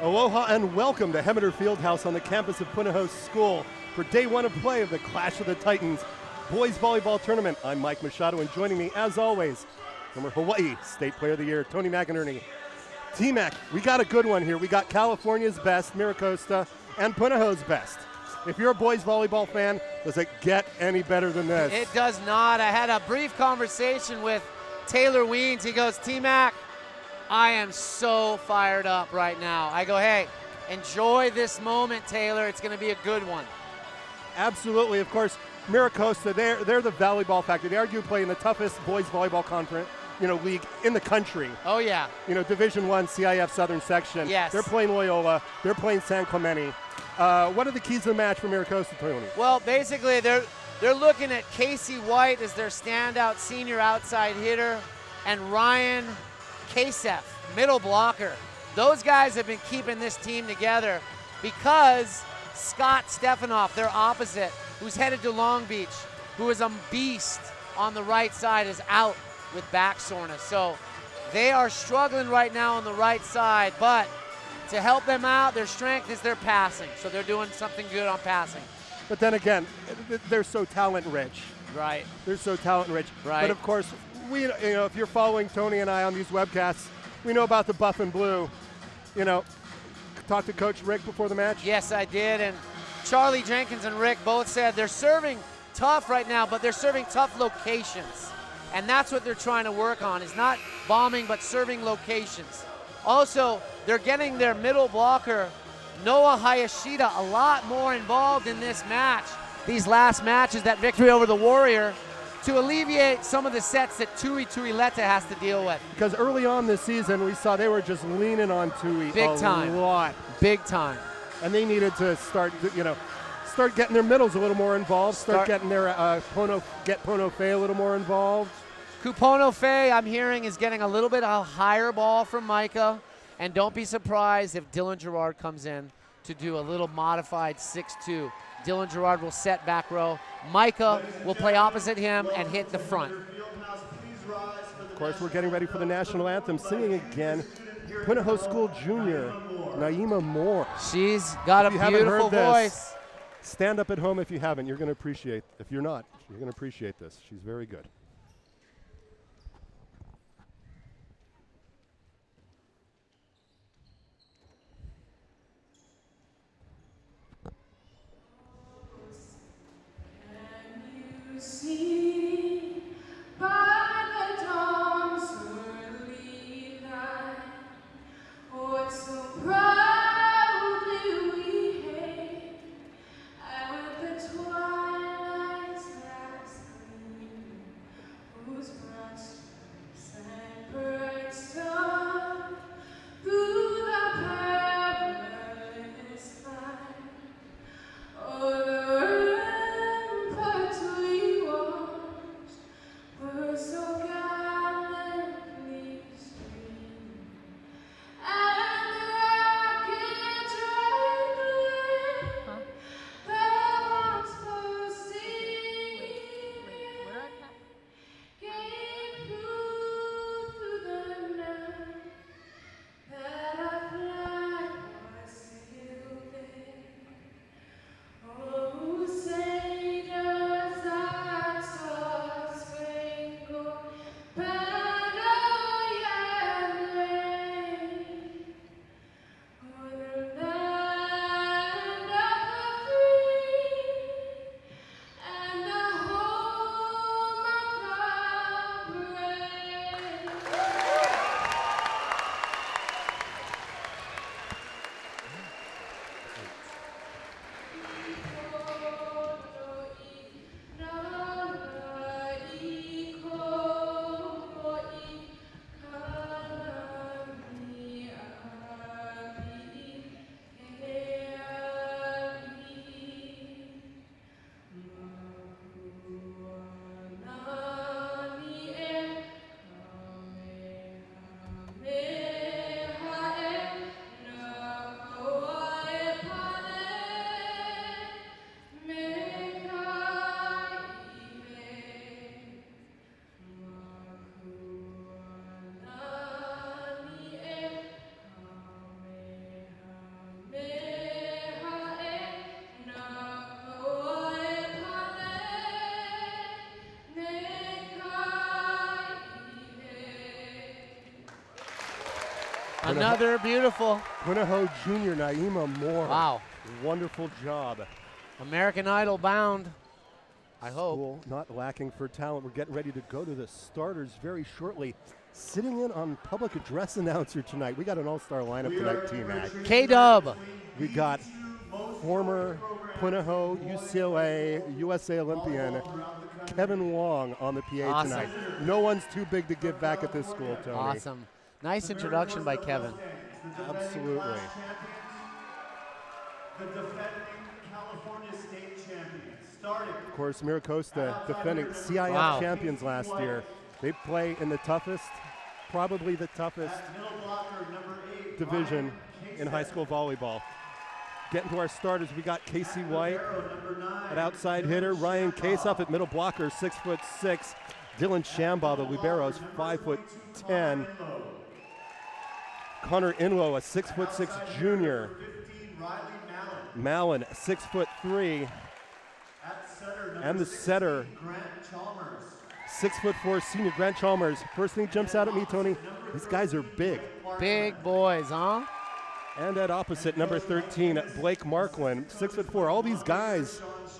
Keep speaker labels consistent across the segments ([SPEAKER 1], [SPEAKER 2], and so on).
[SPEAKER 1] Aloha and welcome to Hemeter Fieldhouse on the campus of Punahou School for day one of play of the Clash of the Titans Boys Volleyball Tournament. I'm Mike Machado, and joining me, as always, former Hawaii State Player of the Year, Tony McInerney. T-Mac, we got a good one here. We got California's best, Miracosta, and Punahou's best. If you're a boys volleyball fan, does it get any better than this?
[SPEAKER 2] It does not. I had a brief conversation with Taylor Weens. He goes, T-Mac, I am so fired up right now. I go, hey, enjoy this moment, Taylor. It's going to be a good one.
[SPEAKER 1] Absolutely. Of course, Miracosta, they're the volleyball factory. They arguably play in the toughest boys volleyball conference, league in the country.
[SPEAKER 2] Oh, yeah.
[SPEAKER 1] Division I, CIF Southern Section.
[SPEAKER 2] Yes.
[SPEAKER 1] They're playing Loyola. They're playing San Clemente. What are the keys to the match for Miracosta, Tony?
[SPEAKER 2] Well, basically, they're looking at Casey White as their standout senior outside hitter and Ryan Kasef, middle blocker. Those guys have been keeping this team together because Scott Stefanoff, their opposite, who's headed to Long Beach, who is a beast on the right side, is out with back soreness. So they are struggling right now on the right side, but to help them out, their strength is their passing. So they're doing something good on passing.
[SPEAKER 1] But then again, they're so talent rich.
[SPEAKER 2] Right.
[SPEAKER 1] They're so talent rich.
[SPEAKER 2] Right.
[SPEAKER 1] But of course, if you're following Tony and I on these webcasts, we know about the buff and blue. Talk to Coach Rick before the match?
[SPEAKER 2] Yes, I did. And Charlie Jenkins and Rick both said they're serving tough right now, but they're serving tough locations. And that's what they're trying to work on, is not bombing, but serving locations. Also, they're getting their middle blocker, Noah Hayashida, a lot more involved in this match, these last matches, that victory over the Warrior, to alleviate some of the sets that Tui Tuileta has to deal with.
[SPEAKER 1] Because early on this season, we saw they were just leaning on Tui a lot.
[SPEAKER 2] Big time.
[SPEAKER 1] And they needed to start getting their middles a little more involved, start getting their Pono Fei a little more involved.
[SPEAKER 2] Kupono Fei, I'm hearing, is getting a little bit of a higher ball from Micah. And don't be surprised if Dylan Gerard comes in to do a little modified 6-2. Dylan Gerard will set back row. Micah will play opposite him and hit the front.
[SPEAKER 1] Of course, we're getting ready for the national anthem. Singing again, Punahou School Junior, Naima Moore.
[SPEAKER 2] She's got a beautiful voice.
[SPEAKER 1] Stand up at home if you haven't. You're going to appreciate, if you're not, you're going to appreciate this. She's very good.
[SPEAKER 2] Another beautiful.
[SPEAKER 1] Punahou Junior Naima Moore.
[SPEAKER 2] Wow.
[SPEAKER 1] Wonderful job.
[SPEAKER 2] American Idol bound, I hope.
[SPEAKER 1] School not lacking for talent. We're getting ready to go to the starters very shortly. Sitting in on public address announcer tonight. We got an all-star lineup tonight, T-Mac.
[SPEAKER 2] K-Dub.
[SPEAKER 1] We got former Punahou, UCLA, USA Olympian Kevin Wong on the PA
[SPEAKER 2] Awesome.
[SPEAKER 1] tonight. No one's too big to give back at this school, Tony.
[SPEAKER 2] Awesome. Nice introduction by Kevin.
[SPEAKER 1] Absolutely.
[SPEAKER 3] The defending California state champion, starting.
[SPEAKER 1] Of course, Miracosta defending CIF champions last year. They play in the toughest, probably the toughest division in high school volleyball. Getting to our starters, we got Casey White at outside hitter, Ryan Kasoff at middle blocker, 6'6". Dylan Shambaugh, the libero, is 5'10". Connor Inlow, a 6'6" junior. Mallon, 6'3". And the setter, 6'4" senior Grant Chalmers. First thing jumps out at me, Tony, these guys are big.
[SPEAKER 2] Big boys, huh?
[SPEAKER 1] And at opposite, number 13, Blake Marklin, 6'4". All these guys.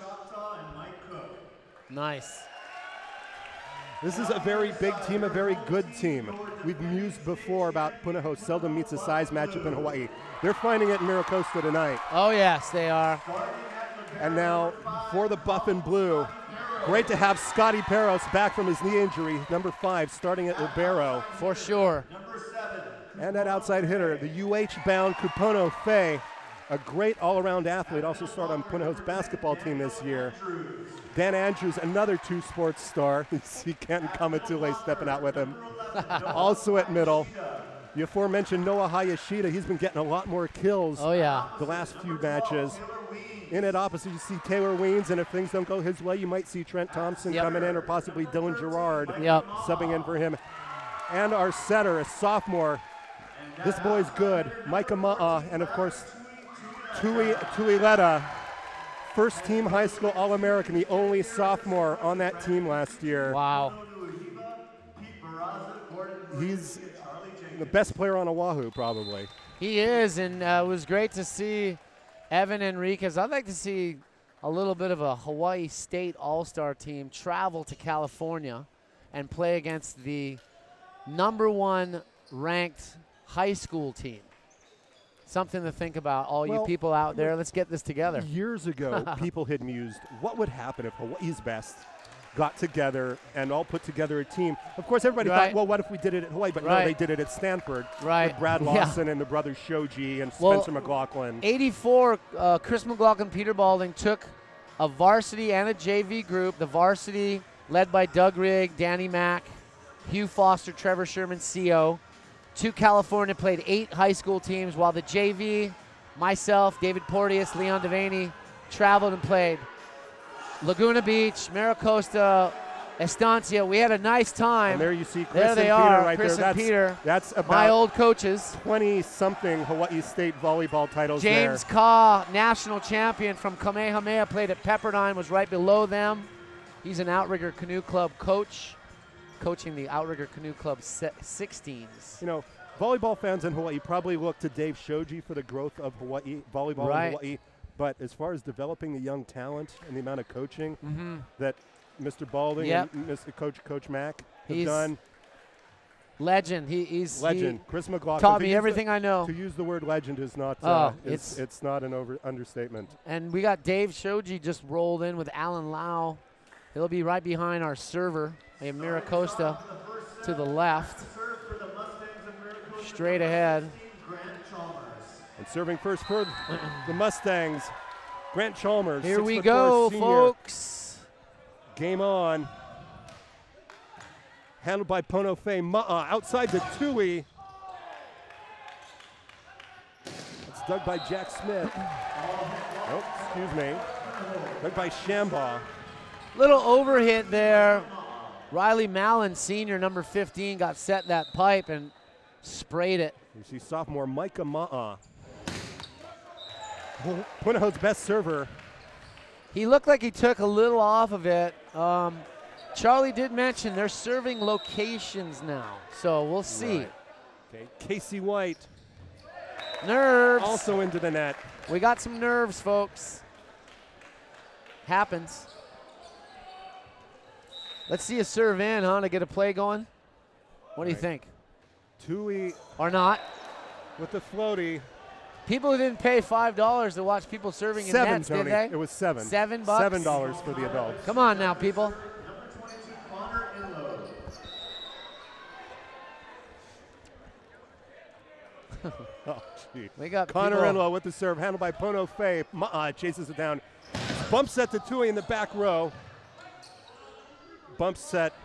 [SPEAKER 2] Nice.
[SPEAKER 1] This is a very big team, a very good team. We've mused before about Punahou seldom meets a size matchup in Hawaii. They're finding it in Miracosta tonight.
[SPEAKER 2] Oh, yes, they are.
[SPEAKER 1] And now for the Buff and Blue, great to have Scotty Peros back from his knee injury, number 5, starting at libero.
[SPEAKER 2] For sure.
[SPEAKER 1] And that outside hitter, the UH-bound Kupono Faye, a great all-around athlete, also started on Punahou's basketball team this year. Dan Andrews, another two-sports star. He can't come at Tule stepping out with him. Also at middle, the aforementioned Noah Hayashida. He's been getting a lot more kills the last few matches. In at opposite, you see Taylor Weens, and if things don't go his way, you might see Trent Thompson coming in, or possibly Dylan Gerard subbing in for him. And our setter, a sophomore. This boy's good, Micah Ma'a, and of course, Tuileta, first team high school All-American, the only sophomore on that team last year.
[SPEAKER 2] Wow.
[SPEAKER 1] He's the best player on Oahu, probably.
[SPEAKER 2] He is, and it was great to see Evan Enriquez. I'd like to see a little bit of a Hawaii State All-Star team travel to California and play against the #1 ranked high school team. Something to think about, all you people out there. Let's get this together.
[SPEAKER 1] Years ago, people had mused, what would happen if Hawaii's best got together and all put together a team? Of course, everybody thought, well, what if we did it at Hawaii? But no, they did it at Stanford with Brad Lawson and the brothers Shoji and Spencer McLaughlin.
[SPEAKER 2] 84, Chris McLaughlin, Peter Balding took a varsity and a JV group. The varsity led by Doug Rigg, Danny Mack, Hugh Foster, Trevor Sherman, CO. To California, played 8 high school teams, while the JV, myself, David Porteous, Leon Devaney, traveled and played Laguna Beach, Miracosta, Estancia. We had a nice time.
[SPEAKER 1] And there you see Chris
[SPEAKER 2] there they
[SPEAKER 1] and Peter
[SPEAKER 2] are,
[SPEAKER 1] right
[SPEAKER 2] Chris
[SPEAKER 1] there.
[SPEAKER 2] And Peter,
[SPEAKER 1] that's about
[SPEAKER 2] my old coaches.
[SPEAKER 1] 20-something Hawaii State volleyball titles
[SPEAKER 2] James Kaw, national champion from Kamehameha, played at Pepperdine, was right below them. He's an Outrigger Canoe Club coach, coaching the Outrigger Canoe Club 16s.
[SPEAKER 1] You know, volleyball fans in Hawaii probably look to Dave Shoji for the growth of Hawaii volleyball in Hawaii. But as far as developing the young talent and the amount of coaching that Mr. Balding and Mr. Coach Mack have done.
[SPEAKER 2] Legend. He's
[SPEAKER 1] legend. Chris McLaughlin
[SPEAKER 2] taught me everything I know.
[SPEAKER 1] To use the word legend is not it's not an understatement.
[SPEAKER 2] And we got Dave Shoji just rolled in with Alan Lau. He'll be right behind our server, a Miracosta to the left. Straight ahead.
[SPEAKER 1] And serving first for the Mustangs, Grant Chalmers.
[SPEAKER 2] Here we go, folks.
[SPEAKER 1] Game on. Handled by Pono Faye. Ma'a outside the Tui. It's dug by Jack Smith. Oh, excuse me. Dug by Shambaugh.
[SPEAKER 2] Little overhit there. Riley Mallon, senior, number 15, got set that pipe and sprayed it.
[SPEAKER 1] You see sophomore Micah Ma'a. Punahou's best server.
[SPEAKER 2] He looked like he took a little off of it. Charlie did mention they're serving locations now, so we'll see.
[SPEAKER 1] Right. Okay, Casey White
[SPEAKER 2] Nerves.
[SPEAKER 1] Also into the net.
[SPEAKER 2] We got some nerves, folks. Happens. Let's see a serve in, huh, to get a play going. What do you think?
[SPEAKER 1] Tui
[SPEAKER 2] Or not?
[SPEAKER 1] with the floaty.
[SPEAKER 2] People who didn't pay $5 to watch people serving in nets,
[SPEAKER 1] Tony.
[SPEAKER 2] did they?
[SPEAKER 1] It was $7.
[SPEAKER 2] $7?
[SPEAKER 1] $7 for the adults.
[SPEAKER 2] Come on now, people.
[SPEAKER 1] Oh, gee.
[SPEAKER 2] We got
[SPEAKER 1] Connor
[SPEAKER 2] people-
[SPEAKER 1] Enlow with the serve, handled by Pono Fei. Chases it down. Bump set to Tui in the back row. Bump set.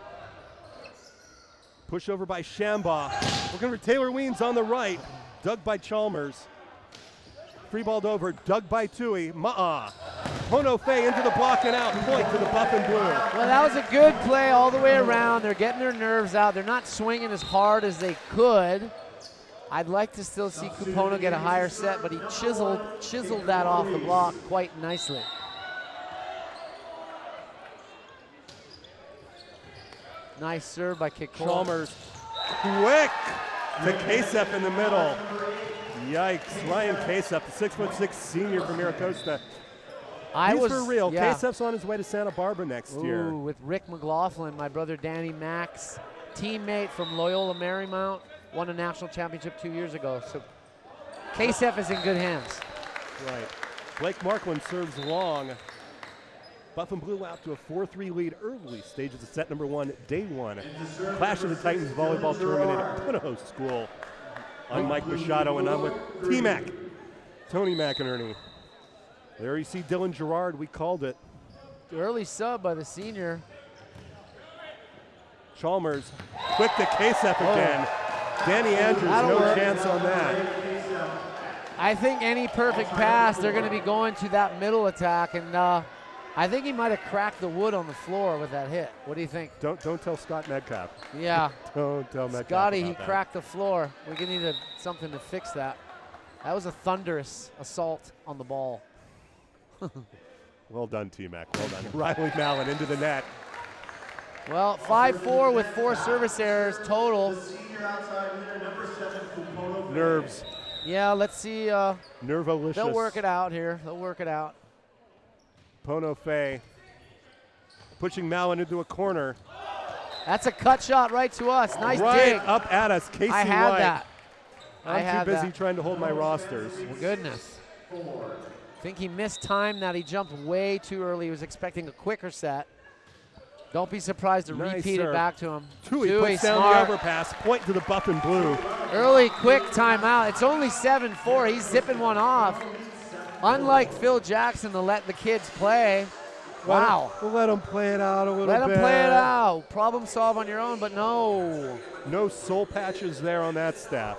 [SPEAKER 1] Push over by Shambaugh. Looking for Taylor Weens on the right. Dug by Chalmers. Free balled over, dug by Tui. Pono Fei into the block and out. Point to the buff and blue.
[SPEAKER 2] Well, that was a good play all the way around. They're getting their nerves out. They're not swinging as hard as they could. I'd like to still see Kupono get a higher set, but he chiseled that off the block quite nicely. Nice serve by Kikol.
[SPEAKER 1] Chalmers, quick to Kasef in the middle. Yikes, Ryan Kasef, the 6'6" senior from Miracosta. He's for real.
[SPEAKER 2] Yeah.
[SPEAKER 1] Kasef's on his way to Santa Barbara next year.
[SPEAKER 2] Ooh, with Rick McLaughlin, my brother Danny Mack's teammate from Loyola Marymount, won a national championship 2 years ago. So Kasef is in good hands.
[SPEAKER 1] Right. Blake Markland serves long. Buff and Blue out to a 4-3 lead early stages of set number 1, day 1. Clash of the Titans volleyball tournament at Punahou School. I'm Mike Machado, and I'm with T-Mac, Tony McInerney. There you see Dylan Gerard. We called it.
[SPEAKER 2] Early sub by the senior.
[SPEAKER 1] Chalmers, quick to Kasef again. Danny Andrews,
[SPEAKER 2] That'll
[SPEAKER 1] no
[SPEAKER 2] work.
[SPEAKER 1] chance on that.
[SPEAKER 2] I think any perfect pass, they're going to be going to that middle attack, and I think he might have cracked the wood on the floor with that hit. What do you think?
[SPEAKER 1] Don't tell Scott Metcalf.
[SPEAKER 2] Yeah.
[SPEAKER 1] Don't tell Metcalf.
[SPEAKER 2] Scotty,
[SPEAKER 1] about
[SPEAKER 2] he
[SPEAKER 1] that.
[SPEAKER 2] cracked the floor. We're going to need something to fix that. That was a thunderous assault on the ball.
[SPEAKER 1] Well done, T-Mac. Well done. Riley Mallon into the net.
[SPEAKER 2] Well, 5-4 with 4 service errors total.
[SPEAKER 1] Nerves.
[SPEAKER 2] Yeah, let's see.
[SPEAKER 1] Nervolicious.
[SPEAKER 2] They'll work it out here. They'll work it out.
[SPEAKER 1] Pono Fei pushing Mallon into a corner.
[SPEAKER 2] That's a cut shot right to us. Nice
[SPEAKER 1] right
[SPEAKER 2] dig.
[SPEAKER 1] up at us. Casey
[SPEAKER 2] I had
[SPEAKER 1] White.
[SPEAKER 2] that. I
[SPEAKER 1] I'm
[SPEAKER 2] had
[SPEAKER 1] too busy
[SPEAKER 2] that.
[SPEAKER 1] trying to hold my rosters.
[SPEAKER 2] Well, goodness. I think he missed time that he jumped way too early. He was expecting a quicker set. Don't be surprised to
[SPEAKER 1] Nice
[SPEAKER 2] repeat
[SPEAKER 1] serve.
[SPEAKER 2] it back to him.
[SPEAKER 1] Tui
[SPEAKER 2] Tui,
[SPEAKER 1] puts down
[SPEAKER 2] smart.
[SPEAKER 1] the overpass. Point to the buff and blue.
[SPEAKER 2] Early, quick timeout. It's only 7-4. He's zipping one off. Unlike Phil Jackson to let the kids play. Wow.
[SPEAKER 1] We'll let them play it out a little bit.
[SPEAKER 2] Let them play it out. Problem solve on your own, but no.
[SPEAKER 1] No soul patches there on that staff.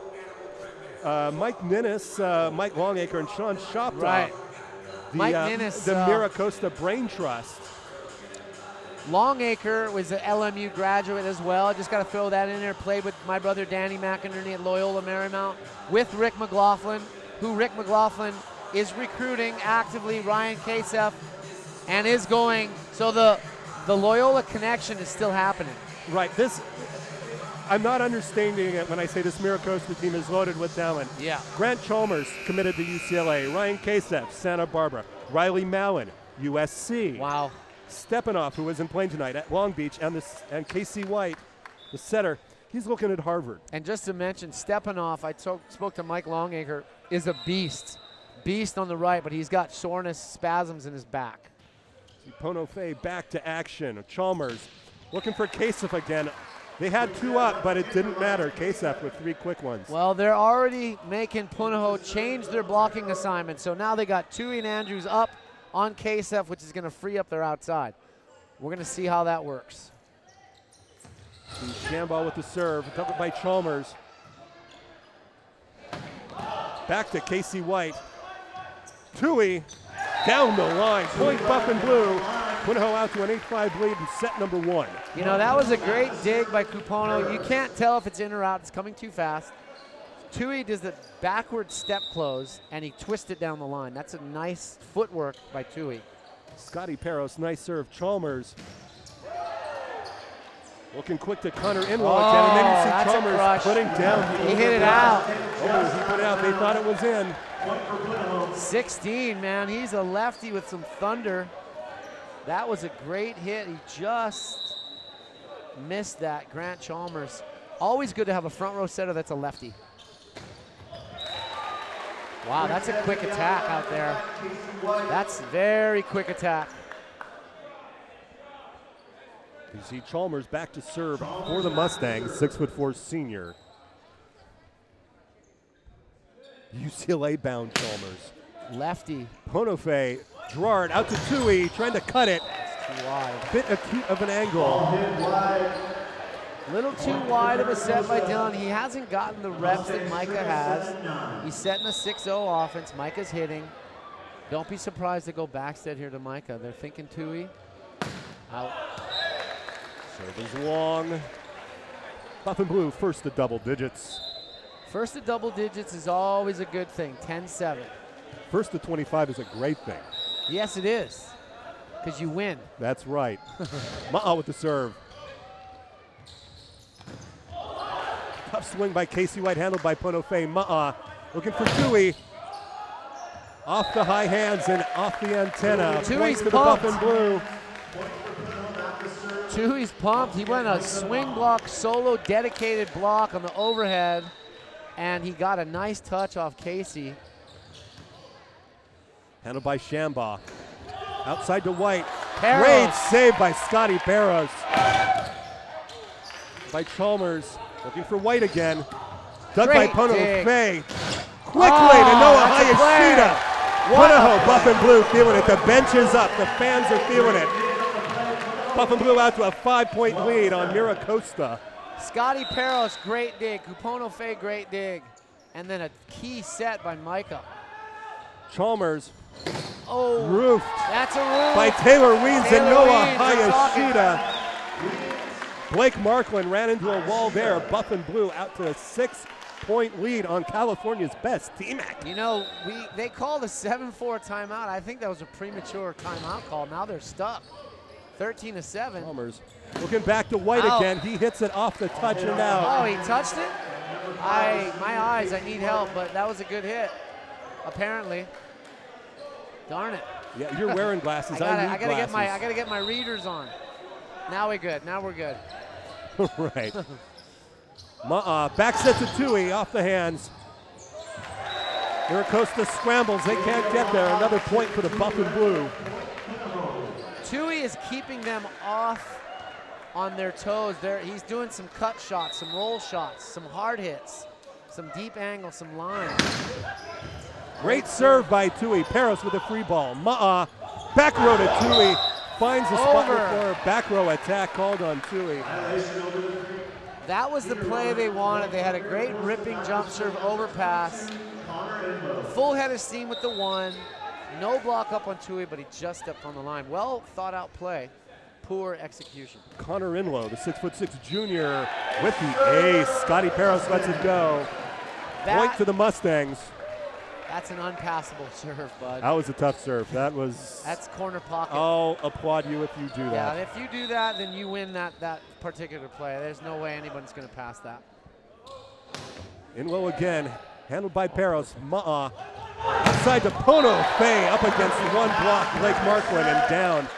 [SPEAKER 1] Mike Ninnis, Mike Longacre, and Sean Shoptaw.
[SPEAKER 2] Right.
[SPEAKER 1] The,
[SPEAKER 2] Mike Ninnis,
[SPEAKER 1] the Miracosta Brain Trust.
[SPEAKER 2] Longacre was an LMU graduate as well. Just got to throw that in there. Played with my brother Danny McInerney at Loyola Marymount with Rick McLaughlin, who Rick McLaughlin is recruiting actively, Ryan Kasef, and is going. So the Loyola connection is still happening.
[SPEAKER 1] Right. This, I'm not understanding it when I say this Miracosta team is loaded with talent.
[SPEAKER 2] Yeah.
[SPEAKER 1] Grant Chalmers committed to UCLA. Ryan Kasef, Santa Barbara. Riley Mallon, USC.
[SPEAKER 2] Wow.
[SPEAKER 1] Stepanoff, who isn't playing tonight at Long Beach, and Casey White, the setter, he's looking at Harvard.
[SPEAKER 2] And just to mention, Stepanoff, I spoke to Mike Longacre, is a beast. Beast on the right, but he's got soreness, spasms in his back.
[SPEAKER 1] See Pono Fei back to action. Chalmers looking for Kasef again. They had 2 up, but it didn't matter. Kasef with 3 quick ones.
[SPEAKER 2] Well, they're already making Punahou change their blocking assignment. So now they got Tui and Andrews up on Kasef, which is going to free up their outside. We're going to see how that works.
[SPEAKER 1] Shambaugh with the serve, covered by Chalmers. Back to Casey White. Tui down the line. Point buff and blue. Punahou out to an 8-5 lead in set number 1.
[SPEAKER 2] You know, that was a great dig by Kupono. You can't tell if it's in or out. It's coming too fast. Tui does the backward step close, and he twists it down the line. That's a nice footwork by Tui.
[SPEAKER 1] Scotty Peros, nice serve. Chalmers Looking quick to Connor Inlow again, and then you see
[SPEAKER 2] that's a
[SPEAKER 1] Chalmers
[SPEAKER 2] crush.
[SPEAKER 1] putting down.
[SPEAKER 2] He hit it out.
[SPEAKER 1] Oh, he put it out. They thought it was in.
[SPEAKER 2] 16, man. He's a lefty with some thunder. That was a great hit. He just missed that. Grant Chalmers. Always good to have a front row setter that's a lefty. Wow, that's a quick attack out there. That's very quick attack.
[SPEAKER 1] You see Chalmers back to serve for the Mustangs, 6'4" senior. UCLA bound Chalmers.
[SPEAKER 2] Lefty.
[SPEAKER 1] Ponofe, Gerard out to Tui, trying to cut it.
[SPEAKER 2] It's too wide.
[SPEAKER 1] Bit acute of an angle.
[SPEAKER 2] Little too wide of a set by Dillon. He hasn't gotten the reps that Micah has. He's setting a 6-0 offense. Micah's hitting. Don't be surprised to go backset here to Micah. They're thinking Tui. Out.
[SPEAKER 1] Serve is long. Buff and Blue first to double digits.
[SPEAKER 2] First to double digits is always a good thing. 10-7.
[SPEAKER 1] First to 25 is a great thing.
[SPEAKER 2] Yes, it is. Because you win.
[SPEAKER 1] That's right. Ma'a with the serve. Tough swing by Casey White, handled by Ponofe. Ma'a looking for Tui. Off the high hands and off the antenna.
[SPEAKER 2] Tui's
[SPEAKER 1] Points to the Buff
[SPEAKER 2] pumped.
[SPEAKER 1] and Blue.
[SPEAKER 2] Tui's pumped. He went a swing block, solo dedicated block on the overhead, and he got a nice touch off Casey.
[SPEAKER 1] Handled by Shambaugh. Outside to White.
[SPEAKER 2] Peros.
[SPEAKER 1] Great save by Scotty Peros. By Chalmers. Looking for White again. Dug by
[SPEAKER 2] Great
[SPEAKER 1] Ponofe. Quickly to Noah
[SPEAKER 2] that's a play.
[SPEAKER 1] Hayashida. Punahou, Buff and Blue feeling it. The bench is up. The fans are feeling it. Buff and Blue out to a 5-point lead on Miracosta.
[SPEAKER 2] Scotty Peros, great dig. Kuponofe, great dig. And then a key set by Micah.
[SPEAKER 1] Chalmers
[SPEAKER 2] Oh,
[SPEAKER 1] roofed
[SPEAKER 2] that's a roof.
[SPEAKER 1] by Taylor Weens and
[SPEAKER 2] Taylor
[SPEAKER 1] Noah
[SPEAKER 2] Weens, we're talking.
[SPEAKER 1] Hayashida. Blake Markland ran into a wall there. Buff and Blue out to a 6-point lead on California's best, T-Mac.
[SPEAKER 2] You know, they called a 7-4 timeout. I think that was a premature timeout call. Now they're stuck. 13-7.
[SPEAKER 1] Chalmers looking back to White
[SPEAKER 2] Out.
[SPEAKER 1] again. He hits it off the touch and
[SPEAKER 2] Oh,
[SPEAKER 1] out.
[SPEAKER 2] he touched it? My eyes, I need help, but that was a good hit, apparently. Darn it.
[SPEAKER 1] Yeah, you're wearing glasses. I need glasses.
[SPEAKER 2] I gotta get my readers on. Now we're good. Now we're good.
[SPEAKER 1] Right. Ma'a back set to Tui off the hands. Miracosta scrambles. They can't get there. Another point for the Buff and Blue.
[SPEAKER 2] Tui is keeping them off on their toes. He's doing some cut shots, some roll shots, some hard hits, some deep angles, some lines.
[SPEAKER 1] Great serve by Tui. Peros with a free ball. Ma'a back row to Tui. Finds a spot
[SPEAKER 2] Over.
[SPEAKER 1] before back row attack called on Tui.
[SPEAKER 2] That was the play they wanted. They had a great ripping jump serve overpass. Full head of steam with the one. No block up on Tui, but he just stepped on the line. Well thought out play. Poor execution.
[SPEAKER 1] Connor Inlow, the 6'6" junior with the ace. Scotty Peros lets it go. Point to the Mustangs.
[SPEAKER 2] That's an unpassable serve, bud.
[SPEAKER 1] That was a tough serve.
[SPEAKER 2] That's corner pocket.
[SPEAKER 1] I'll applaud you if you do
[SPEAKER 2] Yeah,
[SPEAKER 1] that.
[SPEAKER 2] if you do that, then you win that particular play. There's no way anybody's going to pass that.
[SPEAKER 1] Inlow again, handled by Peros. Ma'a outside to Ponofe, up against one block. Blake Markland and down.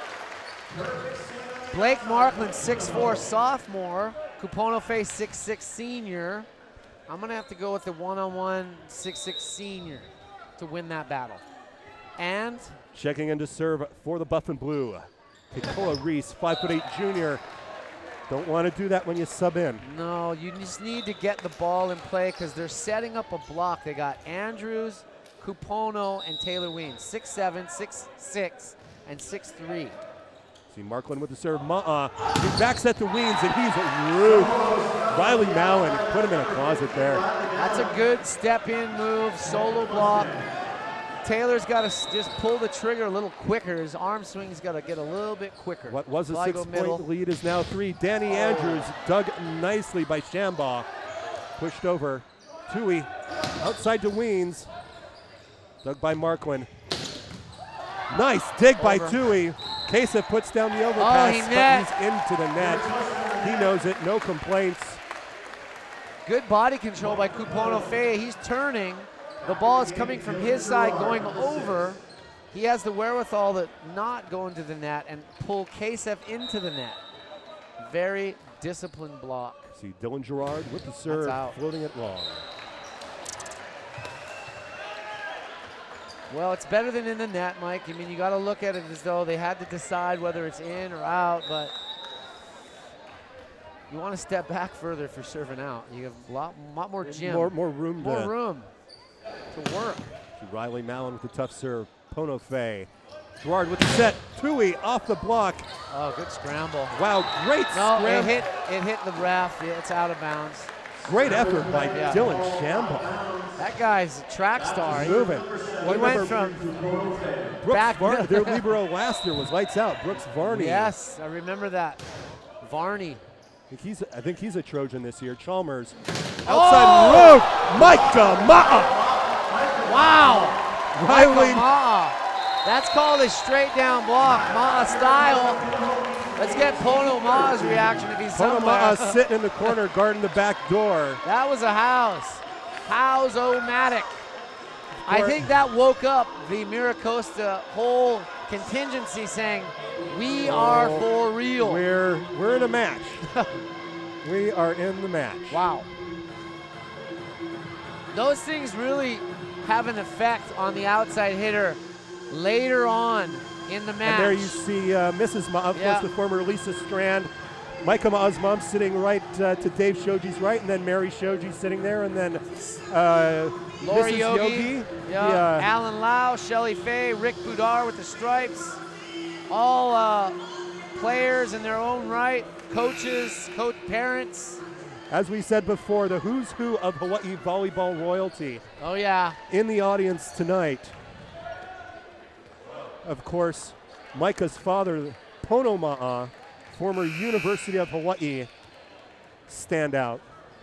[SPEAKER 2] Blake Markland, 6'4" sophomore. Kuponofe, 6'6" senior. I'm going to have to go with the one-on-one 6'6" senior to win that battle. And
[SPEAKER 1] Checking in to serve for the Buff and Blue. Kekoa Reese, 5'8" junior. Don't want to do that when you sub in.
[SPEAKER 2] no, you just need to get the ball in play because they're setting up a block. They got Andrews, Kupono, and Taylor Weens, 6'7", 6'6", and 6'3".
[SPEAKER 1] See Markland with the serve. Ma'a. He backs at the Weens and he's roofed. Riley Mowen put him in a closet there.
[SPEAKER 2] That's a good step-in move, solo block. Taylor's got to just pull the trigger a little quicker. His arm swing's got to get a little bit quicker.
[SPEAKER 1] What was a
[SPEAKER 2] Sligo
[SPEAKER 1] 6-point lead is now 3. Danny Andrews dug nicely by Shambaugh. Pushed over. Tui outside to Weens. Dug by Markland. Nice dig by Tui. Kasich puts down the overpass,
[SPEAKER 2] he
[SPEAKER 1] but
[SPEAKER 2] net.
[SPEAKER 1] he's into the net. He knows it, no complaints.
[SPEAKER 2] Good body control by Kupono Fe. He's turning. The ball is coming from his side, going over. He has the wherewithal to not go into the net and pull Kasef into the net. Very disciplined block.
[SPEAKER 1] See Dylan Gerard with the serve, floating it long.
[SPEAKER 2] Well, it's better than in the net, Mike. I mean, you got to look at it as though they had to decide whether it's in or out, but you want to step back further for serving out. You have a lot more gym.
[SPEAKER 1] More room
[SPEAKER 2] to work.
[SPEAKER 1] Riley Mallon with the tough serve. Pono Fe. Gerard with the set. Tui off the block.
[SPEAKER 2] Oh, good scramble.
[SPEAKER 1] Wow, great scramble.
[SPEAKER 2] It hit the ref. Yeah, it's out of bounds.
[SPEAKER 1] Great effort by Dylan Shambaugh.
[SPEAKER 2] That guy's a track star.
[SPEAKER 1] Moving.
[SPEAKER 2] He went from
[SPEAKER 1] Brooks Varney. Their libero last year was lights out. Brooks Varney.
[SPEAKER 2] Yes, I remember that. Varney.
[SPEAKER 1] I think he's a Trojan this year. Chalmers. Outside road. Micah Ma'a.
[SPEAKER 2] Wow.
[SPEAKER 1] Riley.
[SPEAKER 2] Ma'a. That's called a straight down block. Ma'a style. Let's get Pono Ma'a's reaction if he's
[SPEAKER 1] Pono
[SPEAKER 2] somewhere.
[SPEAKER 1] Ma'a sitting in the corner guarding the back door.
[SPEAKER 2] That was a house. House-o-matic. I think that woke up the Miracosta whole contingency saying, we are for real.
[SPEAKER 1] We're in a match. We are in the match.
[SPEAKER 2] Wow. Those things really have an effect on the outside hitter later on in the match.
[SPEAKER 1] And there you see Mrs. Ma'a, of course, the former Lisa Strand. Micah Ma'a's mom sitting right to Dave Shoji's right, and then Mary Shoji sitting there, and then
[SPEAKER 2] Lori
[SPEAKER 1] Mrs.
[SPEAKER 2] Yogi. Yeah. Alan Lau, Shelly Fay, Rick Budar with the stripes. All players in their own right, coaches, parents.
[SPEAKER 1] As we said before, the who's who of Hawaii volleyball royalty.
[SPEAKER 2] Oh, yeah.
[SPEAKER 1] In the audience tonight. Of course, Micah's father, Pono Ma'a, former University of Hawaii standout.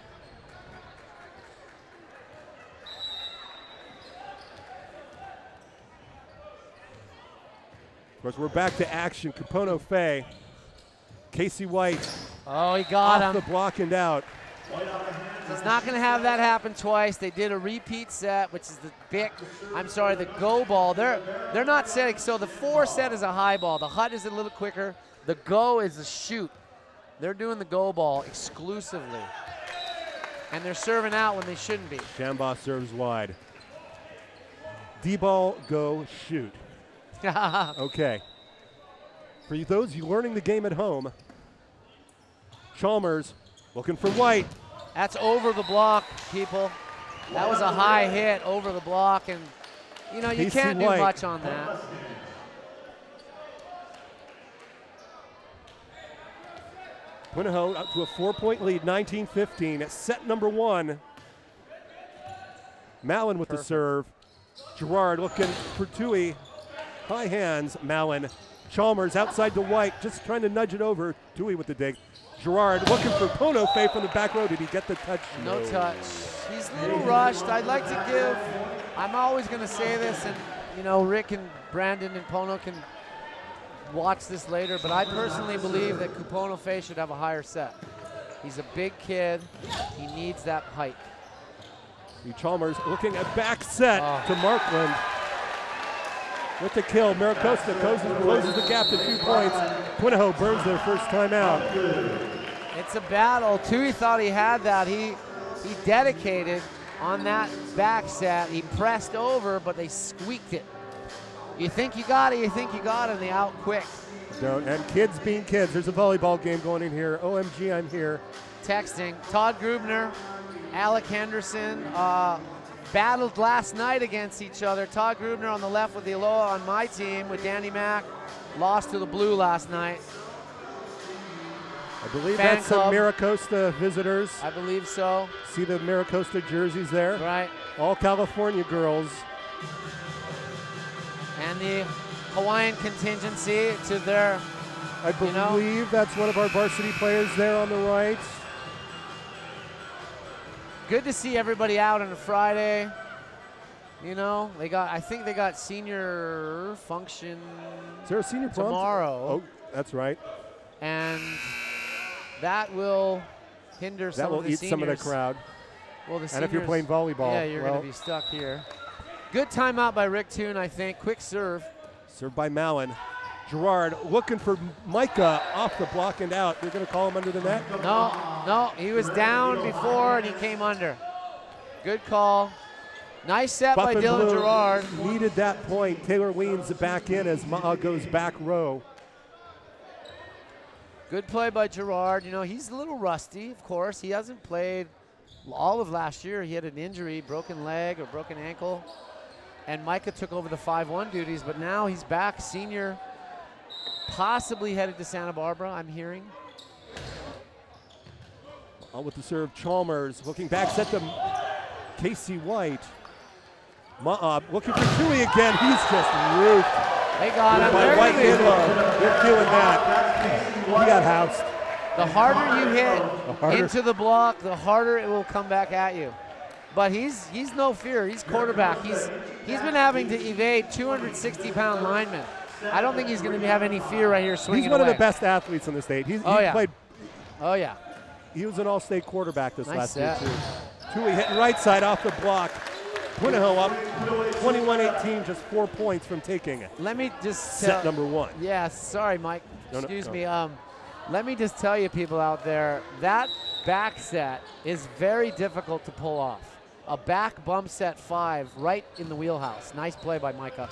[SPEAKER 1] Of course, we're back to action. Kupono Fe, Casey White.
[SPEAKER 2] Oh, he got him.
[SPEAKER 1] Off the block and out.
[SPEAKER 2] He's not going to have that happen twice. They did a repeat set, which is the go ball. They're not setting. So the 4 set is a high ball. The hut is a little quicker. The go is a shoot. They're doing the go ball exclusively. And they're serving out when they shouldn't be.
[SPEAKER 1] Shambaugh serves wide. D-ball, go, shoot. Okay. For those you learning the game at home, Chalmers looking for White.
[SPEAKER 2] That's over the block, people. That was a high hit over the block, and you know, you can't do much on that.
[SPEAKER 1] Punahou up to a 4-point lead, 19-15. Set number 1. Mallon with the serve. Gerard looking for Tui. High hands, Mallon. Chalmers outside to White, just trying to nudge it over. Tui with the dig. Gerard looking for Pono Fe from the back row. Did he get the touch?
[SPEAKER 2] No touch. He's a little rushed. I'd like to give, I'm always going to say this, and you know, Rick and Brandon and Pono can watch this later, but I personally believe that Kupono Fe should have a higher set. He's a big kid. He needs that height.
[SPEAKER 1] Chalmers looking at back set to Markland. With the kill, Miracosta closes the gap to 2 points. Punahou burns their first time out.
[SPEAKER 2] It's a battle. Tui thought he had that. He dedicated on that back set. He pressed over, but they squeaked it. You think you got it, and they out quick.
[SPEAKER 1] And kids being kids. There's a volleyball game going in here. OMG, I'm here.
[SPEAKER 2] Texting. Todd Grubner, Alec Henderson, battled last night against each other. Todd Grubner on the left with the Aloha on my team with Danny Mack. Lost to the Blue last night.
[SPEAKER 1] I believe that's some Miracosta visitors.
[SPEAKER 2] I believe so.
[SPEAKER 1] See the Miracosta jerseys there?
[SPEAKER 2] Right.
[SPEAKER 1] All California girls.
[SPEAKER 2] And the Hawaiian contingency to their,
[SPEAKER 1] I believe that's one of our varsity players there on the right.
[SPEAKER 2] Good to see everybody out on a Friday. You know, I think they got senior function.
[SPEAKER 1] Is there a senior prom
[SPEAKER 2] tomorrow?
[SPEAKER 1] Oh, that's right.
[SPEAKER 2] And that will hinder some
[SPEAKER 1] That will
[SPEAKER 2] of the
[SPEAKER 1] eat
[SPEAKER 2] seniors.
[SPEAKER 1] some of the crowd.
[SPEAKER 2] Well, the
[SPEAKER 1] And if you're
[SPEAKER 2] seniors-
[SPEAKER 1] playing volleyball,
[SPEAKER 2] yeah, you're
[SPEAKER 1] well,
[SPEAKER 2] going to be stuck here. Good timeout by Rick Toon, I think. Quick serve.
[SPEAKER 1] served by Mallon. Gerard looking for Micah off the block and out. They're going to call him under the net.
[SPEAKER 2] No, he was down before and he came under. Good call. Nice set by
[SPEAKER 1] Buff and
[SPEAKER 2] Dylan
[SPEAKER 1] Blue
[SPEAKER 2] Gerard.
[SPEAKER 1] needed that point. Taylor Weems back in as Ma'a goes back row.
[SPEAKER 2] Good play by Gerard. You know, he's a little rusty, of course. He hasn't played all of last year. He had an injury, broken leg or broken ankle. And Micah took over the 5-1 duties, but now he's back, senior, possibly headed to Santa Barbara, I'm hearing.
[SPEAKER 1] On with the serve, Chalmers looking back, set to Casey White. Ma'a looking for Tui again. He's just roofed
[SPEAKER 2] They got him.
[SPEAKER 1] by
[SPEAKER 2] There
[SPEAKER 1] White
[SPEAKER 2] he is.
[SPEAKER 1] Inlow. They're feeling that. He got housed.
[SPEAKER 2] The harder you hit
[SPEAKER 1] harder.
[SPEAKER 2] into the block, the harder it will come back at you. But he's no fear. He's quarterback. He's been having to evade 260-pound linemen. I don't think he's going to have any fear right here swinging
[SPEAKER 1] He's one
[SPEAKER 2] away.
[SPEAKER 1] of the best athletes in the state. He
[SPEAKER 2] Oh, yeah.
[SPEAKER 1] played.
[SPEAKER 2] Oh, yeah.
[SPEAKER 1] He was an all-state quarterback this
[SPEAKER 2] Nice
[SPEAKER 1] last
[SPEAKER 2] set.
[SPEAKER 1] year too. Tui hitting right side off the block. Punahou up 21-18, just 4 points from taking it.
[SPEAKER 2] Let me just
[SPEAKER 1] Set number one.
[SPEAKER 2] Yeah, sorry, Mike.
[SPEAKER 1] No, no,
[SPEAKER 2] Excuse
[SPEAKER 1] no.
[SPEAKER 2] me. Let me just tell you, people out there, that back set is very difficult to pull off. A back bump set 5 right in the wheelhouse. Nice play by Micah.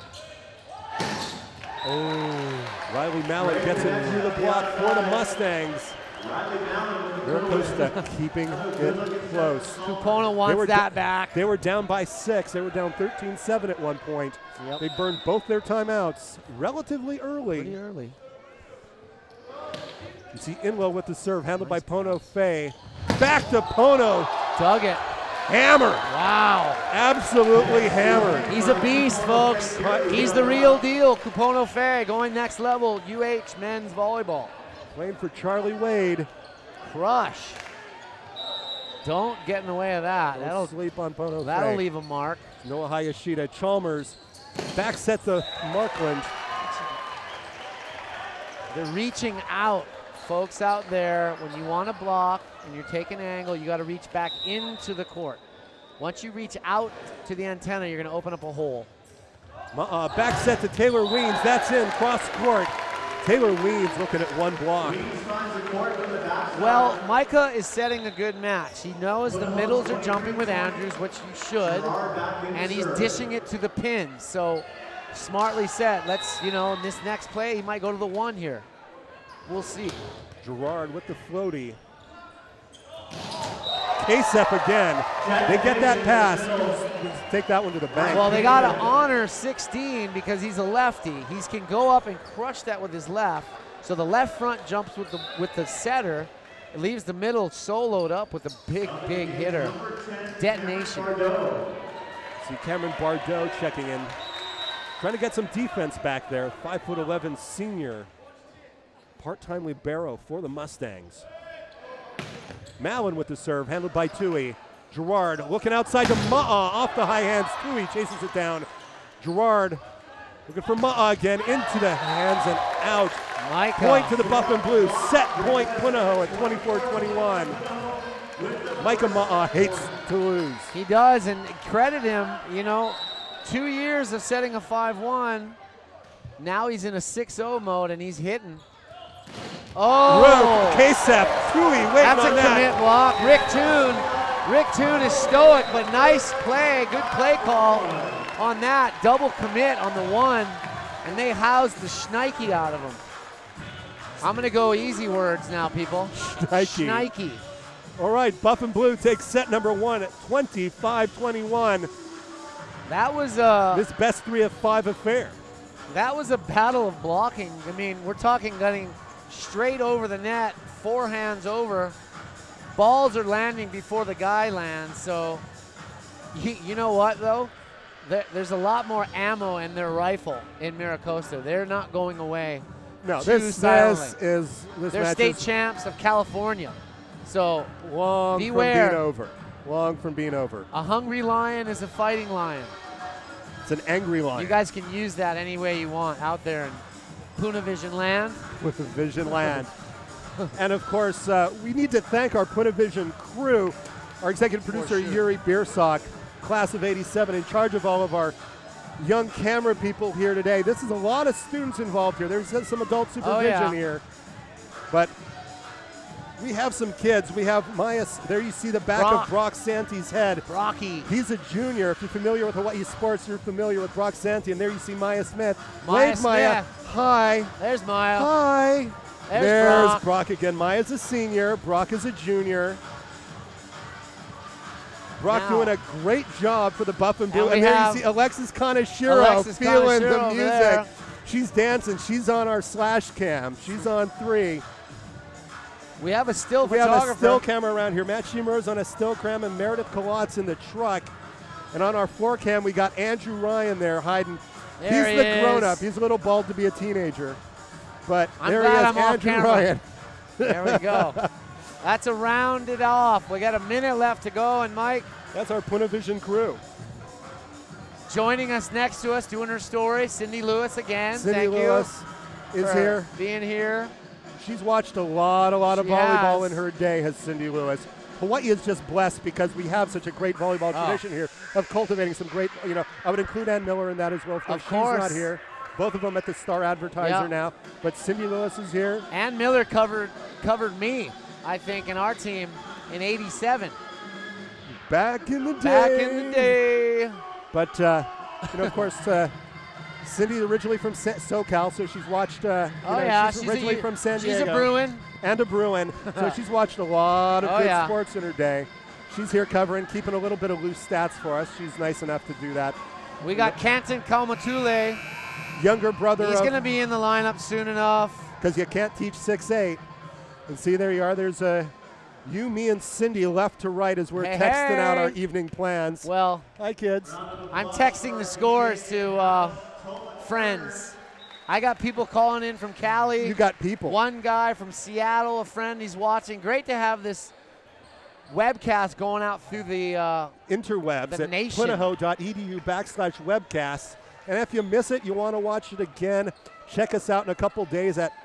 [SPEAKER 1] Riley Mallon gets it through the block for the Mustangs. Maricosta keeping it close.
[SPEAKER 2] Kupona wants that back.
[SPEAKER 1] They were down by 6. They were down 13-7 at one point.
[SPEAKER 2] Yep.
[SPEAKER 1] They burned both their timeouts relatively early.
[SPEAKER 2] Pretty early.
[SPEAKER 1] You see Inlow with the serve, handled by Pono Fay. Back to Pono.
[SPEAKER 2] Dug it.
[SPEAKER 1] Hammered.
[SPEAKER 2] Wow.
[SPEAKER 1] Absolutely hammered.
[SPEAKER 2] He's a beast, folks. He's the real deal. Kupono Fay going next level. UH men's volleyball.
[SPEAKER 1] Playing for Charlie Wade.
[SPEAKER 2] Crush. Don't get in the way of that.
[SPEAKER 1] Don't sleep on Pono
[SPEAKER 2] That'll
[SPEAKER 1] Fay.
[SPEAKER 2] leave a mark.
[SPEAKER 1] Noah Hayashida. Chalmers. Back set to Markland.
[SPEAKER 2] They're reaching out. Folks out there, when you want to block and you're taking an angle, you got to reach back into the court. Once you reach out to the antenna, you're going to open up a hole.
[SPEAKER 1] Back set to Taylor Weems. That's in, cross court. Taylor Weems looking at one block.
[SPEAKER 2] Well, Micah is setting a good match. He knows the middles are jumping with Andrews, which you should, and he's dishing it to the pins. So smartly set. Let's, in this next play, he might go to the 1 here. We'll see.
[SPEAKER 1] Gerard with the floaty. Kasep again. They get that pass. Take that one to the bank.
[SPEAKER 2] Well, they got to honor 16 because he's a lefty. He can go up and crush that with his left. So the left front jumps with the setter. It leaves the middle soloed up with a big hitter. Detonation.
[SPEAKER 1] See Cameron Bardot checking in. Trying to get some defense back there. 5'11" senior. Part-time libero for the Mustangs. Mallon with the serve, handled by Tui. Gerard looking outside to Ma'a, off the high hands. Tui chases it down. Gerard looking for Ma'a again, into the hands and out.
[SPEAKER 2] Micah.
[SPEAKER 1] Point to the Buff and Blue. Set point Punahou at 24-21. Micah Ma'a hates to lose.
[SPEAKER 2] He does, and credit him, 2 years of setting a 5-1. Now he's in a 6-0 mode, and he's hitting. Oh!
[SPEAKER 1] Kasep, Tui waiting
[SPEAKER 2] That's a
[SPEAKER 1] on that.
[SPEAKER 2] commit block. Rick Toon is stoic, but nice play. Good play call on that. Double commit on the 1, and they housed the shnikey out of him. I'm going to go easy words now, people. Shnikey.
[SPEAKER 1] All right, Buff and Blue takes set number 1 at 25-21.
[SPEAKER 2] That was
[SPEAKER 1] This best 3 of 5 affair.
[SPEAKER 2] That was a battle of blocking. I mean, we're talking getting straight over the net, 4 hands over. Balls are landing before the guy lands. So, you know what, though? There's a lot more ammo in their rifle in Maricosta. They're not going away.
[SPEAKER 1] No,
[SPEAKER 2] too
[SPEAKER 1] this
[SPEAKER 2] silently.
[SPEAKER 1] They're
[SPEAKER 2] They're state champs of California. So,
[SPEAKER 1] long
[SPEAKER 2] beware.
[SPEAKER 1] from being over. Long from being over.
[SPEAKER 2] A hungry lion is a fighting lion.
[SPEAKER 1] It's an angry lion.
[SPEAKER 2] You guys can use that any way you want out there in Puna Vision land.
[SPEAKER 1] With the Vision land. And of course, we need to thank our Punavision crew, our executive producer, Yuri Biersock, class of '87, in charge of all of our young camera people here today. This is a lot of students involved here. There's some adult supervision here. But we have some kids. We have Maya. There you see the back of Brock Sante's head.
[SPEAKER 2] Brocky.
[SPEAKER 1] He's a junior. If you're familiar with Hawaii sports, you're familiar with Brock Sante. And there you see Maya Smith. Wave, Maya. Hi.
[SPEAKER 2] There's Maya.
[SPEAKER 1] Hi.
[SPEAKER 2] There's
[SPEAKER 1] Brock again. Maya's a senior. Brock is a junior. Brock doing a great job for the Buff and Blue. And there you see Alexis Kaneshiro feeling the music.
[SPEAKER 2] There.
[SPEAKER 1] She's dancing. She's on our slash cam. She's on 3.
[SPEAKER 2] We have a still
[SPEAKER 1] We
[SPEAKER 2] photographer.
[SPEAKER 1] have a still camera around here. Matt Shimura's on a still cam and Meredith Kalotz in the truck. And on our floor cam, we got Andrew Ryan there hiding. He's the grown-up. He's a little bald to be a teenager. But there he is, Andrew Ryan.
[SPEAKER 2] There we go. That's a rounded off. We got a minute left to go, and Mike.
[SPEAKER 1] That's our Punavision crew.
[SPEAKER 2] Joining us next to us, doing her story, Cindy Lewis again.
[SPEAKER 1] Cindy Lewis is here.
[SPEAKER 2] Being here.
[SPEAKER 1] She's watched a lot of volleyball in her day, has Cindy Lewis. Hawaii is just blessed because we have such a great volleyball tradition here of cultivating some great, I would include Ann Miller in that as well.
[SPEAKER 2] Of
[SPEAKER 1] she's
[SPEAKER 2] course.
[SPEAKER 1] not here. Both of them at the Star Advertiser now. But Cindy Lewis is here.
[SPEAKER 2] Ann Miller covered me, I think, in our team in '87.
[SPEAKER 1] Back in the day.
[SPEAKER 2] Back in the day.
[SPEAKER 1] But, of course, Cindy originally from SoCal, so she's watched, she's originally from San Diego.
[SPEAKER 2] She's a Bruin.
[SPEAKER 1] And a Bruin, so she's watched a lot of good sports in her day. She's here covering, keeping a little bit of loose stats for us. She's nice enough to do that.
[SPEAKER 2] We got Canton Kaumatule.
[SPEAKER 1] Younger brother.
[SPEAKER 2] He's going to be in the lineup soon enough.
[SPEAKER 1] Because you can't teach 6'8". And see, there you are. There's you, me, and Cindy left to right as we're texting out our evening plans.
[SPEAKER 2] Well,
[SPEAKER 1] hi, kids.
[SPEAKER 2] I'm texting the scores to friends. I got people calling in from Cali.
[SPEAKER 1] You got people.
[SPEAKER 2] One guy from Seattle, a friend, he's watching. Great to have this webcast going out through the
[SPEAKER 1] interwebs
[SPEAKER 2] the
[SPEAKER 1] at
[SPEAKER 2] nation.
[SPEAKER 1] Punahou.edu/webcast. And if you miss it, you want to watch it again, check us out in a couple days at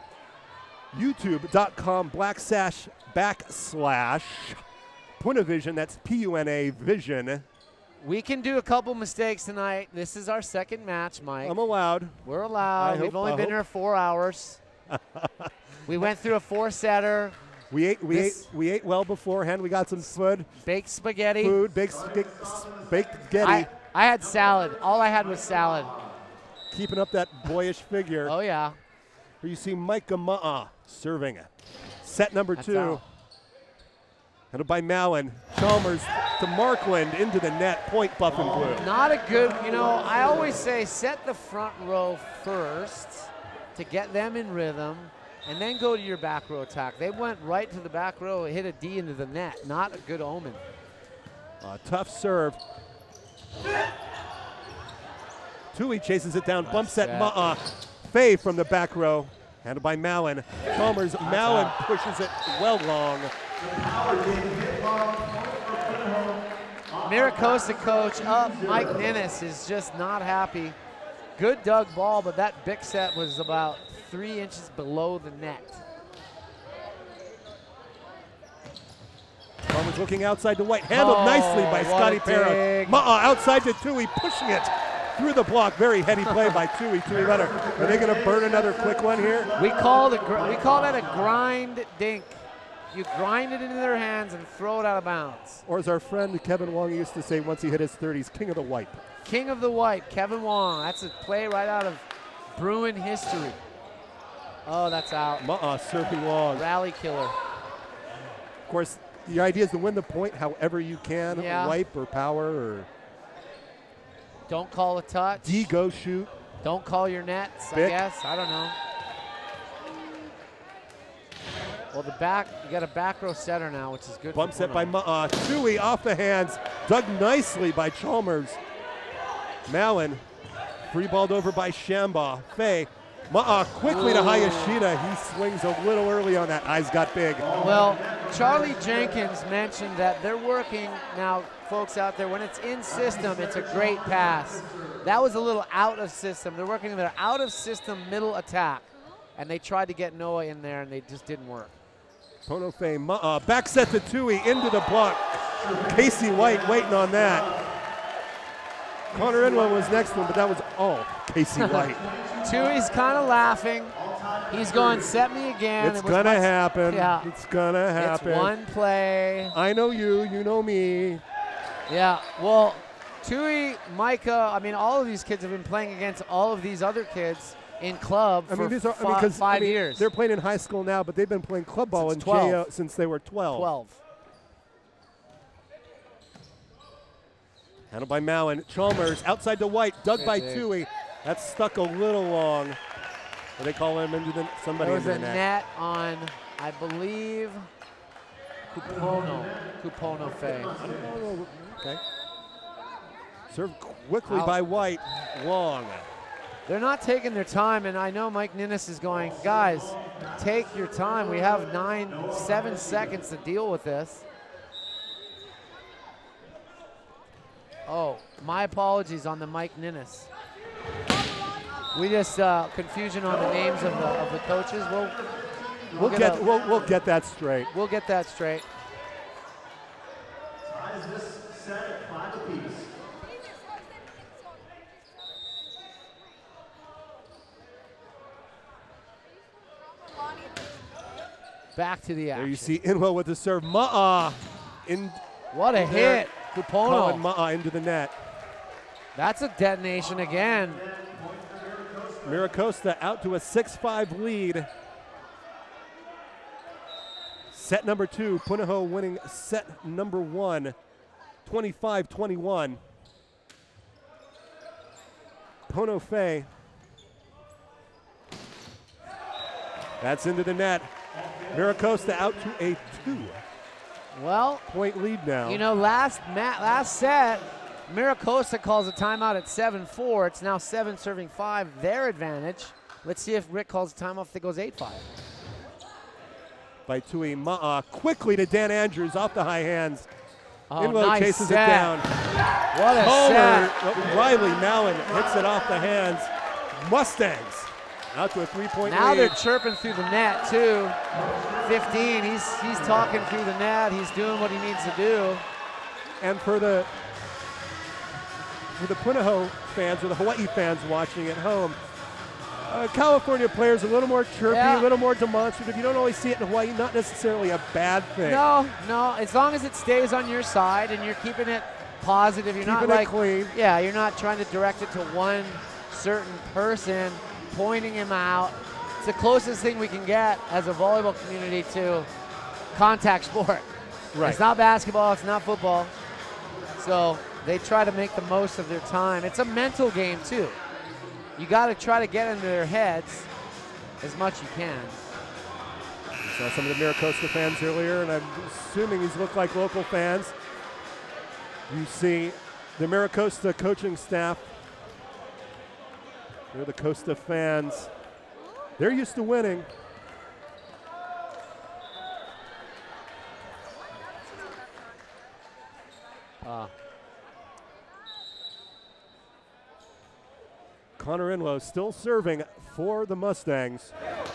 [SPEAKER 1] youtube.com/Punavision. That's P-U-N-A Vision.
[SPEAKER 2] We can do a couple mistakes tonight. This is our second match, Mike.
[SPEAKER 1] I'm allowed.
[SPEAKER 2] We're allowed. We've only been here 4 hours. We went through a 4-setter.
[SPEAKER 1] We ate well beforehand. We got some food.
[SPEAKER 2] Baked spaghetti.
[SPEAKER 1] Baked spaghetti.
[SPEAKER 2] I had salad. All I had was salad.
[SPEAKER 1] Keeping up that boyish figure.
[SPEAKER 2] Oh, yeah.
[SPEAKER 1] Here you see Micah Ma'a serving it. Set number 2. Headed by Mallon. Chalmers to Markland into the net. Point Buff and Blue.
[SPEAKER 2] Not a good, I always say set the front row first to get them in rhythm and then go to your back row attack. They went right to the back row, hit a D into the net. Not a good omen.
[SPEAKER 1] Tough serve. Tui chases it down, bumps at Ma'a. Faye from the back row, handled by Mallon. Chalmers, Mallon pushes it well long.
[SPEAKER 2] Maricosta coach up. Mike Ninnis is just not happy. Good dug ball, but that big set was about 3 inches below the net.
[SPEAKER 1] Chalmers looking outside to White, handled nicely by Scotty Parra. Ma'a outside to Tui, pushing it through the block. Very heady play by Tui. Tui better. Are they going to burn another quick one here?
[SPEAKER 2] We call that a grind dink. You grind it into their hands and throw it out of bounds.
[SPEAKER 1] Or as our friend Kevin Wong used to say once he hit his 30s, king of the wipe.
[SPEAKER 2] King of the wipe, Kevin Wong. That's a play right out of Bruin history. Oh, that's out.
[SPEAKER 1] Ma'a serving long.
[SPEAKER 2] Rally killer.
[SPEAKER 1] Of course, the idea is to win the point however you can. Wipe or power or...
[SPEAKER 2] Don't call a touch.
[SPEAKER 1] D, go shoot.
[SPEAKER 2] Don't call your nets, I guess. I don't know. Well, you got a back row setter now, which is good.
[SPEAKER 1] Bump set by Ma'a. Tui off the hands. Dug nicely by Chalmers. Mallon. Free balled over by Shambaugh. Faye. Ma'a quickly to Hayashida. He swings a little early on that. Eyes got big.
[SPEAKER 2] Well, Charlie Jenkins mentioned that they're working now, folks out there, when it's in system, it's a great pass. That was a little out of system. They're working their out of system middle attack. And they tried to get Noah in there, and they just didn't work.
[SPEAKER 1] Ponofe, back set to Tui, into the block. Casey White waiting on that. Connor Inwell was next one, but that was all Casey White.
[SPEAKER 2] Tui's kind of laughing. He's going, set me again.
[SPEAKER 1] It's going to happen.
[SPEAKER 2] Yeah.
[SPEAKER 1] It's going to happen.
[SPEAKER 2] It's one play.
[SPEAKER 1] I know you. You know me.
[SPEAKER 2] Yeah, well, Tui, Micah, I mean, all of these kids have been playing against all of these other kids in club for 5 years.
[SPEAKER 1] They're playing in high school now, but they've been playing club ball in JO since they were 12. Handled by Mowen. Chalmers outside to White, dug by Tui. That's stuck a little long. But they call him into somebody into the net.
[SPEAKER 2] There was a net on, I believe, Kupono Faye.
[SPEAKER 1] Okay. Served quickly by White, long.
[SPEAKER 2] They're not taking their time, and I know Mike Ninnis is going, guys, take your time. We have 7 seconds to deal with this. Oh, my apologies on the Mike Ninnis. We just confusion on the names of the coaches.
[SPEAKER 1] We'll get that straight.
[SPEAKER 2] We'll get that straight.
[SPEAKER 3] Ties this set at 5 apiece.
[SPEAKER 2] Back to the action.
[SPEAKER 1] There you see Inwell with the serve. Ma'a in.
[SPEAKER 2] What a hit. Kupono.
[SPEAKER 1] Ma'a into the net.
[SPEAKER 2] That's a detonation again.
[SPEAKER 1] Miracosta out to a 6-5 lead. Set number 2, Punahou winning set number 1, 25-21. Ponofe. That's into the net. Miracosta out to a 2-point lead now.
[SPEAKER 2] You know, last set, Miracosta calls a timeout at 7-4. It's now 7-5, their advantage. Let's see if Rick calls a timeout if it goes 8-5.
[SPEAKER 1] By Tui Ma'a, quickly to Dan Andrews off the high hands. Inwell
[SPEAKER 2] nice
[SPEAKER 1] chases
[SPEAKER 2] set.
[SPEAKER 1] it down.
[SPEAKER 2] What a set.
[SPEAKER 1] Riley Mowen hits it off the hands. Mustangs out to a 3-point lead.
[SPEAKER 2] Now they're chirping through the net too. 15, he's talking through the net. He's doing what he needs to do.
[SPEAKER 1] And for the Punahou fans or the Hawaii fans watching at home, California players a little more chirpy, a little more demonstrative. You don't always see it in Hawaii, not necessarily a bad thing.
[SPEAKER 2] No, as long as it stays on your side and you're keeping it positive, you're not like
[SPEAKER 1] clean.
[SPEAKER 2] Yeah, you're not trying to direct it to one certain person, pointing him out. It's the closest thing we can get as a volleyball community to contact sport.
[SPEAKER 1] Right.
[SPEAKER 2] It's not basketball, it's not football. So they try to make the most of their time. It's a mental game too. You got to try to get into their heads as much as you can.
[SPEAKER 1] You saw some of the Miracosta fans earlier, and I'm assuming these look like local fans. You see the Miracosta coaching staff. They're the Costa fans. They're used to winning. Connor Inwell still serving for the Mustangs.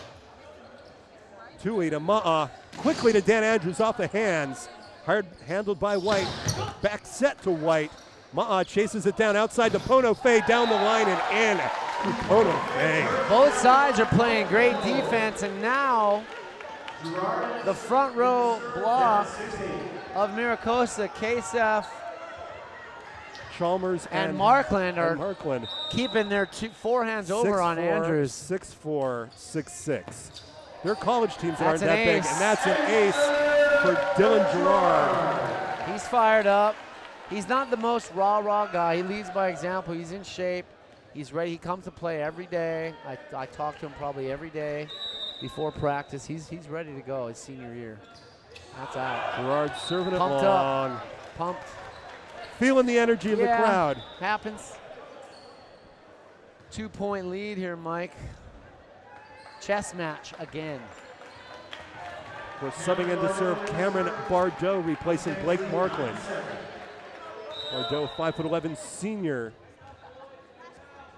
[SPEAKER 1] Tui to Ma'a, quickly to Dan Andrews off the hands. Hard handled by White, back set to White. Ma'a chases it down outside to Ponofe, down the line and in. Ponofe.
[SPEAKER 2] Both sides are playing great defense, and now the front row block of Miracosta, Kasef,
[SPEAKER 1] Chalmers
[SPEAKER 2] and Markland are
[SPEAKER 1] Markland
[SPEAKER 2] keeping their forehands over on Andrews.
[SPEAKER 1] 6'4", 6'6". Their college teams aren't
[SPEAKER 2] an
[SPEAKER 1] that big,
[SPEAKER 2] ace.
[SPEAKER 1] and that's an ace for Dylan Gerard.
[SPEAKER 2] He's fired up. He's not the most rah-rah guy. He leads by example. He's in shape. He's ready. He comes to play every day. I talk to him probably every day before practice. He's ready to go his senior year. That's out.
[SPEAKER 1] Gerard serving it
[SPEAKER 2] Pumped
[SPEAKER 1] long.
[SPEAKER 2] up. Pumped.
[SPEAKER 1] Feeling the energy of the crowd.
[SPEAKER 2] Happens. 2-point lead here, Mike. Chess match again.
[SPEAKER 1] We're subbing in to serve Cameron Bardot, replacing Blake Markland. Bardot, 5'11" senior.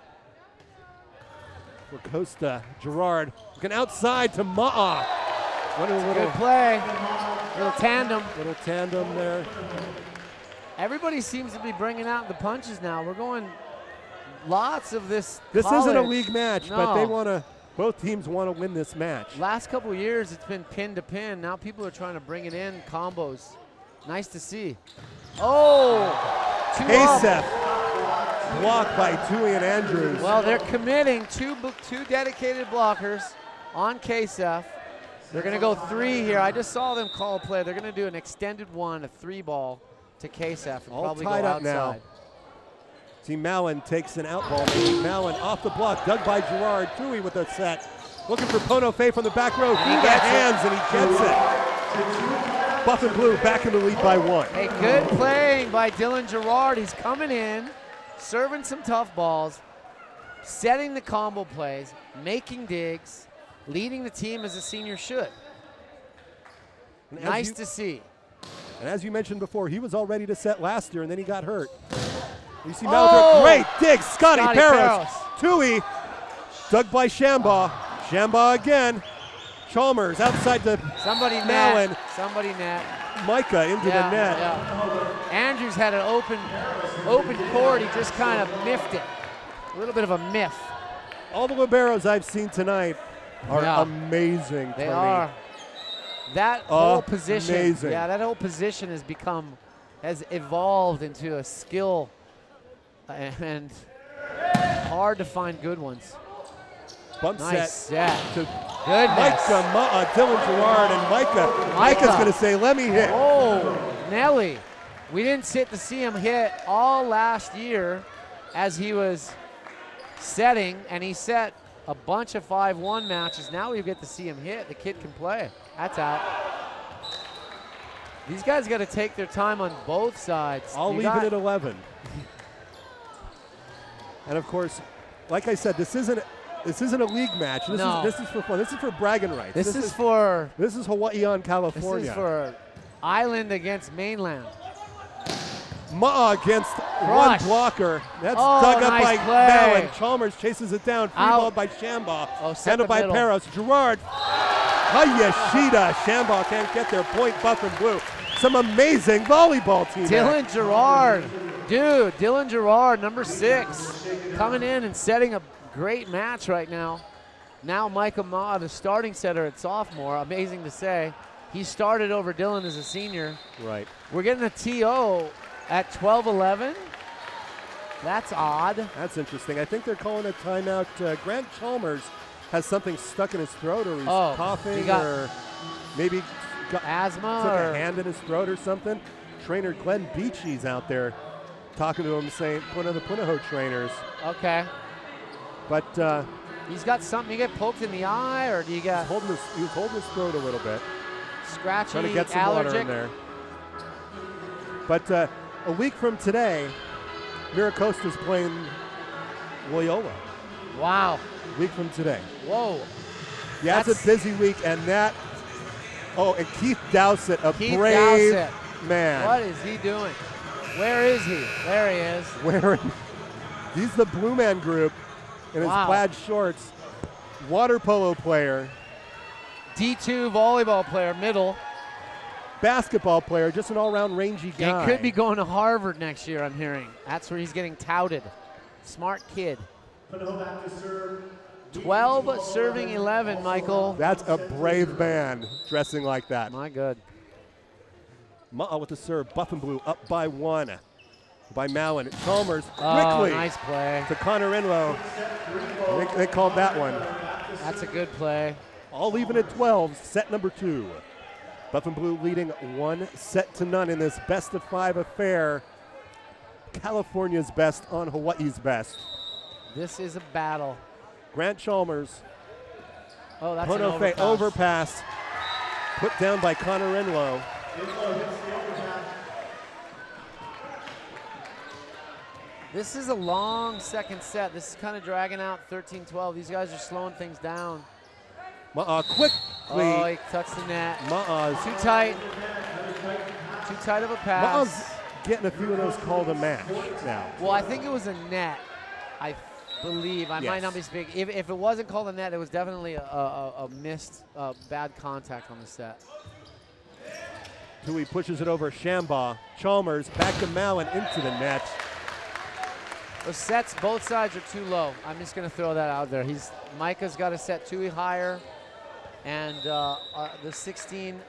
[SPEAKER 1] For Costa, Gerard looking outside to Ma'a. What a
[SPEAKER 2] Good
[SPEAKER 1] little,
[SPEAKER 2] play. Little tandem.
[SPEAKER 1] little tandem there.
[SPEAKER 2] Everybody seems to be bringing out the punches now. We're going lots of this.
[SPEAKER 1] This isn't a
[SPEAKER 2] college.
[SPEAKER 1] league match,
[SPEAKER 2] No.
[SPEAKER 1] but they want to. Both teams want to win this match.
[SPEAKER 2] Last couple of years, it's been pin to pin. Now people are trying to bring it in combos. Nice to see. Oh, two up.
[SPEAKER 1] Kasef blocked by Tui and Andrews.
[SPEAKER 2] Well, they're committing two dedicated blockers on Kasef. They're going to go 3 here. I just saw them call a play. They're going to do an extended 1, a 3-ball to Kasef, and
[SPEAKER 1] All
[SPEAKER 2] probably
[SPEAKER 1] tied
[SPEAKER 2] go
[SPEAKER 1] up now.
[SPEAKER 2] outside.
[SPEAKER 1] See Mallon takes an out ball. Mallon off the block, dug by Gerard. Tui with a set. Looking for Pono Fei from the back row. He got hands and he gets it. Buff and Blue back in the lead by 1.
[SPEAKER 2] Hey, good playing by Dylan Gerard. He's coming in, serving some tough balls, setting the combo plays, making digs, leading the team as a senior should.
[SPEAKER 1] And
[SPEAKER 2] Nice to see.
[SPEAKER 1] And as you mentioned before, he was all ready to set last year and then he got hurt. You see
[SPEAKER 2] Oh!
[SPEAKER 1] Mallon, great dig, Scotty Paris.
[SPEAKER 2] Paris.
[SPEAKER 1] Tui dug by Shambaugh. Shambaugh again. Chalmers outside the
[SPEAKER 2] Somebody
[SPEAKER 1] Mallon.
[SPEAKER 2] net. Somebody net.
[SPEAKER 1] Micah into the net.
[SPEAKER 2] Yeah. Andrews had an open court. He just kind of miffed it. A little bit of a miff.
[SPEAKER 1] All the liberos I've seen tonight are
[SPEAKER 2] Yeah.
[SPEAKER 1] amazing.
[SPEAKER 2] They
[SPEAKER 1] for me.
[SPEAKER 2] are. That whole
[SPEAKER 1] Amazing.
[SPEAKER 2] position, that whole position has evolved into a skill, and hard to find good ones.
[SPEAKER 1] Bump
[SPEAKER 2] Nice
[SPEAKER 1] set
[SPEAKER 2] set.
[SPEAKER 1] to
[SPEAKER 2] Goodness.
[SPEAKER 1] Micah, Dylan Gerard, and Micah's going to say, let me hit.
[SPEAKER 2] Oh, Nelly. We didn't sit to see him hit all last year as he was setting, and he set a bunch of 5-1 matches. Now we get to see him hit. The kid can play. That's out. These guys got to take their time on both sides.
[SPEAKER 1] I'll leave it at 11. And of course, like I said, this isn't a league match. This is for fun. This is for bragging rights.
[SPEAKER 2] This is
[SPEAKER 1] Hawaii on California.
[SPEAKER 2] This is for island against mainland.
[SPEAKER 1] Ma'a against
[SPEAKER 2] Crush.
[SPEAKER 1] one blocker. That's
[SPEAKER 2] Oh,
[SPEAKER 1] dug up
[SPEAKER 2] nice
[SPEAKER 1] by
[SPEAKER 2] play.
[SPEAKER 1] Mallon. Chalmers chases it down. Free
[SPEAKER 2] Out.
[SPEAKER 1] ball by Shambaugh.
[SPEAKER 2] Oh, set
[SPEAKER 1] handled
[SPEAKER 2] the
[SPEAKER 1] by
[SPEAKER 2] middle.
[SPEAKER 1] Paris. Gerard. Hayashida. Shambaugh can't get their point. Buff and Blue. Some amazing volleyball team.
[SPEAKER 2] Dylan Gerard. Dude, Dylan Gerard, number 6, coming in and setting a great match right now. Now Micah Ma, the starting setter at sophomore, amazing to say. He started over Dylan as a senior.
[SPEAKER 1] Right.
[SPEAKER 2] We're getting a TO at 12-11. That's odd.
[SPEAKER 1] That's interesting. I think they're calling a timeout. Grant Chalmers has something stuck in his throat, or he's coughing, or maybe took
[SPEAKER 2] asthma
[SPEAKER 1] a
[SPEAKER 2] or
[SPEAKER 1] hand in his throat or something. Trainer Glenn Beachy's out there talking to him, saying, one of the Punahou trainers.
[SPEAKER 2] okay.
[SPEAKER 1] But
[SPEAKER 2] He's got something. You get poked in the eye, or do you get
[SPEAKER 1] he was holding his throat a little bit,
[SPEAKER 2] scratchy,
[SPEAKER 1] trying to get some
[SPEAKER 2] allergic?
[SPEAKER 1] water in there. But a week from today, Miracosta's playing Loyola.
[SPEAKER 2] Wow.
[SPEAKER 1] A week from today.
[SPEAKER 2] Whoa.
[SPEAKER 1] Yeah, it's a busy week, and and Keith Dowsett, a
[SPEAKER 2] Keith
[SPEAKER 1] brave
[SPEAKER 2] Dowsett.
[SPEAKER 1] man.
[SPEAKER 2] What is he doing? Where is he? There he is.
[SPEAKER 1] He's the Blue Man Group in his
[SPEAKER 2] Wow.
[SPEAKER 1] plaid shorts. Water polo player,
[SPEAKER 2] D2 volleyball player, middle.
[SPEAKER 1] basketball player, just an all-around rangy guy.
[SPEAKER 2] He could be going to Harvard next year, I'm hearing. That's where he's getting touted. Smart kid. 12 serving 11, Michael.
[SPEAKER 1] That's a brave man dressing like that.
[SPEAKER 2] My good.
[SPEAKER 1] Ma'a with the serve. Buff and Blue up by 1 by Mallon. Chalmers
[SPEAKER 2] Oh,
[SPEAKER 1] quickly
[SPEAKER 2] nice play.
[SPEAKER 1] to Connor Enlow. They called that one.
[SPEAKER 2] That's a good play.
[SPEAKER 1] All even at 12, set number 2. Buff and Blue leading 1-0 in this best-of-5 affair. California's best on Hawaii's best.
[SPEAKER 2] This is a battle.
[SPEAKER 1] Grant Chalmers,
[SPEAKER 2] Oh, that's an
[SPEAKER 1] Pono Fei
[SPEAKER 2] overpass.
[SPEAKER 1] overpass, put down by Connor Enlow.
[SPEAKER 2] This is a long second set. This is kind of dragging out 13-12. These guys are slowing things down.
[SPEAKER 1] Ma'a quickly.
[SPEAKER 2] Oh, he touched the net.
[SPEAKER 1] Ma'a's
[SPEAKER 2] Too tight. Too tight of a pass.
[SPEAKER 1] getting a few of those called a match now.
[SPEAKER 2] Well, I think it was a net. believe. I might not be speaking. If it wasn't called a net, it was definitely a missed bad contact on the set.
[SPEAKER 1] Tui pushes it over Shambaugh. Chalmers back to Mallon into the net.
[SPEAKER 2] Those sets, both sides are too low. I'm just going to throw that out there. Micah's got to set Tui higher, and the 16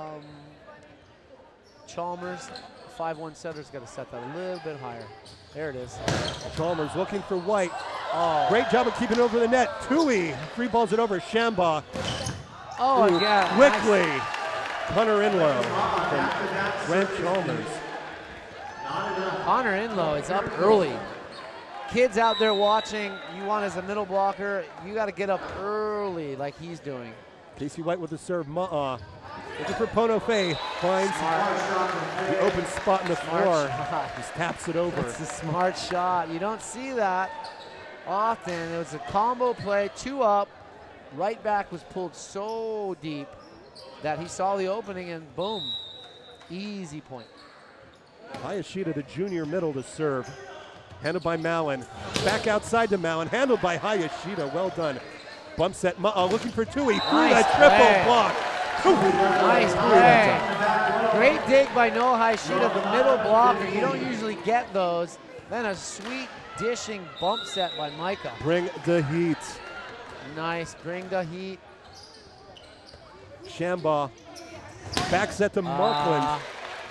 [SPEAKER 2] Chalmers 5-1 setter's got to set that a little bit higher. There it is.
[SPEAKER 1] Chalmers looking for White.
[SPEAKER 2] Oh,
[SPEAKER 1] Great job of keeping it over the net. Tui free balls it over Shambaugh.
[SPEAKER 2] oh yeah.
[SPEAKER 1] Quickly.
[SPEAKER 2] Nice.
[SPEAKER 1] Hunter Inlow from Grant Chalmers.
[SPEAKER 2] Connor Inlow is up early. Kids out there watching, you want as a middle blocker, you got to get up early like he's doing.
[SPEAKER 1] Casey White with the serve. Ma'a looking for Pono Fei. Finds the open spot in the floor. Just taps it over.
[SPEAKER 2] It's a smart shot. You don't see that often. It was a combo play, 2 up. Right back was pulled so deep that he saw the opening and boom, easy point.
[SPEAKER 1] Hayashida, the junior middle to serve. Handled by Mallon. Back outside to Mallon. Handled by Hayashida. Well done. Bump set. Ma'a looking for Tui. Through
[SPEAKER 2] Nice
[SPEAKER 1] that triple
[SPEAKER 2] play.
[SPEAKER 1] block.
[SPEAKER 2] Nice play. Great dig by Noah Hayashida, the middle blocker. You don't usually get those. Then a sweet dishing bump set by Micah.
[SPEAKER 1] Bring the heat.
[SPEAKER 2] Nice, bring the heat.
[SPEAKER 1] Shambaugh. Back set to Markland.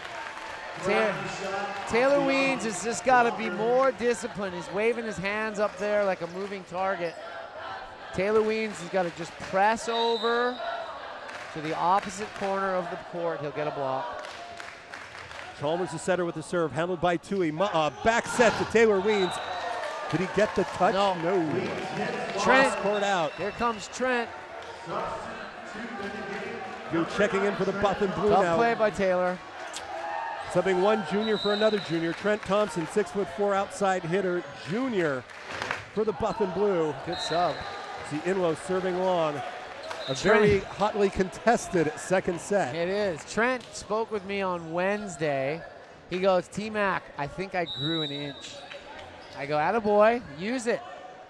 [SPEAKER 2] Taylor Weens has just got to be more disciplined. He's waving his hands up there like a moving target. Taylor Weens has got to just press over to the opposite corner of the court. He'll get a block.
[SPEAKER 1] Chalmers the setter with the serve. Handled by Tui. Ma'a back set to Taylor Weens. Did he get the touch?
[SPEAKER 2] No.
[SPEAKER 1] Trent. Court out.
[SPEAKER 2] Here comes Trent.
[SPEAKER 1] You're checking in for the buff and blue
[SPEAKER 2] Tough
[SPEAKER 1] now.
[SPEAKER 2] play by Taylor.
[SPEAKER 1] Subbing one junior for another junior. Trent Thompson, 6'4" outside hitter. Junior for the buff and blue.
[SPEAKER 2] Good sub.
[SPEAKER 1] See Inlow serving long. A very hotly contested second set.
[SPEAKER 2] It is. Trent spoke with me on Wednesday. He goes, T-Mac, I think I grew an inch. I go, attaboy, use it.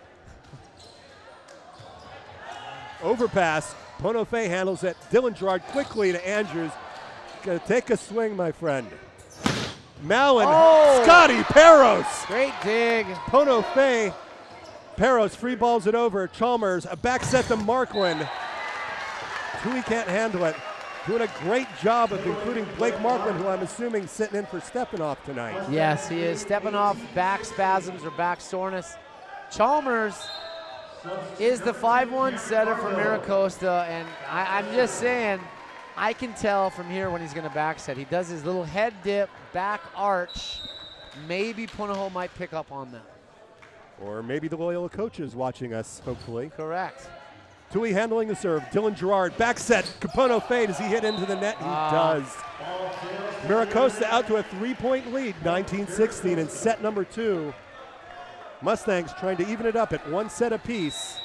[SPEAKER 1] Overpass. Pono Fei handles it. Dylan Gerard quickly to Andrews. Gonna take a swing, my friend. Mallon.
[SPEAKER 2] Oh!
[SPEAKER 1] Scotty Peros.
[SPEAKER 2] Great dig.
[SPEAKER 1] Pono Fei. Peros free balls it over. Chalmers. A back set to Markland. Tui can't handle it. Doing a great job of including Blake Markland, who I'm assuming sitting in for Stepanoff tonight.
[SPEAKER 2] Yes, he is. Stepanoff, back spasms or back soreness. Chalmers is the 5-1 setter for Miracosta, and I'm just saying, I can tell from here when he's going to back set. He does his little head dip, back arch. Maybe Punahou might pick up on that.
[SPEAKER 1] Or maybe the Loyola coaches watching us, hopefully.
[SPEAKER 2] Correct.
[SPEAKER 1] Tui handling the serve. Dylan Gerard, back set. Capono Fei, does he hit into the net? He does. Miracosta out to a 3-point lead, 19-16 in set number 2. Mustangs trying to even it up at 1 set apiece.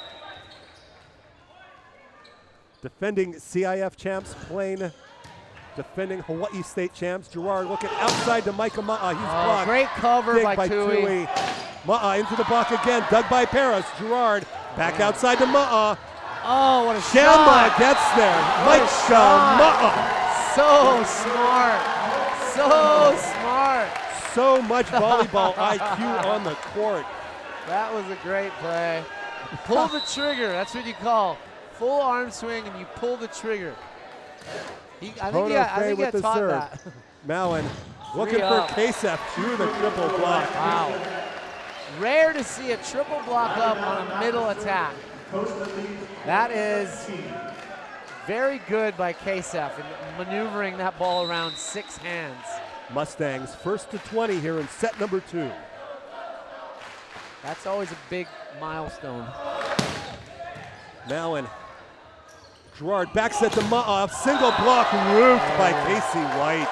[SPEAKER 1] Defending CIF champs, Plain. Defending Hawaii State champs. Gerard looking outside to Micah Ma'a. He's blocked.
[SPEAKER 2] Great cover
[SPEAKER 1] Dig
[SPEAKER 2] by Tui.
[SPEAKER 1] Ma'a into the block again. Dug by Peros. Gerard back outside to Ma'a.
[SPEAKER 2] Oh, what a
[SPEAKER 1] Shambaugh
[SPEAKER 2] shot.
[SPEAKER 1] gets there.
[SPEAKER 2] shot.
[SPEAKER 1] Ma'a.
[SPEAKER 2] So smart. So smart.
[SPEAKER 1] So much volleyball IQ on the court.
[SPEAKER 2] That was a great play. Pull the trigger. That's what you call full arm swing, and you pull the trigger. I think he got taught that.
[SPEAKER 1] Mallon looking
[SPEAKER 2] up.
[SPEAKER 1] for Kasef through the triple block.
[SPEAKER 2] Wow. Rare to see a triple block up on a middle attack. That is very good by Kasef in maneuvering that ball around 6 hands.
[SPEAKER 1] Mustangs first to 20 here in set number 2.
[SPEAKER 2] That's always a big milestone.
[SPEAKER 1] Mallon. Gerard back set to Ma'a. Single block roofed by Casey White.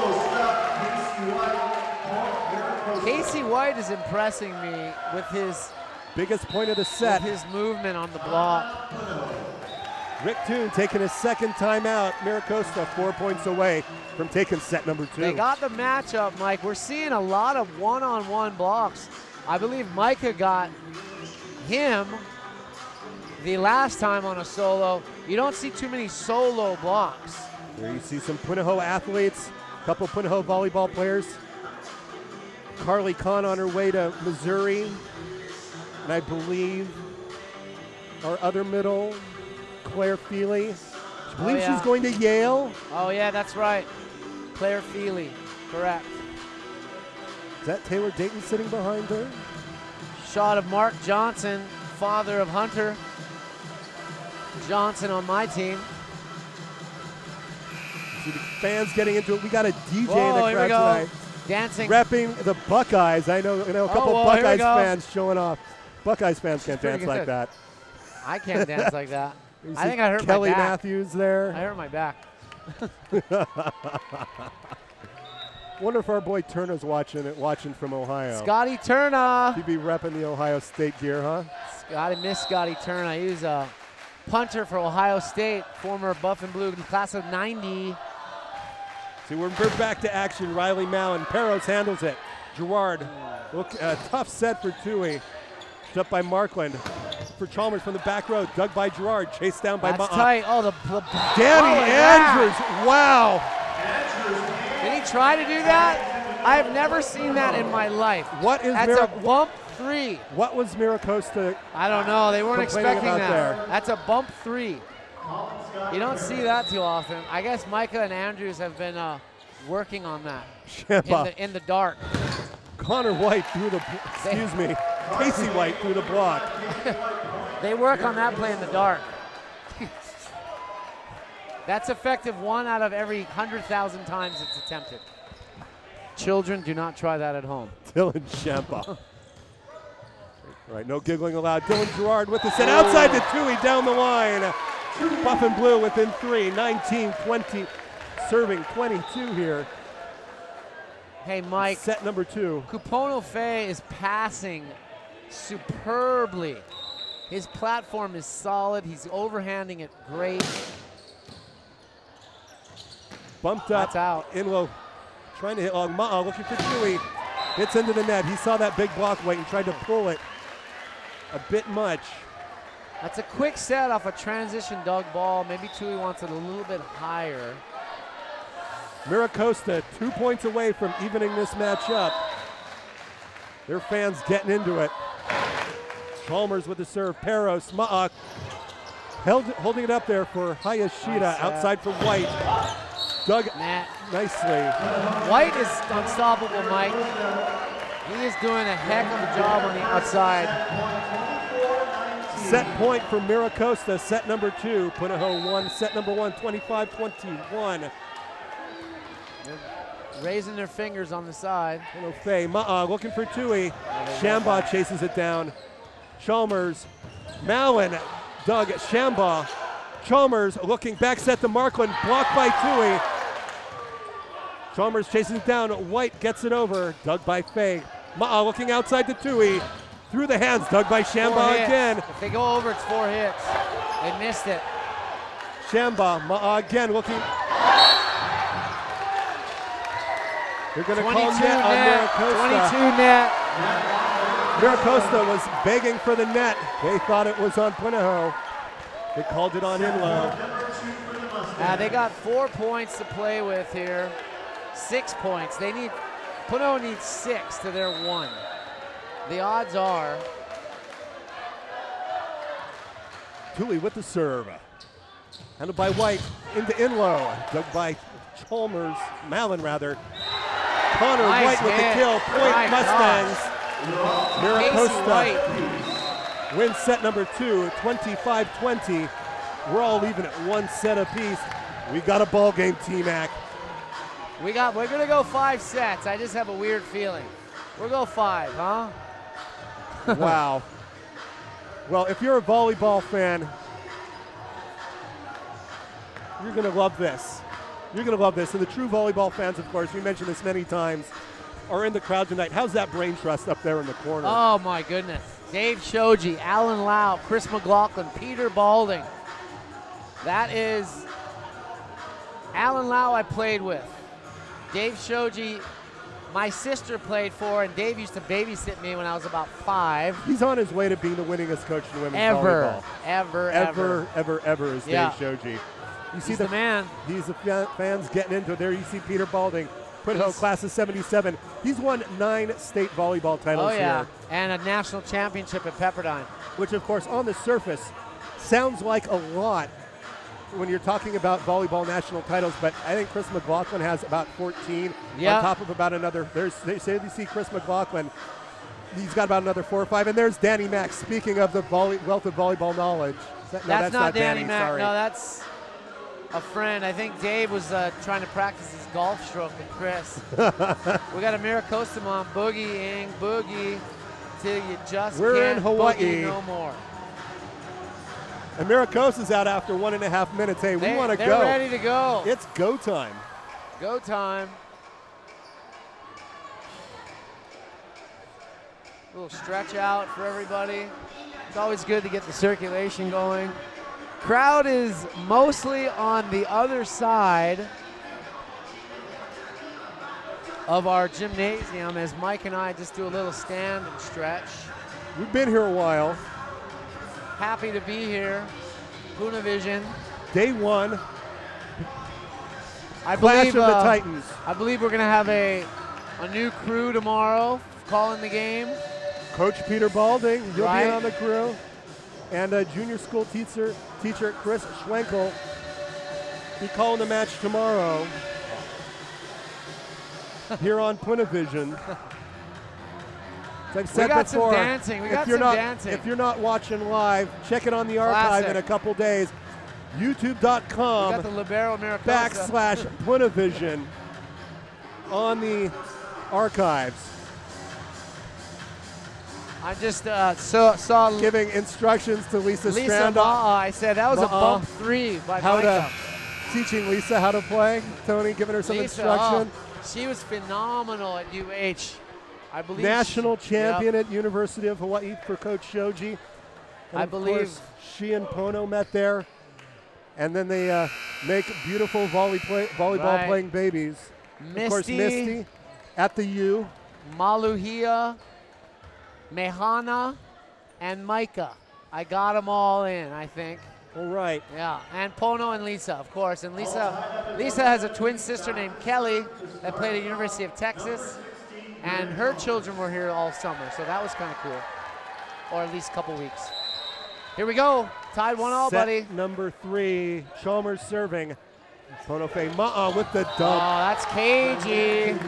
[SPEAKER 2] Casey White is impressing me with his
[SPEAKER 1] biggest point of the set.
[SPEAKER 2] His movement on the block.
[SPEAKER 1] Rick Toon taking his second timeout. Miracosta 4 points away from taking set number 2.
[SPEAKER 2] They got the matchup, Mike. We're seeing a lot of one-on-one blocks. I believe Micah got him the last time on a solo. You don't see too many solo blocks.
[SPEAKER 1] Here you see some Punahou athletes, a couple Punahou volleyball players. Carly Kahn on her way to Missouri, and I believe our other middle, Claire Feely. I believe she's going to Yale.
[SPEAKER 2] Oh yeah, that's right. Claire Feely, correct.
[SPEAKER 1] Is that Taylor Dayton sitting behind her?
[SPEAKER 2] Shot of Mark Johnson, father of Hunter Johnson on my team.
[SPEAKER 1] See the fans getting into it. We got a DJ in the
[SPEAKER 2] Whoa, here we
[SPEAKER 1] crowd
[SPEAKER 2] go.
[SPEAKER 1] tonight.
[SPEAKER 2] Dancing.
[SPEAKER 1] Repping the Buckeyes. I know a couple
[SPEAKER 2] whoa, here we
[SPEAKER 1] Buckeyes
[SPEAKER 2] go.
[SPEAKER 1] fans showing off. Buckeyes fans can't dance like
[SPEAKER 2] good.
[SPEAKER 1] that.
[SPEAKER 2] I can't dance like that.
[SPEAKER 1] You
[SPEAKER 2] I
[SPEAKER 1] see
[SPEAKER 2] think I hurt
[SPEAKER 1] Kelly
[SPEAKER 2] my back.
[SPEAKER 1] Matthews there.
[SPEAKER 2] I hurt my back.
[SPEAKER 1] Wonder if our boy Turner's watching from Ohio.
[SPEAKER 2] Scotty Turner.
[SPEAKER 1] He'd be repping the Ohio State gear, huh?
[SPEAKER 2] Miss Scotty Turner. He was a punter for Ohio State, former Buff and Blue class of 90.
[SPEAKER 1] See, we're back to action. Riley Mallon. Peros handles it. Gerard. Look, tough set for Tui. Up by Markland. For Chalmers from the back row. Dug by Gerard. Chased down by
[SPEAKER 2] That's tight. Oh, the
[SPEAKER 1] Danny Andrews. Wow.
[SPEAKER 2] Did he try to do that? I've never seen that in my life.
[SPEAKER 1] What is
[SPEAKER 2] That's a bump 3.
[SPEAKER 1] What was Miracosta?
[SPEAKER 2] I don't know. They weren't expecting
[SPEAKER 1] about
[SPEAKER 2] that.
[SPEAKER 1] there?
[SPEAKER 2] That's a bump 3. You don't see that too often. I guess Micah and Andrews have been working on that in the dark.
[SPEAKER 1] Connor White through the, Casey White through the block.
[SPEAKER 2] They work on that play in the dark. That's effective 1 out of every 100,000 times it's attempted. Children, do not try that at home.
[SPEAKER 1] Dylan Shampa. All right, no giggling allowed. Dylan Gerard with the set outside to Tui down the line. Buff and Blue within 3, 19-20, serving 22 here.
[SPEAKER 2] Hey, Mike.
[SPEAKER 1] Set number 2.
[SPEAKER 2] Kupono Fei is passing superbly. His platform is solid. He's overhanding it great.
[SPEAKER 1] Bumped up.
[SPEAKER 2] That's out.
[SPEAKER 1] Inlow trying to hit long. Ma'a looking for Tui. Hits into the net. He saw that big block weight and tried to pull it a bit much.
[SPEAKER 2] That's a quick set off a transition dug ball. Maybe Tui wants it a little bit higher.
[SPEAKER 1] Miracosta 2 points away from evening this match up. Their fans getting into it. Chalmers with the serve. Peros, Ma'a holding it up there for Hayashida.
[SPEAKER 2] Nice
[SPEAKER 1] outside for White. Dug nicely.
[SPEAKER 2] White is unstoppable, Mike. He is doing a heck of a job on the outside.
[SPEAKER 1] Set point for Miracosta. Set number 2. Punahou 1. Set number 1. 25-21.
[SPEAKER 2] Raising their fingers on the side.
[SPEAKER 1] Fei, Ma'a looking for Tui. Shambaugh chases it down. Chalmers, Mallon, dug Shambaugh. Chalmers looking back set to Markland, blocked by Tui. Chalmers chases it down. White gets it over, dug by Fei. Ma'a looking outside to Tui. Through the hands, dug by Shambaugh again.
[SPEAKER 2] If they go over, it's 4 hits. They missed it.
[SPEAKER 1] Shambaugh, Ma'a again looking. They're going to call net on Miracosta.
[SPEAKER 2] 22 net.
[SPEAKER 1] Miracosta was begging for the net. They thought it was on Punahou. They called it on Inlow.
[SPEAKER 2] They got 4 points to play with here. 6 points. Punahou needs 6 to their 1. The odds are.
[SPEAKER 1] Tui with the serve. Handled by White into Inlow. Dug by Chalmers, Mallon rather. Connor White with the kill. Point Mustangs. Miracosta wins set number 2, 25-20. We're all even at 1 set apiece. We got a ball game, T-Mac.
[SPEAKER 2] We're gonna go 5 sets. I just have a weird feeling. We'll go 5, huh?
[SPEAKER 1] Wow. Well, if you're a volleyball fan, you're gonna love this. You're gonna love this. And the true volleyball fans, of course, we mentioned this many times, are in the crowd tonight. How's that brain trust up there in the corner?
[SPEAKER 2] Oh my goodness. Dave Shoji, Alan Lau, Chris McLaughlin, Peter Balding. That is Alan Lau I played with. Dave Shoji my sister played for, and Dave used to babysit me when I was about 5.
[SPEAKER 1] He's on his way to being the winningest coach in women's volleyball.
[SPEAKER 2] Ever.
[SPEAKER 1] Is
[SPEAKER 2] Yeah.
[SPEAKER 1] Dave Shoji. You see
[SPEAKER 2] He's the man.
[SPEAKER 1] He's the fans getting into it. There you see Peter Balding, Punahou class of 77. He's won 9 state volleyball titles here.
[SPEAKER 2] And a national championship at Pepperdine.
[SPEAKER 1] Which, of course, on the surface sounds like a lot when you're talking about volleyball national titles, but I think Chris McLaughlin has about 14 on top of about another. They say you see Chris McLaughlin, he's got about another 4 or 5, and there's Danny Mack. Speaking of the wealth of volleyball knowledge.
[SPEAKER 2] That's not Danny Mack.
[SPEAKER 1] Sorry.
[SPEAKER 2] No, that's a friend. I think Dave was trying to practice his golf stroke with Chris. We got a Miracosta mom, boogieing, boogie, till you just
[SPEAKER 1] We're
[SPEAKER 2] can't
[SPEAKER 1] in Hawaii.
[SPEAKER 2] boogie no more.
[SPEAKER 1] And Miracosta's out after 1.5 minutes. Hey, we want to go.
[SPEAKER 2] They're ready to go.
[SPEAKER 1] It's go time.
[SPEAKER 2] Go time. A little stretch out for everybody. It's always good to get the circulation going. Crowd is mostly on the other side of our gymnasium as Mike and I just do a little stand and stretch.
[SPEAKER 1] We've been here a while.
[SPEAKER 2] Happy to be here. Punavision.
[SPEAKER 1] Day 1.
[SPEAKER 2] I
[SPEAKER 1] Clash
[SPEAKER 2] believe
[SPEAKER 1] of the Titans.
[SPEAKER 2] I believe we're gonna have a new crew tomorrow calling the game.
[SPEAKER 1] Coach Peter Balding, he'll
[SPEAKER 2] Right.
[SPEAKER 1] be on the crew. And junior school teacher Chris Schwenkel be calling the match tomorrow here on Punavision. As I've said
[SPEAKER 2] We got
[SPEAKER 1] before,
[SPEAKER 2] some dancing. We got
[SPEAKER 1] if you're
[SPEAKER 2] some
[SPEAKER 1] not,
[SPEAKER 2] dancing.
[SPEAKER 1] If you're not watching live, check it on the archive
[SPEAKER 2] Classic.
[SPEAKER 1] in a couple days.
[SPEAKER 2] We got
[SPEAKER 1] YouTube.com
[SPEAKER 2] the Libero Miracosta.
[SPEAKER 1] / Punavision on the archives.
[SPEAKER 2] I just saw
[SPEAKER 1] Giving instructions to Lisa Stranda.
[SPEAKER 2] Ma'a. I said that was a
[SPEAKER 1] Ma'a.
[SPEAKER 2] bump 3 by
[SPEAKER 1] How
[SPEAKER 2] Micah.
[SPEAKER 1] teaching Lisa how to play. Tony giving her some
[SPEAKER 2] Lisa,
[SPEAKER 1] instruction.
[SPEAKER 2] she was phenomenal at UH. I believe
[SPEAKER 1] National champion
[SPEAKER 2] Yep.
[SPEAKER 1] at University of Hawaii for Coach Shoji. And
[SPEAKER 2] I
[SPEAKER 1] of
[SPEAKER 2] believe-
[SPEAKER 1] course, she and Pono met there, and then they make beautiful volleyball
[SPEAKER 2] Right.
[SPEAKER 1] playing babies. Of course,
[SPEAKER 2] Misty,
[SPEAKER 1] Misty at the U.
[SPEAKER 2] Maluhia, Mehana, and Micah. I got them all in, I think.
[SPEAKER 1] All right.
[SPEAKER 2] Yeah, and Pono and Lisa, of course. And Lisa has a twin sister named Kelly that played at University of Texas, and her children were here all summer, so that was kind of cool, or at least a couple weeks. Here we go, tied 1-all,
[SPEAKER 1] Set
[SPEAKER 2] buddy.
[SPEAKER 1] number 3, Chalmers serving. Ponofe Ma'a with the
[SPEAKER 2] Oh,
[SPEAKER 1] dump.
[SPEAKER 2] that's cagey.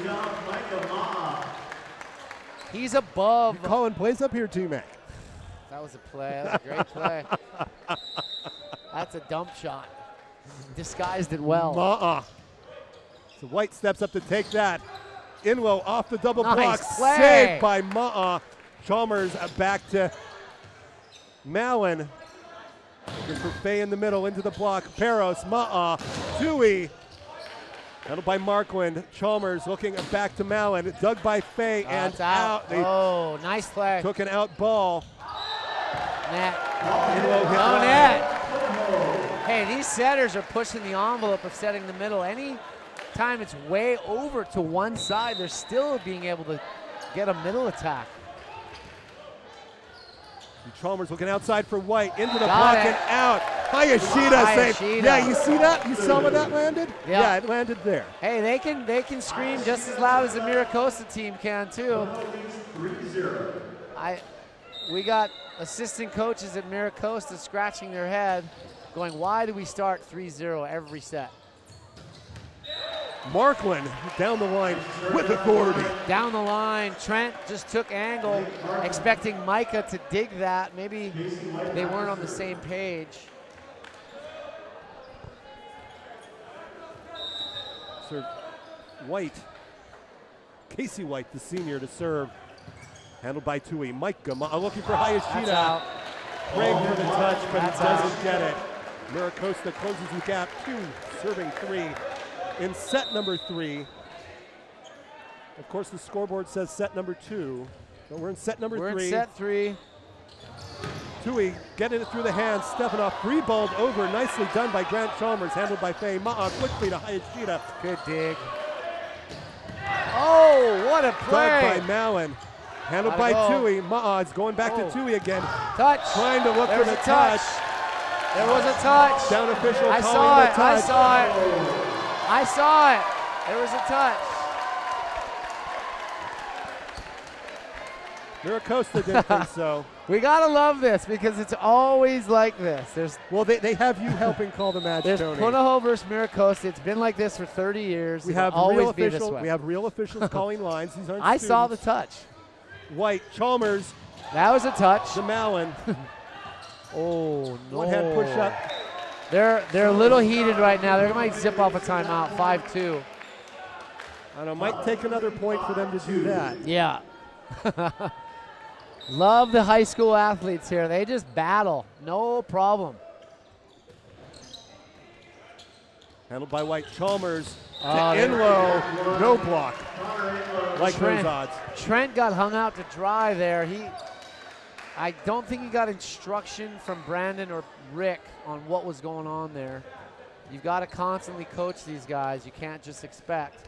[SPEAKER 2] He's above.
[SPEAKER 1] Colin plays up here too, Mac.
[SPEAKER 2] That was a play. That was a great play. That's a dump shot. Disguised it well.
[SPEAKER 1] Ma'a. So White steps up to take that. Inlow off the double
[SPEAKER 2] Nice
[SPEAKER 1] block.
[SPEAKER 2] play.
[SPEAKER 1] Saved by Ma'a. Chalmers back to Malin. Looking for Faye in the middle into the block. Peros, Ma'a, Dewey. Handled by Markland. Chalmers looking back to Malin. Dug by Faye and
[SPEAKER 2] It's out.
[SPEAKER 1] They
[SPEAKER 2] Oh, nice play.
[SPEAKER 1] took an out ball.
[SPEAKER 2] Net.
[SPEAKER 1] Inlow hit
[SPEAKER 2] Oh,
[SPEAKER 1] line.
[SPEAKER 2] net. Hey, these setters are pushing the envelope of setting the middle. Any time it's way over to one side, they're still being able to get a middle attack.
[SPEAKER 1] Chalmers looking outside for White, into the
[SPEAKER 2] Got
[SPEAKER 1] block
[SPEAKER 2] it.
[SPEAKER 1] and out. Hayashida save.
[SPEAKER 2] Hayashida.
[SPEAKER 1] Yeah, you see that? You saw where that landed?
[SPEAKER 2] Yeah.
[SPEAKER 1] Yeah, it landed there.
[SPEAKER 2] Hey, they can scream just as loud as the Miracosta team can too. We got assistant coaches at Miracosta scratching their head, going, why do we start 3-0 every set?
[SPEAKER 1] Markland down the line with authority.
[SPEAKER 2] Down the line, Trent just took angle, expecting Micah to dig that. Maybe they weren't on the same page.
[SPEAKER 1] Sir White, Casey White, the senior, to serve. Handled by Tui. Micah looking for
[SPEAKER 2] That's
[SPEAKER 1] Hayashida.
[SPEAKER 2] out.
[SPEAKER 1] Praying for the touch, but
[SPEAKER 2] That's
[SPEAKER 1] he doesn't
[SPEAKER 2] out.
[SPEAKER 1] get it. Miracosta closes the gap. 2, serving 3 in set number 3. Of course, the scoreboard says set number 2, but we're in set number 3.
[SPEAKER 2] We're in set 3.
[SPEAKER 1] Tui getting it through the hands. Stefanoff free balled over. Nicely done by Grant Chalmers. Handled by Faye. Ma'a quickly to Hayashida.
[SPEAKER 2] Good dig. Oh, what What a play.
[SPEAKER 1] Dug by Mallon. Handled by Tui. Ma'a's going back to Tui again.
[SPEAKER 2] Touch.
[SPEAKER 1] Trying to look
[SPEAKER 2] There
[SPEAKER 1] for
[SPEAKER 2] was
[SPEAKER 1] the
[SPEAKER 2] a touch. There was a touch.
[SPEAKER 1] Down official
[SPEAKER 2] I
[SPEAKER 1] calling
[SPEAKER 2] saw
[SPEAKER 1] the
[SPEAKER 2] it.
[SPEAKER 1] touch.
[SPEAKER 2] I saw it. I saw it. There was a touch.
[SPEAKER 1] Miracosta didn't think so.
[SPEAKER 2] We gotta love this because it's always like this.
[SPEAKER 1] Well, they have you helping call the match,
[SPEAKER 2] There's
[SPEAKER 1] Tony.
[SPEAKER 2] Punahou versus Miracosta. It's been like this for 30 years.
[SPEAKER 1] We
[SPEAKER 2] It'll
[SPEAKER 1] have
[SPEAKER 2] always
[SPEAKER 1] real
[SPEAKER 2] be this
[SPEAKER 1] officials.
[SPEAKER 2] way.
[SPEAKER 1] We have real officials calling lines. These aren't
[SPEAKER 2] I saw the
[SPEAKER 1] students.
[SPEAKER 2] touch.
[SPEAKER 1] White, Chalmers,
[SPEAKER 2] That was a touch.
[SPEAKER 1] to Mallon.
[SPEAKER 2] Oh no!
[SPEAKER 1] One hand push up.
[SPEAKER 2] They're a little heated right now. They might zip off a timeout. 5-2.
[SPEAKER 1] I don't know. Might take another point for them to do that.
[SPEAKER 2] Yeah. Love the high school athletes here. They just battle. No problem.
[SPEAKER 1] Handled by White, Chalmers to
[SPEAKER 2] there-
[SPEAKER 1] Inlow. No block. Like
[SPEAKER 2] Trent.
[SPEAKER 1] those odds.
[SPEAKER 2] Trent got hung out to dry there. I don't think he got instruction from Brandon or Rick on what was going on there. You've got to constantly coach these guys. You can't just expect.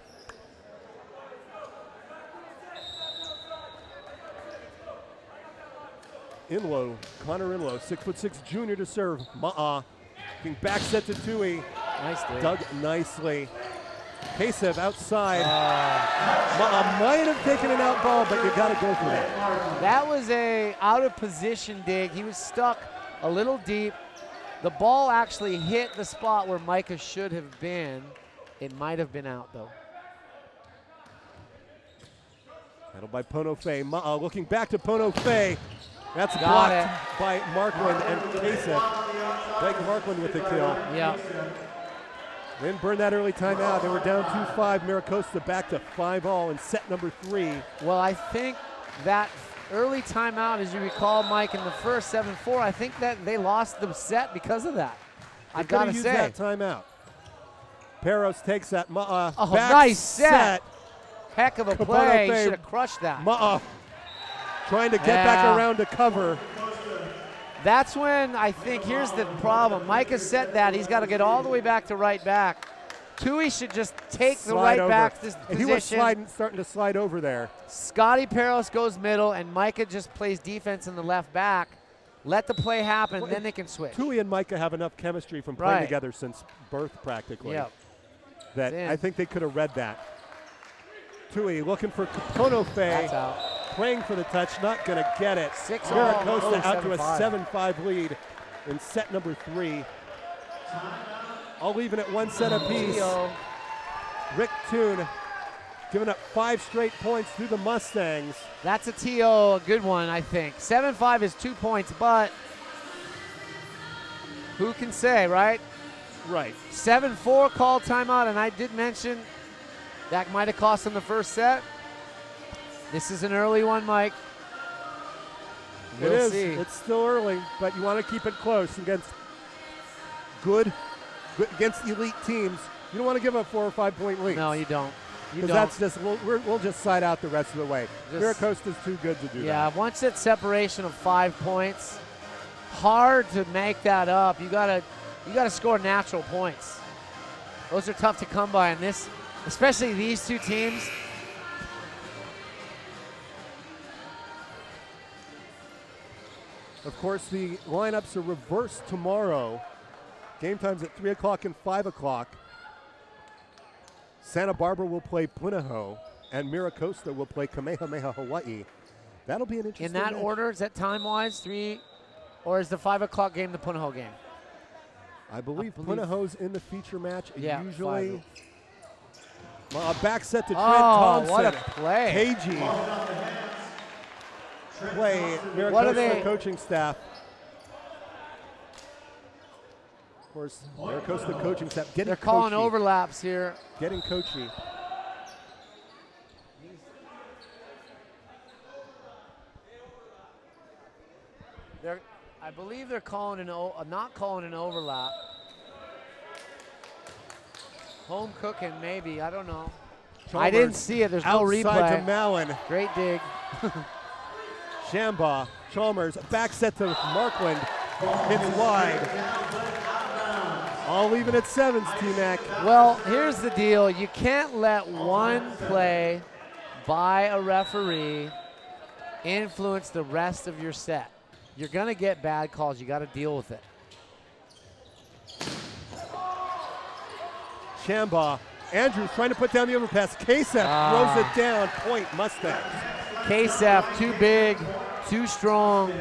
[SPEAKER 1] Inlow, Connor Inlow, 6'6" junior to serve. Ma'a, looking back set to Tui.
[SPEAKER 2] Nice dig.
[SPEAKER 1] Dug nicely. Kasev outside. Ma'a might have taken an out ball, but you got to go for that.
[SPEAKER 2] That was a out of position dig. He was stuck a little deep. The ball actually hit the spot where Micah should have been. It might have been out though.
[SPEAKER 1] Handled by Pono Fei. Ma'a looking back to Pono Fei. That's
[SPEAKER 2] Got
[SPEAKER 1] blocked by Markland and Kasev. Blake Markland with the kill.
[SPEAKER 2] Yeah.
[SPEAKER 1] They didn't burn that early timeout. They were down 2-5. Miracosta back to 5-all in set number 3.
[SPEAKER 2] Well, I think that early timeout, as you recall, Mike, in the first 7-4, I think that they lost the set because of that. I've got to
[SPEAKER 1] Use
[SPEAKER 2] say.
[SPEAKER 1] that timeout. Peros takes that. Ma'a
[SPEAKER 2] Oh,
[SPEAKER 1] back
[SPEAKER 2] nice set. Heck of a
[SPEAKER 1] Cabana
[SPEAKER 2] play.
[SPEAKER 1] Fei.
[SPEAKER 2] Should have crushed that.
[SPEAKER 1] Ma'a trying to get
[SPEAKER 2] Yeah.
[SPEAKER 1] back around to cover.
[SPEAKER 2] That's when I think here's the problem. Micah set that. He's got to get all the way back to right back. Tui should just take the
[SPEAKER 1] Slide
[SPEAKER 2] right
[SPEAKER 1] over.
[SPEAKER 2] back this
[SPEAKER 1] And
[SPEAKER 2] position.
[SPEAKER 1] he was starting to slide over there.
[SPEAKER 2] Scotty Peros goes middle, and Micah just plays defense in the left back. Let the play happen,
[SPEAKER 1] Well,
[SPEAKER 2] then they can switch.
[SPEAKER 1] Tui and Micah have enough chemistry from playing
[SPEAKER 2] Right.
[SPEAKER 1] together since birth practically.
[SPEAKER 2] Yep.
[SPEAKER 1] That
[SPEAKER 2] In.
[SPEAKER 1] I think they could have read that. Tui looking for Pono Fei.
[SPEAKER 2] That's out.
[SPEAKER 1] Praying for the touch, not going to get it.
[SPEAKER 2] 6-all.
[SPEAKER 1] Miracosta out to a
[SPEAKER 2] 7-5.
[SPEAKER 1] 7-5 lead in set number 3. All even at one set apiece.
[SPEAKER 2] T.O.
[SPEAKER 1] Rick Toon giving up 5 straight points through the Mustangs.
[SPEAKER 2] That's a TO, a good one, I think. 7-5 is 2 points, but who can say, right?
[SPEAKER 1] Right.
[SPEAKER 2] 7-4 call timeout, and I did mention that might have cost them the first set. This is an early one, Mike. We'll
[SPEAKER 1] It is.
[SPEAKER 2] see.
[SPEAKER 1] It's still early, but you want to keep it close against against elite teams. You don't want to give up 4 or 5 point leads.
[SPEAKER 2] No, you don't. You
[SPEAKER 1] Because
[SPEAKER 2] don't.
[SPEAKER 1] that's just we'll just side out the rest of the way.
[SPEAKER 2] Just-
[SPEAKER 1] Miracosta's too good to do
[SPEAKER 2] Yeah,
[SPEAKER 1] that.
[SPEAKER 2] once it's separation of 5 points, hard to make that up. You gotta score natural points. Those are tough to come by in this, especially these two teams.
[SPEAKER 1] Of course, the lineups are reversed tomorrow. Game times at 3 o'clock and 5 o'clock. Santa Barbara will play Punahou, and Miracosta will play Kamehameha Hawaii. That'll be an interesting
[SPEAKER 2] In that
[SPEAKER 1] match.
[SPEAKER 2] order, is that time-wise 3, or is the 5 o'clock game the Punahou game?
[SPEAKER 1] I believe
[SPEAKER 2] I believe-
[SPEAKER 1] Punahou's in the feature match.
[SPEAKER 2] Yeah,
[SPEAKER 1] Usually, a back set to Trent
[SPEAKER 2] Oh,
[SPEAKER 1] Thompson.
[SPEAKER 2] what a play.
[SPEAKER 1] KG. Play,
[SPEAKER 2] What are
[SPEAKER 1] Miracosta
[SPEAKER 2] they-
[SPEAKER 1] coaching staff. Of course, Miracosta coaching staff getting
[SPEAKER 2] They're calling
[SPEAKER 1] coachy.
[SPEAKER 2] overlaps here.
[SPEAKER 1] Getting coachy.
[SPEAKER 2] I believe they're calling not calling an overlap. Home cooking, maybe. I don't know. I
[SPEAKER 1] Chalmers
[SPEAKER 2] didn't see it. There's no
[SPEAKER 1] outside to
[SPEAKER 2] replay.
[SPEAKER 1] Mallon.
[SPEAKER 2] Great dig.
[SPEAKER 1] Shambaugh, Chalmers, back set to Markland. Hits wide. All even at 7s, T-Mac.
[SPEAKER 2] Well, here's the deal. You can't let one play by a referee influence the rest of your set. You're gonna get bad calls, you gotta deal with it.
[SPEAKER 1] Shambaugh. Andrews trying to put down the overpass. Kasef throws it down. Point Mustangs.
[SPEAKER 2] Kasef, too big, too strong.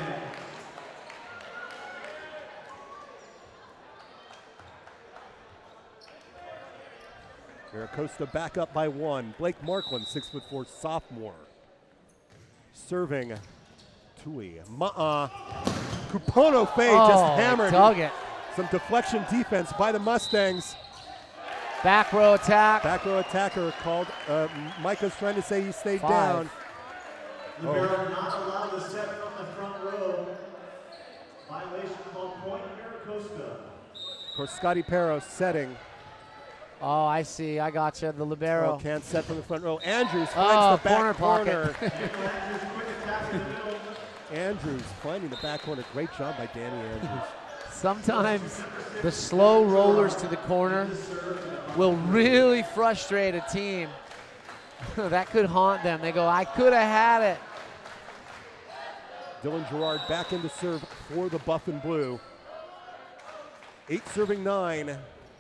[SPEAKER 1] Miracosta back up by 1. Blake Markland, 6'4" sophomore. Serving Tui. Kupono Faye just hammered.
[SPEAKER 2] Dug it.
[SPEAKER 1] Some deflection defense by the Mustangs.
[SPEAKER 2] Back row attack.
[SPEAKER 1] Back row attacker called. Micah's trying to say he stayed
[SPEAKER 2] 5.
[SPEAKER 1] down.
[SPEAKER 3] Libero not allowed to set from the front row. Violation called point Miracosta.
[SPEAKER 1] Of course, Scotty Peros setting.
[SPEAKER 2] Oh, I see. I got you. The libero.
[SPEAKER 1] Can't set from the front row. Andrews finds the back corner. Andrews finding the back corner. Great job by Danny Andrews.
[SPEAKER 2] Sometimes the slow rollers to the corner will really frustrate a team. That could haunt them. They go, I could have had it.
[SPEAKER 1] Dylan Gerard back into serve for the Buff and Blue. 8 serving 9.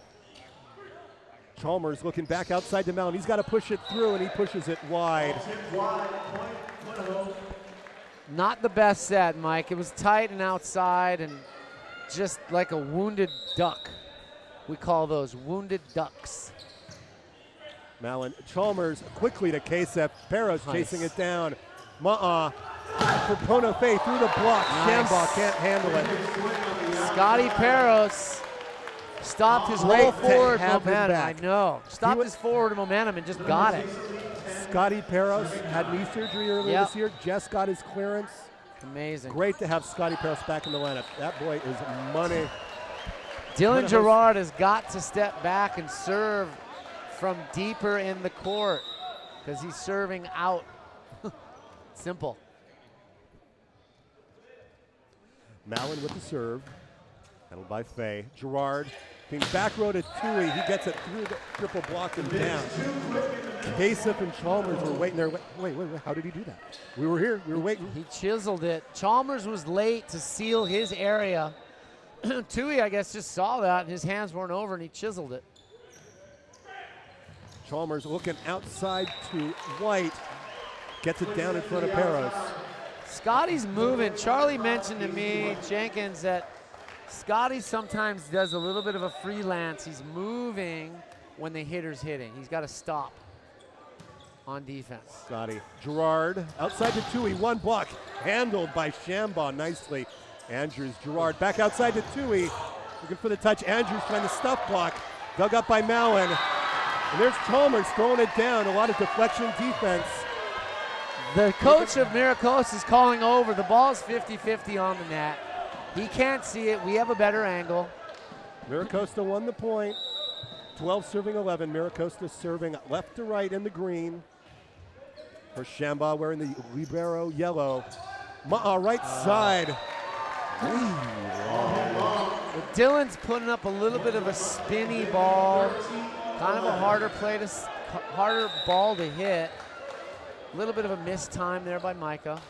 [SPEAKER 1] Chalmers looking back outside to Mountain. He's got to push it through, and he pushes it wide.
[SPEAKER 2] Not the best set, Mike. It was tight and outside and just like a wounded duck. We call those wounded ducks.
[SPEAKER 1] Mallon, Chalmers quickly to Kasef. Peros chasing it down. Kupono Faye through the block.
[SPEAKER 2] Nice.
[SPEAKER 1] Shambaugh can't handle it.
[SPEAKER 2] Scotty Peros stopped his
[SPEAKER 1] Great
[SPEAKER 2] whole
[SPEAKER 1] to
[SPEAKER 2] forward
[SPEAKER 1] have him
[SPEAKER 2] momentum. I
[SPEAKER 1] back.
[SPEAKER 2] know. Stopped his forward momentum and just got it.
[SPEAKER 1] Scotty Peros had knee surgery earlier this year. Just got his clearance.
[SPEAKER 2] Amazing.
[SPEAKER 1] Great to have Scotty Peros back in the lineup. That boy is money.
[SPEAKER 2] Dylan Gerard has got to step back and serve from deeper in the court because he's serving out. Simple.
[SPEAKER 1] Mallon with the serve. Handled by Faye. Gerard being back row to Tui. He gets it through the triple block and down. Kasef and Chalmers were waiting there. Wait, how did he do that? We were here. We were waiting.
[SPEAKER 2] He chiseled it. Chalmers was late to seal his area. Tui, I guess, just saw that, and his hands weren't over, and he chiseled it.
[SPEAKER 1] Chalmers looking outside to White. Gets it down in front of Peros.
[SPEAKER 2] Scotty's moving. Charlie mentioned to me, Jenkins, that Scotty sometimes does a little bit of a freelance. He's moving when the hitter's hitting. He's got to stop on defense.
[SPEAKER 1] Scotty. Gerard outside to Tui. 1 block. Handled by Shambaugh nicely. Andrews. Gerard back outside to Tui. Looking for the touch. Andrews trying to stuff block. Dug up by Mallon. And there's Chalmers throwing it down. A lot of deflection defense.
[SPEAKER 2] The coach of Miracosta is calling over. The ball's 50-50 on the net. He can't see it. We have a better angle.
[SPEAKER 1] Miracosta won the point. 12 serving 11. Miracosta serving left to right in the green. For Shambaugh wearing the libero yellow. Right side.
[SPEAKER 2] Well, Dylan's putting up a little bit of a spinny ball. Kind of a harder ball to hit. A little bit of a missed time there by Micah.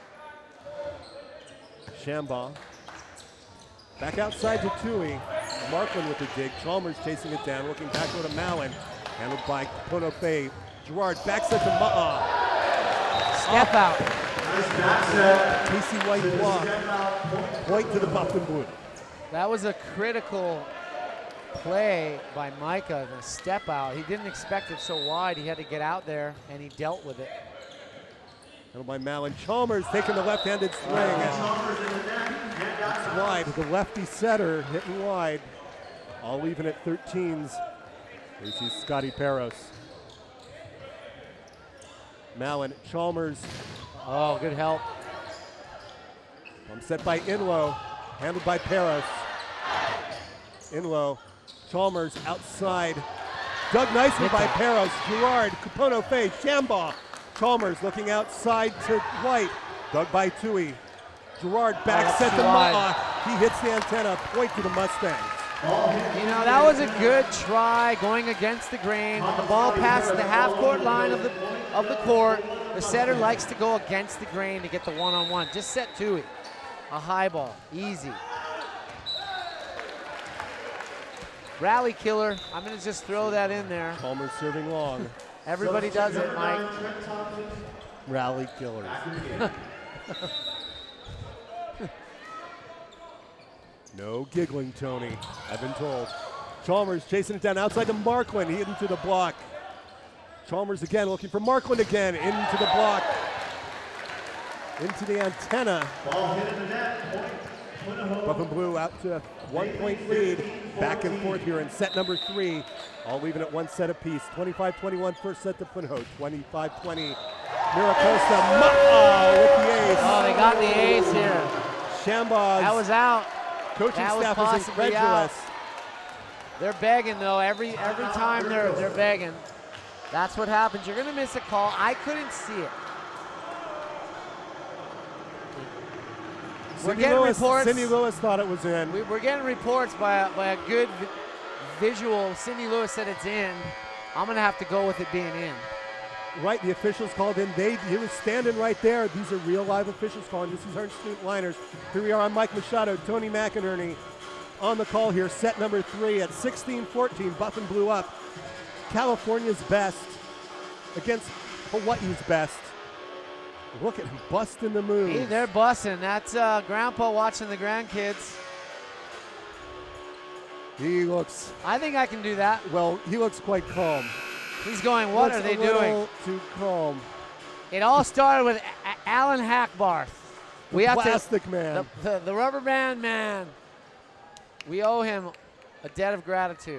[SPEAKER 1] Shambaugh. Back outside to Tui. Markland with the dig. Chalmers chasing it down, looking back to Mallon. Handled by Kupono Faye. Gerard backs it to
[SPEAKER 2] Step out.
[SPEAKER 1] Casey White block. Point to the Buff and Blue.
[SPEAKER 2] That was a critical play by Micah, the step out. He didn't expect it so wide. He had to get out there, and he dealt with it.
[SPEAKER 1] Handled by Mallon. Chalmers taking the left-handed swing. It's wide. The lefty setter hitting wide. All even at 13s. There you see Scotty Peros. Mallon, Chalmers.
[SPEAKER 2] Oh, good help.
[SPEAKER 1] Set by Inlow. Handled by Peros. Inlow. Chalmers outside. Dug nicely by Peros. Gerard, Kupono Faye, Shambaugh. Chalmers looking outside to White. Dug by Tui. Gerard back set to Ma'a. He hits the antenna. Point to the Mustangs.
[SPEAKER 2] You know, that was a good try going against the grain. When the ball passes the half-court line of the court, the setter likes to go against the grain to get the one-on-one. Just set Tui. A high ball, easy. Rally killer. I'm going to just throw that in there.
[SPEAKER 1] Chalmers serving long.
[SPEAKER 2] Everybody does it, Mike.
[SPEAKER 1] Rally killers. No giggling, Tony, I've been told. Chalmers chasing it down outside to Markland, into the block. Chalmers again looking for Markland again, into the block. Into the antenna.
[SPEAKER 3] Ball hit in the net. Point.
[SPEAKER 1] Buff and Blue out to 1-point lead. Back and forth here in set number 3. All leaving at 1 set apiece. 25-21 first set to Punahou. 25-20. Miracosta with the ace.
[SPEAKER 2] Oh, they got the ace here.
[SPEAKER 1] Shambaz.
[SPEAKER 2] That was out.
[SPEAKER 1] Coaching
[SPEAKER 2] That was
[SPEAKER 1] staff is
[SPEAKER 2] possibly
[SPEAKER 1] incredulous.
[SPEAKER 2] out. They're begging though. Every time they're begging. That's what happens. You're gonna miss a call. I couldn't see it. We're getting reports.
[SPEAKER 1] Cindy Lewis thought it was in.
[SPEAKER 2] We're getting reports by a good visual. Cindy Lewis said it's in. I'm gonna have to go with it being in.
[SPEAKER 1] Right, the officials called in. He was standing right there. These are real live officials calling. This is our student liners. Here we are. I'm Mike Machado, Tony McInerney on the call here. Set number 3 at 16-14. Buff and Blue up. California's best against Hawaii's best. Look at him busting the moves.
[SPEAKER 2] Hey, they're busting. That's Grandpa watching the grandkids.
[SPEAKER 1] He looks.
[SPEAKER 2] I think I can do that.
[SPEAKER 1] Well, he looks quite calm.
[SPEAKER 2] He's going, what are they doing?
[SPEAKER 1] Too calm.
[SPEAKER 2] It all started with Alan Hackbarth.
[SPEAKER 1] The plastic man.
[SPEAKER 2] The rubber band man. We owe him a debt of gratitude.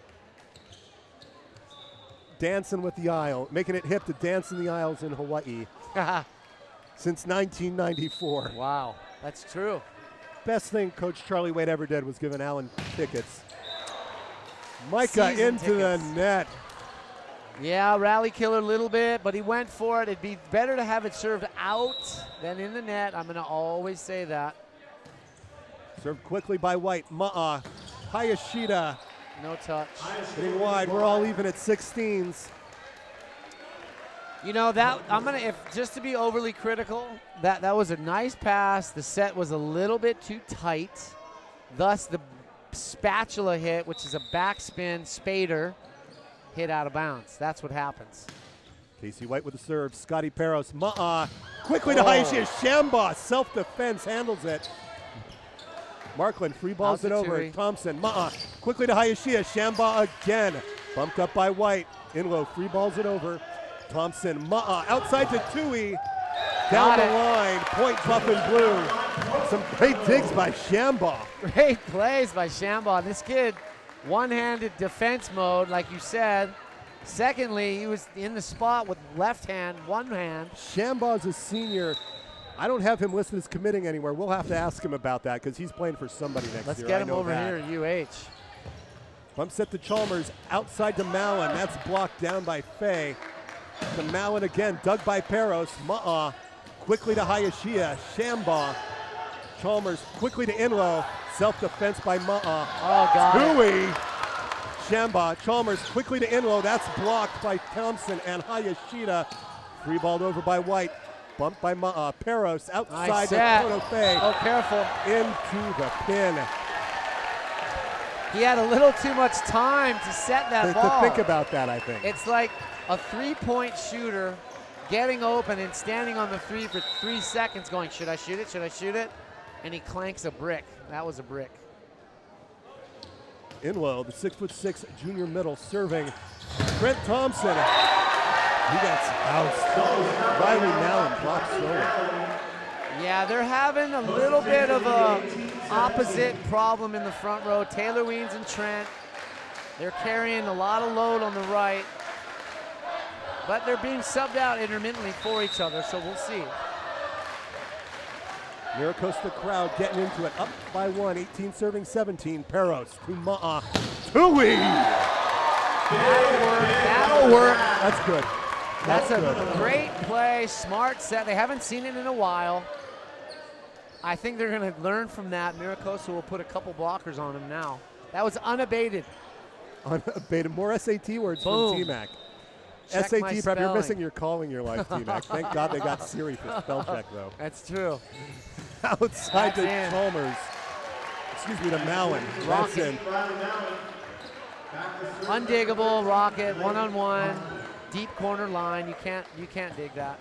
[SPEAKER 1] Dancing with the aisle, making it hip to dance in the aisles in Hawaii since 1994.
[SPEAKER 2] Wow, that's true.
[SPEAKER 1] Best thing Coach Charlie Wade ever did was giving Alan tickets. Micah
[SPEAKER 2] Season
[SPEAKER 1] into
[SPEAKER 2] tickets.
[SPEAKER 1] the net.
[SPEAKER 2] Yeah, rally killer a little bit, but he went for it. It'd be better to have it served out than in the net. I'm going to always say that.
[SPEAKER 1] Served quickly by White. Ma'a. Hayashida.
[SPEAKER 2] No touch.
[SPEAKER 1] Hitting wide. We're all even at 16s.
[SPEAKER 2] You know, that just to be overly critical, that was a nice pass. The set was a little bit too tight. Thus, the spatula hit, which is a backspin spader, hit out of bounds. That's what happens.
[SPEAKER 1] Casey White with the serve. Scotty Peros. Ma'a. Quickly to Hayashida. Shambas. Self-defense handles it. Markland free balls it over.
[SPEAKER 2] Tui.
[SPEAKER 1] Thompson. Ma'a. Quickly to Hayashida. Shamba again. Bumped up by White. Inlow free balls it over. Thompson. Ma'a. Outside to Tui. Down the line. Point Buff and Blue. Some great digs by Shamba.
[SPEAKER 2] Great plays by Shamba. This kid, one-handed defense mode, like you said. Secondly, he was in the spot with left hand, one hand.
[SPEAKER 1] Shamba's a senior. I don't have him listed as committing anywhere. We'll have to ask him about that because he's playing for somebody next
[SPEAKER 2] Let's
[SPEAKER 1] year.
[SPEAKER 2] get
[SPEAKER 1] I
[SPEAKER 2] him
[SPEAKER 1] know
[SPEAKER 2] over
[SPEAKER 1] that.
[SPEAKER 2] here at UH.
[SPEAKER 1] Bump set to Chalmers, outside to Mallon. That's blocked down by Fay. To Mallon again, dug by Peros. Ma'a, quickly to Hayashida. Shamba. Chalmers quickly to Inlow. Self-defense by Ma'a.
[SPEAKER 2] Oh, God.
[SPEAKER 1] Tui. Shamba. Chalmers quickly to Inlow. That's blocked by Thompson and Hayashida. Free balled over by White. Bumped by Ma'a. Peros outside
[SPEAKER 2] Nice
[SPEAKER 1] to
[SPEAKER 2] set.
[SPEAKER 1] Kono Fay.
[SPEAKER 2] Oh, careful.
[SPEAKER 1] Into the pin.
[SPEAKER 2] He had a little too much time to set that ball.
[SPEAKER 1] To think about that, I think.
[SPEAKER 2] It's like a three-point shooter getting open and standing on the three for 3 seconds going, should I shoot it, should I shoot it? And he clanks a brick. That was a brick.
[SPEAKER 1] Inlow, the 6'6" junior middle serving. Trent Thompson. He got housed. Riley Mallon blocks solo.
[SPEAKER 2] Yeah, they're having a little bit of a opposite problem in the front row. Taylor Weens and Trent, they're carrying a lot of load on the right, but they're being subbed out intermittently for each other, so we'll see.
[SPEAKER 1] Miracosta crowd getting into it, up by 1, 18 serving 17. Peros to Ma'a. Tui!
[SPEAKER 2] That'll work.
[SPEAKER 1] That's good.
[SPEAKER 2] That's a
[SPEAKER 1] good.
[SPEAKER 2] great play, smart set. They haven't seen it in a while. I think they're going to learn from that. Miracosta will put a couple blockers on him now. That was unabated.
[SPEAKER 1] Unabated. More SAT words
[SPEAKER 2] Boom.
[SPEAKER 1] from T-Mac.
[SPEAKER 2] Check my
[SPEAKER 1] SAT prep, you're
[SPEAKER 2] spelling.
[SPEAKER 1] missing your calling your life, T-Mac. Thank God they got Siri for spell check, though.
[SPEAKER 2] That's true.
[SPEAKER 1] Outside
[SPEAKER 2] That's
[SPEAKER 1] to
[SPEAKER 2] in.
[SPEAKER 1] Chalmers. Excuse me, to Mallon. That's
[SPEAKER 2] Rocket.
[SPEAKER 1] in.
[SPEAKER 2] Undiggable, Rocket, one-on-one, deep corner line. You can't dig that.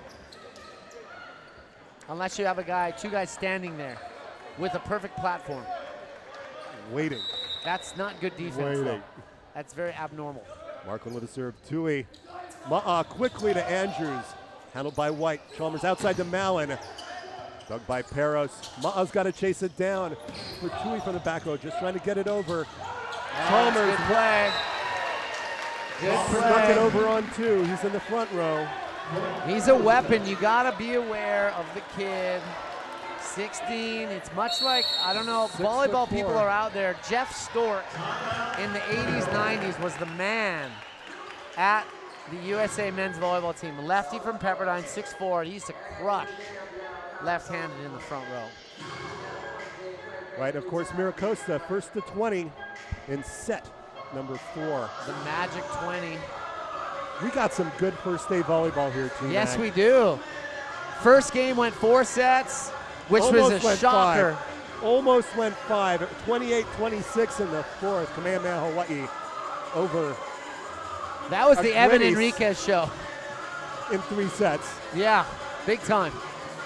[SPEAKER 2] Unless you have two guys standing there with a perfect platform.
[SPEAKER 1] Waiting.
[SPEAKER 2] That's not good defense, though.
[SPEAKER 1] Waiting.
[SPEAKER 2] That's very abnormal.
[SPEAKER 1] Markland with a serve. Tui. Ma'a quickly to Andrews. Handled by White. Chalmers outside to Mallon. Dug by Peros. Ma'a's got to chase it down for Tui from the back row. Just trying to get it over. Chalmers.
[SPEAKER 2] Good play. Good
[SPEAKER 1] Snuck it
[SPEAKER 2] play.
[SPEAKER 1] over on 2. He's in the front row.
[SPEAKER 2] He's a weapon. You got to be aware of the kid. 16. It's much like, I don't know, volleyball
[SPEAKER 1] 6'4".
[SPEAKER 2] people are out there. Jeff Stork in the 80s, 90s was the man at the USA men's volleyball team. Lefty from Pepperdine, 6'4". He used to crush left-handed in the front row.
[SPEAKER 1] Right, of course, Miracosta, first to 20 in set number 4.
[SPEAKER 2] The magic 20.
[SPEAKER 1] We got some good first day volleyball here, too.
[SPEAKER 2] Yes, we do. First game went 4 sets, which
[SPEAKER 1] Almost
[SPEAKER 2] was a
[SPEAKER 1] went
[SPEAKER 2] shocker.
[SPEAKER 1] 5. Almost went 5. 28-26 in the 4th. Kamehameha Hawaii over
[SPEAKER 2] That was the Evan
[SPEAKER 1] Grace.
[SPEAKER 2] Enriquez show.
[SPEAKER 1] in 3 sets.
[SPEAKER 2] Yeah, big time.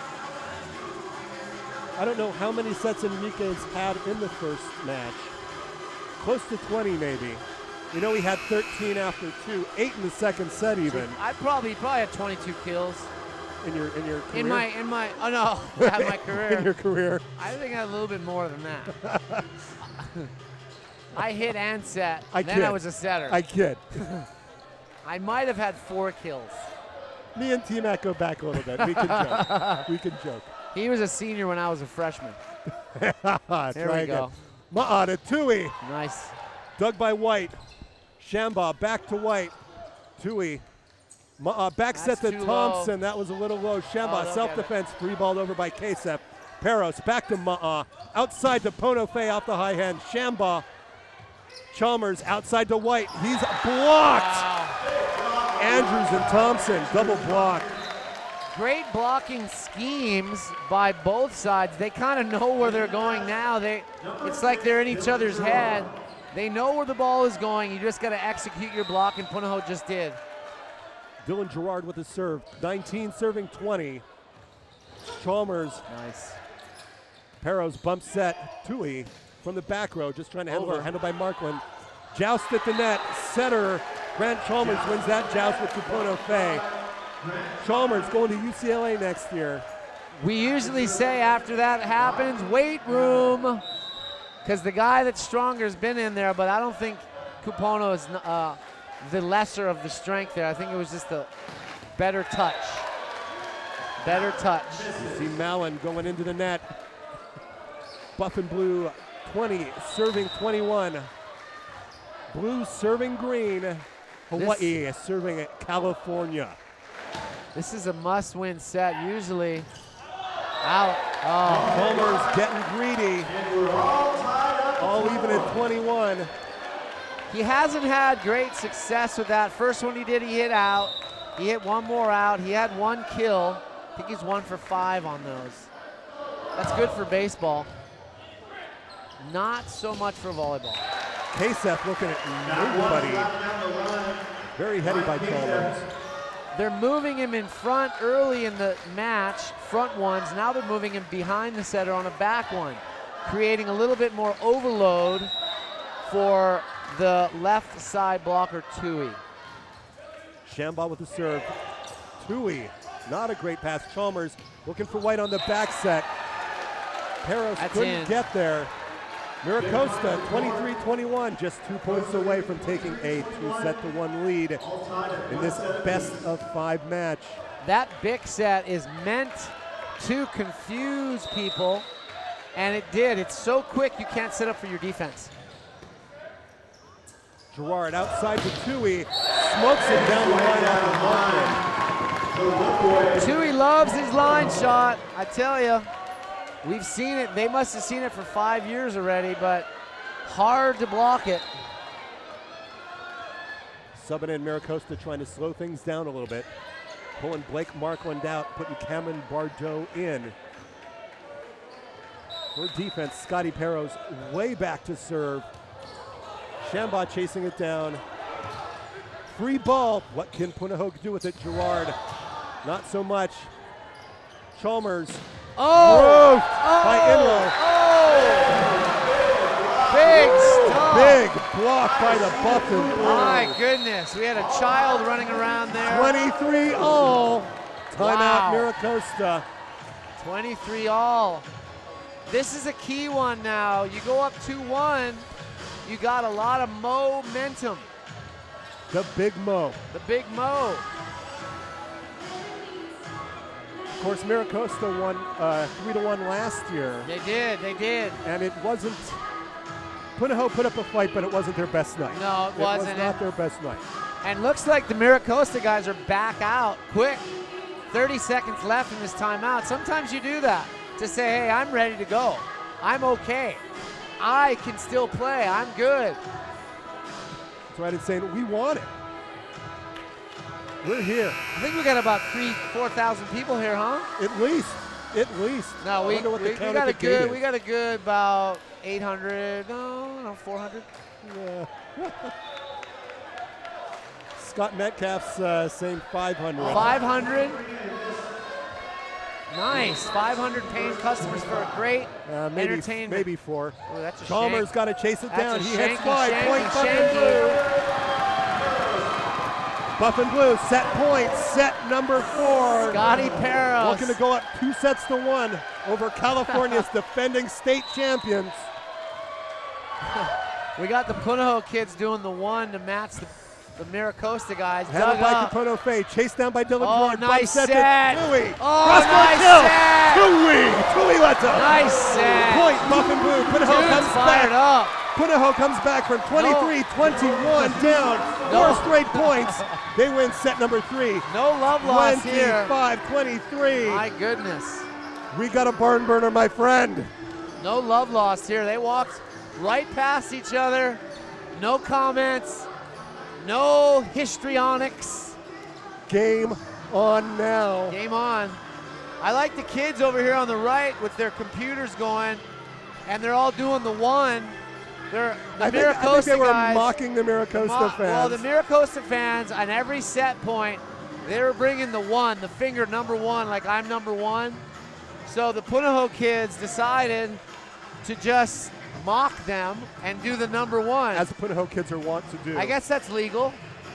[SPEAKER 1] I don't know how many sets Enriquez had in the first match. Close to 20, maybe. You know, he had 13 after 2, 8 in the second set even.
[SPEAKER 2] I probably had 22 kills
[SPEAKER 1] In your career?
[SPEAKER 2] in my oh no, in my career.
[SPEAKER 1] In your career.
[SPEAKER 2] I think I had a little bit more than that. I hit and set.
[SPEAKER 1] I
[SPEAKER 2] then I
[SPEAKER 1] kid.
[SPEAKER 2] was a setter.
[SPEAKER 1] I kid.
[SPEAKER 2] I might have had 4 kills.
[SPEAKER 1] Me and T-Mac go back a little bit. We can joke. We can joke.
[SPEAKER 2] He was a senior when I was a freshman.
[SPEAKER 1] There
[SPEAKER 2] we go.
[SPEAKER 1] Ma'a to Tui.
[SPEAKER 2] Nice.
[SPEAKER 1] Dug by White. Shamba back to White. Tui. Ma'a back set
[SPEAKER 2] That's
[SPEAKER 1] to
[SPEAKER 2] too
[SPEAKER 1] Thompson. That was a little low. Shamba
[SPEAKER 2] they'll
[SPEAKER 1] self-defense. Free ball over by Kasef. Peros back to Ma'a. Outside to Ponofe off the high hand. Shamba. Chalmers outside to White. He's blocked.
[SPEAKER 2] Wow.
[SPEAKER 1] Andrews and Thompson double block.
[SPEAKER 2] Great blocking schemes by both sides. They kind of know where they're going now. It's like they're in each other's head. They know where the ball is going. You just got to execute your block, and Punahou just did.
[SPEAKER 1] Dylan Gerard with a serve. 19 serving 20. Chalmers.
[SPEAKER 2] Nice.
[SPEAKER 1] Peros bump set. Tui from the back row, just trying to handle
[SPEAKER 2] Over.
[SPEAKER 1] it. Handled by Markland. Joust at the net. Setter. Grant Chalmers wins that joust with Kupono Fei. Chalmers going to UCLA next year.
[SPEAKER 2] We usually say after that happens, weight room, because the guy that's stronger has been in there, but I don't think Kupono is the lesser of the strength there. I think it was just a better touch. Better touch.
[SPEAKER 1] You see Mallon going into the net. Buff and blue 20, serving 21. Blue serving green. Hawaii is serving at California.
[SPEAKER 2] This is a must-win set, usually. Out. Oh.
[SPEAKER 1] Chalmers getting greedy. All even at 21.
[SPEAKER 2] He hasn't had great success with that. First one he did, he hit out. He hit one more out. He had 1 kill. I think he's 1 for 5 on those. That's good for baseball. Not so much for volleyball.
[SPEAKER 1] Kasef looking at nobody. Very heady by Chalmers.
[SPEAKER 2] They're moving him in front early in the match, front ones. Now they're moving him behind the setter on a back one, creating a little bit more overload for the left side blocker, Tui.
[SPEAKER 1] Shamba with the serve. Tui, not a great pass. Chalmers looking for White on the back set. Peros
[SPEAKER 2] That's
[SPEAKER 1] couldn't
[SPEAKER 2] in.
[SPEAKER 1] get there. Miracosta, 23-21, just 2 points away from taking a 2-set-to-1 lead in this best-of-5 match.
[SPEAKER 2] That big set is meant to confuse people, and it did. It's so quick you can't set up for your defense.
[SPEAKER 1] Gerard outside to Tui, smokes it down the line after Markland.
[SPEAKER 2] Tui loves his line shot, I tell you. We've seen it. They must have seen it for 5 years already, but hard to block it.
[SPEAKER 1] Subbing in Miracosta trying to slow things down a little bit. Pulling Blake Markland out, putting Cameron Bardot in. For defense, Scotty Perros way back to serve. Shambaugh chasing it down. Free ball. What can Punahou do with it? Gerard, not so much. Chalmers.
[SPEAKER 2] Oh!
[SPEAKER 1] By Enlow.
[SPEAKER 2] Big stop.
[SPEAKER 1] Big block by the Buffin Blue.
[SPEAKER 2] My goodness, we had a child running around there.
[SPEAKER 1] 23 all. Timeout,
[SPEAKER 2] Wow.
[SPEAKER 1] Miracosta.
[SPEAKER 2] 23 all. This is a key one now. You go up 2-1, you got a lot of momentum.
[SPEAKER 1] The Big Mo.
[SPEAKER 2] The Big Mo.
[SPEAKER 1] Of course, Miracosta won 3-1 last year.
[SPEAKER 2] They did.
[SPEAKER 1] And it wasn't, Punahou put up a fight, but it wasn't their best night.
[SPEAKER 2] No, it wasn't.
[SPEAKER 1] It was not their best night.
[SPEAKER 2] And looks like the Miracosta guys are back out quick. 30 seconds left in this timeout. Sometimes you do that to say, hey, I'm ready to go. I'm okay. I can still play. I'm good.
[SPEAKER 1] That's right, it's saying, we want it. We're here.
[SPEAKER 2] I think we got about 4,000 people here, huh?
[SPEAKER 1] At least.
[SPEAKER 2] No,
[SPEAKER 1] I
[SPEAKER 2] we
[SPEAKER 1] wonder what the count at
[SPEAKER 2] got
[SPEAKER 1] the
[SPEAKER 2] a
[SPEAKER 1] gate
[SPEAKER 2] good.
[SPEAKER 1] is.
[SPEAKER 2] We got a good about 800. No, 400.
[SPEAKER 1] Yeah. Scott Metcalf's saying 500.
[SPEAKER 2] 500. Nice. 500 paying customers for a great entertainment.
[SPEAKER 1] Maybe 4.
[SPEAKER 2] Ooh, that's a
[SPEAKER 1] Chalmers
[SPEAKER 2] shank.
[SPEAKER 1] got to chase it down.
[SPEAKER 2] That's a
[SPEAKER 1] He hits
[SPEAKER 2] shanky,
[SPEAKER 1] 5.
[SPEAKER 2] shanky,
[SPEAKER 1] Point Buffin
[SPEAKER 2] shanky.
[SPEAKER 1] Blue. Buffin Blue set point. Set number 4.
[SPEAKER 2] Scotty Perros.
[SPEAKER 1] Looking to go up 2-1 over California's defending state champions.
[SPEAKER 2] We got the Punahou kids doing the one to match the Miracosta guys.
[SPEAKER 1] Handled
[SPEAKER 2] Dug
[SPEAKER 1] by
[SPEAKER 2] up.
[SPEAKER 1] Capono Fay. Chased down by Dylan
[SPEAKER 2] Oh,
[SPEAKER 1] Gerard.
[SPEAKER 2] nice
[SPEAKER 1] Bump
[SPEAKER 2] set.
[SPEAKER 1] to Tui.
[SPEAKER 2] Oh,
[SPEAKER 1] Cross-court
[SPEAKER 2] nice
[SPEAKER 1] kill.
[SPEAKER 2] set.
[SPEAKER 1] Tui lets up.
[SPEAKER 2] Nice set.
[SPEAKER 1] Point, Buffin Blue. Punahou
[SPEAKER 2] Dude's
[SPEAKER 1] comes
[SPEAKER 2] fired
[SPEAKER 1] back.
[SPEAKER 2] up.
[SPEAKER 1] Punahou comes back from 23-21 down.
[SPEAKER 2] No.
[SPEAKER 1] 4 straight points. They win set number 3.
[SPEAKER 2] No love lost here.
[SPEAKER 1] 25-23.
[SPEAKER 2] My goodness.
[SPEAKER 1] We got a barn burner, my friend.
[SPEAKER 2] No love lost here. They walked right past each other. No comments. No histrionics.
[SPEAKER 1] Game on now.
[SPEAKER 2] Game on. I like the kids over here on the right with their computers going, and they're all doing the one. They're the
[SPEAKER 1] I think
[SPEAKER 2] Miracosta
[SPEAKER 1] they were
[SPEAKER 2] guys.
[SPEAKER 1] mocking the Miracosta fans.
[SPEAKER 2] Well, the Miracosta fans on every set point, they were bringing the one, the finger number 1, like I'm number 1. So the Punahou kids decided to just mock them and do the number 1.
[SPEAKER 1] As the Punahou kids are wont to do.
[SPEAKER 2] I guess that's legal.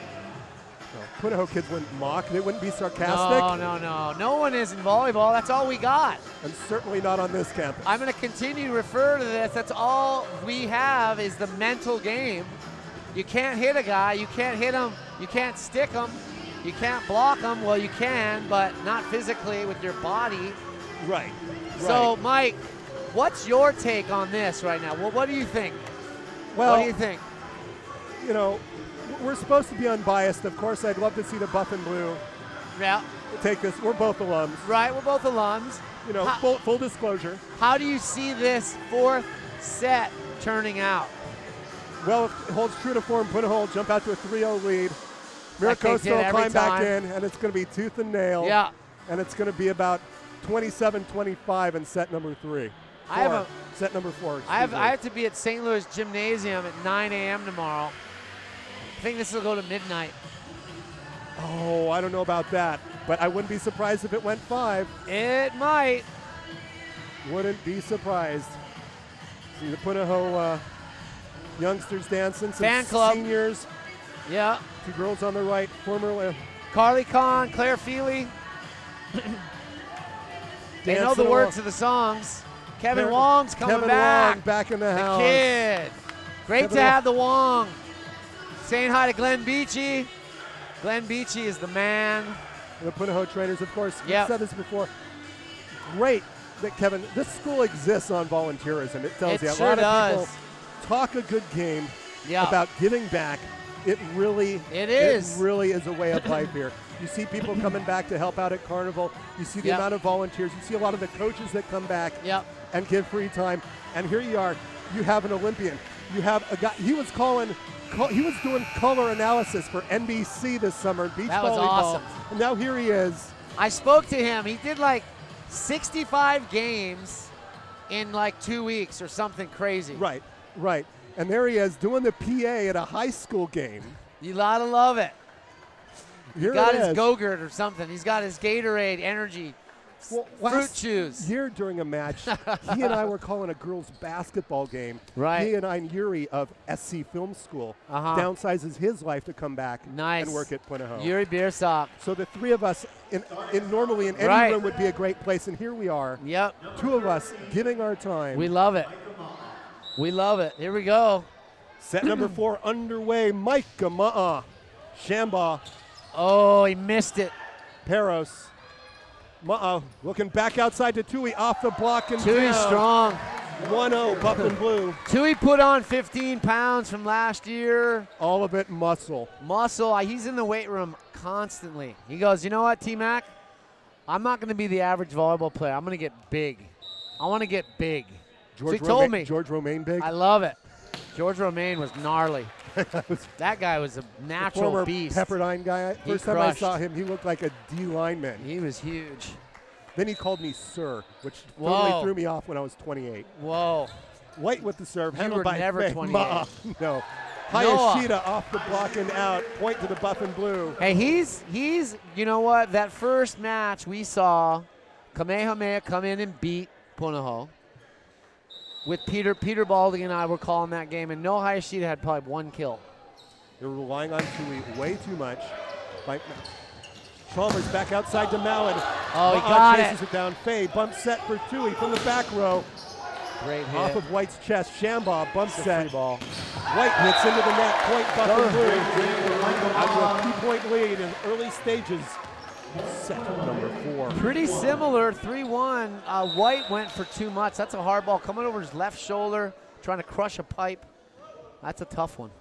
[SPEAKER 1] No, Punahou kids wouldn't mock. They wouldn't be sarcastic.
[SPEAKER 2] No. No one is in volleyball. That's all we got.
[SPEAKER 1] And certainly not on this campus.
[SPEAKER 2] I'm going to continue to refer to this. That's all we have is the mental game. You can't hit a guy. You can't hit him. You can't stick him. You can't block him. Well, you can, but not physically with your body.
[SPEAKER 1] Right.
[SPEAKER 2] So, Mike, what's your take on this right now? Well, what do you think?
[SPEAKER 1] Well,
[SPEAKER 2] what do you think?
[SPEAKER 1] You know, we're supposed to be unbiased. Of course, I'd love to see the Buffin Blue
[SPEAKER 2] Yeah.
[SPEAKER 1] take this. We're both alums.
[SPEAKER 2] Right, we're both alums.
[SPEAKER 1] You know, full disclosure.
[SPEAKER 2] How do you see this 4th set turning out?
[SPEAKER 1] Well, if it holds true to form, Punahou will jump out to a 3-0 lead.
[SPEAKER 2] Like they
[SPEAKER 1] Miracosta
[SPEAKER 2] did
[SPEAKER 1] will
[SPEAKER 2] every
[SPEAKER 1] climb back
[SPEAKER 2] time.
[SPEAKER 1] in, and it's going to be tooth and nail.
[SPEAKER 2] Yeah.
[SPEAKER 1] And it's going to be about 27-25 in set number 3. Set number 4.
[SPEAKER 2] I have to be at St. Louis Gymnasium at 9 a.m. tomorrow. I think this will go to midnight.
[SPEAKER 1] Oh, I don't know about that, but I wouldn't be surprised if it went 5.
[SPEAKER 2] It might.
[SPEAKER 1] Wouldn't be surprised. See the Punahou youngsters dancing, some
[SPEAKER 2] Fan club.
[SPEAKER 1] seniors.
[SPEAKER 2] Yeah.
[SPEAKER 1] 2 girls on the right, formerly
[SPEAKER 2] Carly Kahn, Claire Feely. They know
[SPEAKER 1] dancing
[SPEAKER 2] the words
[SPEAKER 1] along.
[SPEAKER 2] of the songs. Kevin
[SPEAKER 1] Kevin-
[SPEAKER 2] Wong's coming
[SPEAKER 1] Kevin
[SPEAKER 2] back.
[SPEAKER 1] Wong back in the
[SPEAKER 2] The
[SPEAKER 1] house.
[SPEAKER 2] kid. Great
[SPEAKER 1] Kevin
[SPEAKER 2] to
[SPEAKER 1] Wong.
[SPEAKER 2] have the Wong. Saying hi to Glenn Beachy. Glenn Beachy is the man.
[SPEAKER 1] And the Punahou trainers, of course.
[SPEAKER 2] Yep.
[SPEAKER 1] We've said this before. Great that Kevin. This school exists on volunteerism. It tells
[SPEAKER 2] It
[SPEAKER 1] you a
[SPEAKER 2] sure
[SPEAKER 1] lot of
[SPEAKER 2] does.
[SPEAKER 1] people talk a good game
[SPEAKER 2] Yeah.
[SPEAKER 1] about giving back. It really
[SPEAKER 2] is.
[SPEAKER 1] It really is a way of life here. You see people coming back to help out at Carnival. You see the
[SPEAKER 2] Yep.
[SPEAKER 1] amount of volunteers. You see a lot of the coaches that come back
[SPEAKER 2] Yep.
[SPEAKER 1] and give free time. And here you are. You have an Olympian. You have a guy, he was doing color analysis for NBC this summer, beach
[SPEAKER 2] That was
[SPEAKER 1] volleyball.
[SPEAKER 2] awesome.
[SPEAKER 1] And now here he is.
[SPEAKER 2] I spoke to him. He did like 65 games in like 2 weeks or something crazy.
[SPEAKER 1] Right, right. And there he is doing the PA at a high school game.
[SPEAKER 2] You gotta love it.
[SPEAKER 1] Here
[SPEAKER 2] Got
[SPEAKER 1] it
[SPEAKER 2] his
[SPEAKER 1] is.
[SPEAKER 2] Go-Gurt or something. He's got his Gatorade energy.
[SPEAKER 1] Well,
[SPEAKER 2] Fruit
[SPEAKER 1] last
[SPEAKER 2] chews.
[SPEAKER 1] year during a match, he and I were calling a girls' basketball game.
[SPEAKER 2] Right.
[SPEAKER 1] He and I, Yuri of SC Film School, downsizes his life to come back
[SPEAKER 2] Nice.
[SPEAKER 1] and work at Punahou.
[SPEAKER 2] Yuri Biersock.
[SPEAKER 1] So the three of us, normally in any
[SPEAKER 2] Right.
[SPEAKER 1] room would be a great place, and here we are,
[SPEAKER 2] Yep.
[SPEAKER 1] two of us giving our time.
[SPEAKER 2] We love it. We love it. Here we go.
[SPEAKER 1] Set number 4 underway. Mike Ma'a, Shambaugh,
[SPEAKER 2] Oh, he missed it.
[SPEAKER 1] Peros. Ma'a looking back outside to Tui, off the block and
[SPEAKER 2] Tui
[SPEAKER 1] down.
[SPEAKER 2] strong.
[SPEAKER 1] 1-0, Buff and Blue.
[SPEAKER 2] Tui put on 15 pounds from last year.
[SPEAKER 1] All of it muscle.
[SPEAKER 2] Muscle. He's in the weight room constantly. He goes, you know what, T-Mac? I'm not going to be the average volleyball player. I'm going to get big. I want to get big. So he told me.
[SPEAKER 1] George Romaine big.
[SPEAKER 2] I love it. George Romaine was gnarly. That guy was a natural
[SPEAKER 1] former
[SPEAKER 2] beast.
[SPEAKER 1] Pepperdine guy.
[SPEAKER 2] He
[SPEAKER 1] First time I
[SPEAKER 2] crushed.
[SPEAKER 1] saw him, he looked like a D lineman.
[SPEAKER 2] He was huge.
[SPEAKER 1] Then he called me sir, which
[SPEAKER 2] Whoa.
[SPEAKER 1] totally threw me off when I was 28.
[SPEAKER 2] Whoa.
[SPEAKER 1] White with the serve,
[SPEAKER 2] You
[SPEAKER 1] handled
[SPEAKER 2] were
[SPEAKER 1] by
[SPEAKER 2] never
[SPEAKER 1] Faye
[SPEAKER 2] 28.
[SPEAKER 1] Ma. No. Hayashida off the block and out. Point to the Buff and Blue.
[SPEAKER 2] Hey, he's you know what? That first match we saw Kamehameha come in and beat Punahou. With Peter Baldy and I were calling that game, and Noah Hayashida had probably 1 kill.
[SPEAKER 1] They're relying on Tui way too much. Chalmers back outside to Malin.
[SPEAKER 2] Oh, he
[SPEAKER 1] Ma'a
[SPEAKER 2] got
[SPEAKER 1] chases
[SPEAKER 2] it.
[SPEAKER 1] Down. Faye bump set for Tui from the back row.
[SPEAKER 2] Great hit.
[SPEAKER 1] Off of White's chest. Shambaugh bump
[SPEAKER 2] It's a
[SPEAKER 1] set.
[SPEAKER 2] free ball.
[SPEAKER 1] White hits into the net. Point Buff and Blue. Out to a 2-point lead in early stages. Set number 4.
[SPEAKER 2] Pretty similar, 3-1. White went for too much. That's a hard ball coming over his left shoulder, trying to crush a pipe. That's a tough one.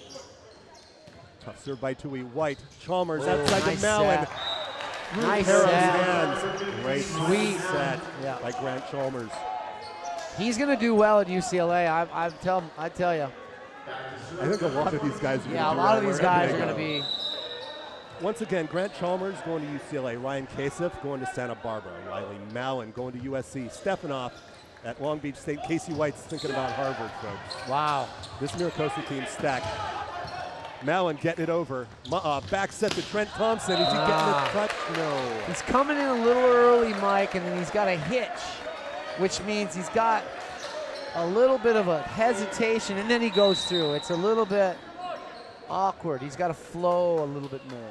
[SPEAKER 1] Tough serve by Tui. White. Chalmers
[SPEAKER 2] Oh,
[SPEAKER 1] outside
[SPEAKER 2] nice
[SPEAKER 1] to Malin.
[SPEAKER 2] set.
[SPEAKER 1] Through
[SPEAKER 2] Nice
[SPEAKER 1] Harrow's
[SPEAKER 2] set.
[SPEAKER 1] hands. Great
[SPEAKER 2] Sweet.
[SPEAKER 1] set
[SPEAKER 2] Yeah.
[SPEAKER 1] by Grant Chalmers.
[SPEAKER 2] He's going to do well at UCLA. I tell you.
[SPEAKER 1] I think a lot of these guys are
[SPEAKER 2] Yeah, a
[SPEAKER 1] gonna do
[SPEAKER 2] lot
[SPEAKER 1] well
[SPEAKER 2] of these
[SPEAKER 1] wherever
[SPEAKER 2] guys
[SPEAKER 1] they
[SPEAKER 2] are going to
[SPEAKER 1] go.
[SPEAKER 2] be.
[SPEAKER 1] Once again, Grant Chalmers going to UCLA. Ryan Kasich going to Santa Barbara. Riley Malin going to USC. Stefanoff at Long Beach State. Casey White's thinking about Harvard, folks.
[SPEAKER 2] Wow.
[SPEAKER 1] This Miracosta team stacked. Malin getting it over. Back set to Trent Thompson. Is he getting a touch? No.
[SPEAKER 2] He's coming in a little early, Mike, and then he's got a hitch, which means he's got a little bit of a hesitation, and then he goes through. It's a little bit awkward. He's got to flow a little bit more.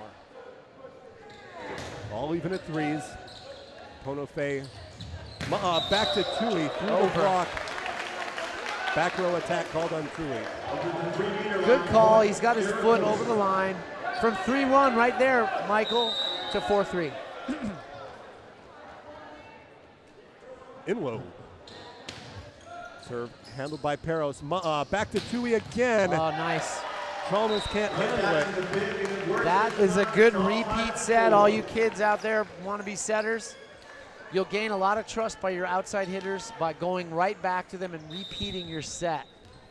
[SPEAKER 1] All even at threes. Ponofe. Back to Tui through the
[SPEAKER 2] Over.
[SPEAKER 1] block. Back row attack called on Tui.
[SPEAKER 2] Good call. He's got his foot over the line. From 3-1 right there, Michael, to 4-3.
[SPEAKER 1] Inwo. Serve handled by Peros. Back to Tui again.
[SPEAKER 2] Oh, nice.
[SPEAKER 1] Chalmers can't handle it.
[SPEAKER 2] That is a good repeat set. All you kids out there want to be setters. You'll gain a lot of trust by your outside hitters by going right back to them and repeating your set.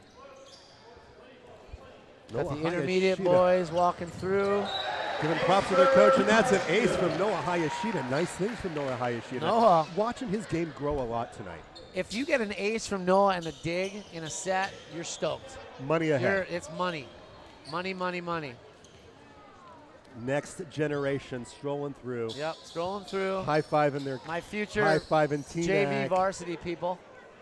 [SPEAKER 2] Got
[SPEAKER 1] Noah
[SPEAKER 2] the intermediate
[SPEAKER 1] Hayashida.
[SPEAKER 2] boys walking through.
[SPEAKER 1] Giving props to their coach, and that's an ace from Noah Hayashida. Nice things from Noah Hayashida.
[SPEAKER 2] Noah.
[SPEAKER 1] Watching his game grow a lot tonight.
[SPEAKER 2] If you get an ace from Noah and a dig in a set, you're stoked.
[SPEAKER 1] Money ahead.
[SPEAKER 2] It's money. Money, money, money.
[SPEAKER 1] Next generation strolling through.
[SPEAKER 2] Yep, strolling through.
[SPEAKER 1] High five in their
[SPEAKER 2] My future
[SPEAKER 1] high five in Teaneck.
[SPEAKER 2] JV varsity people.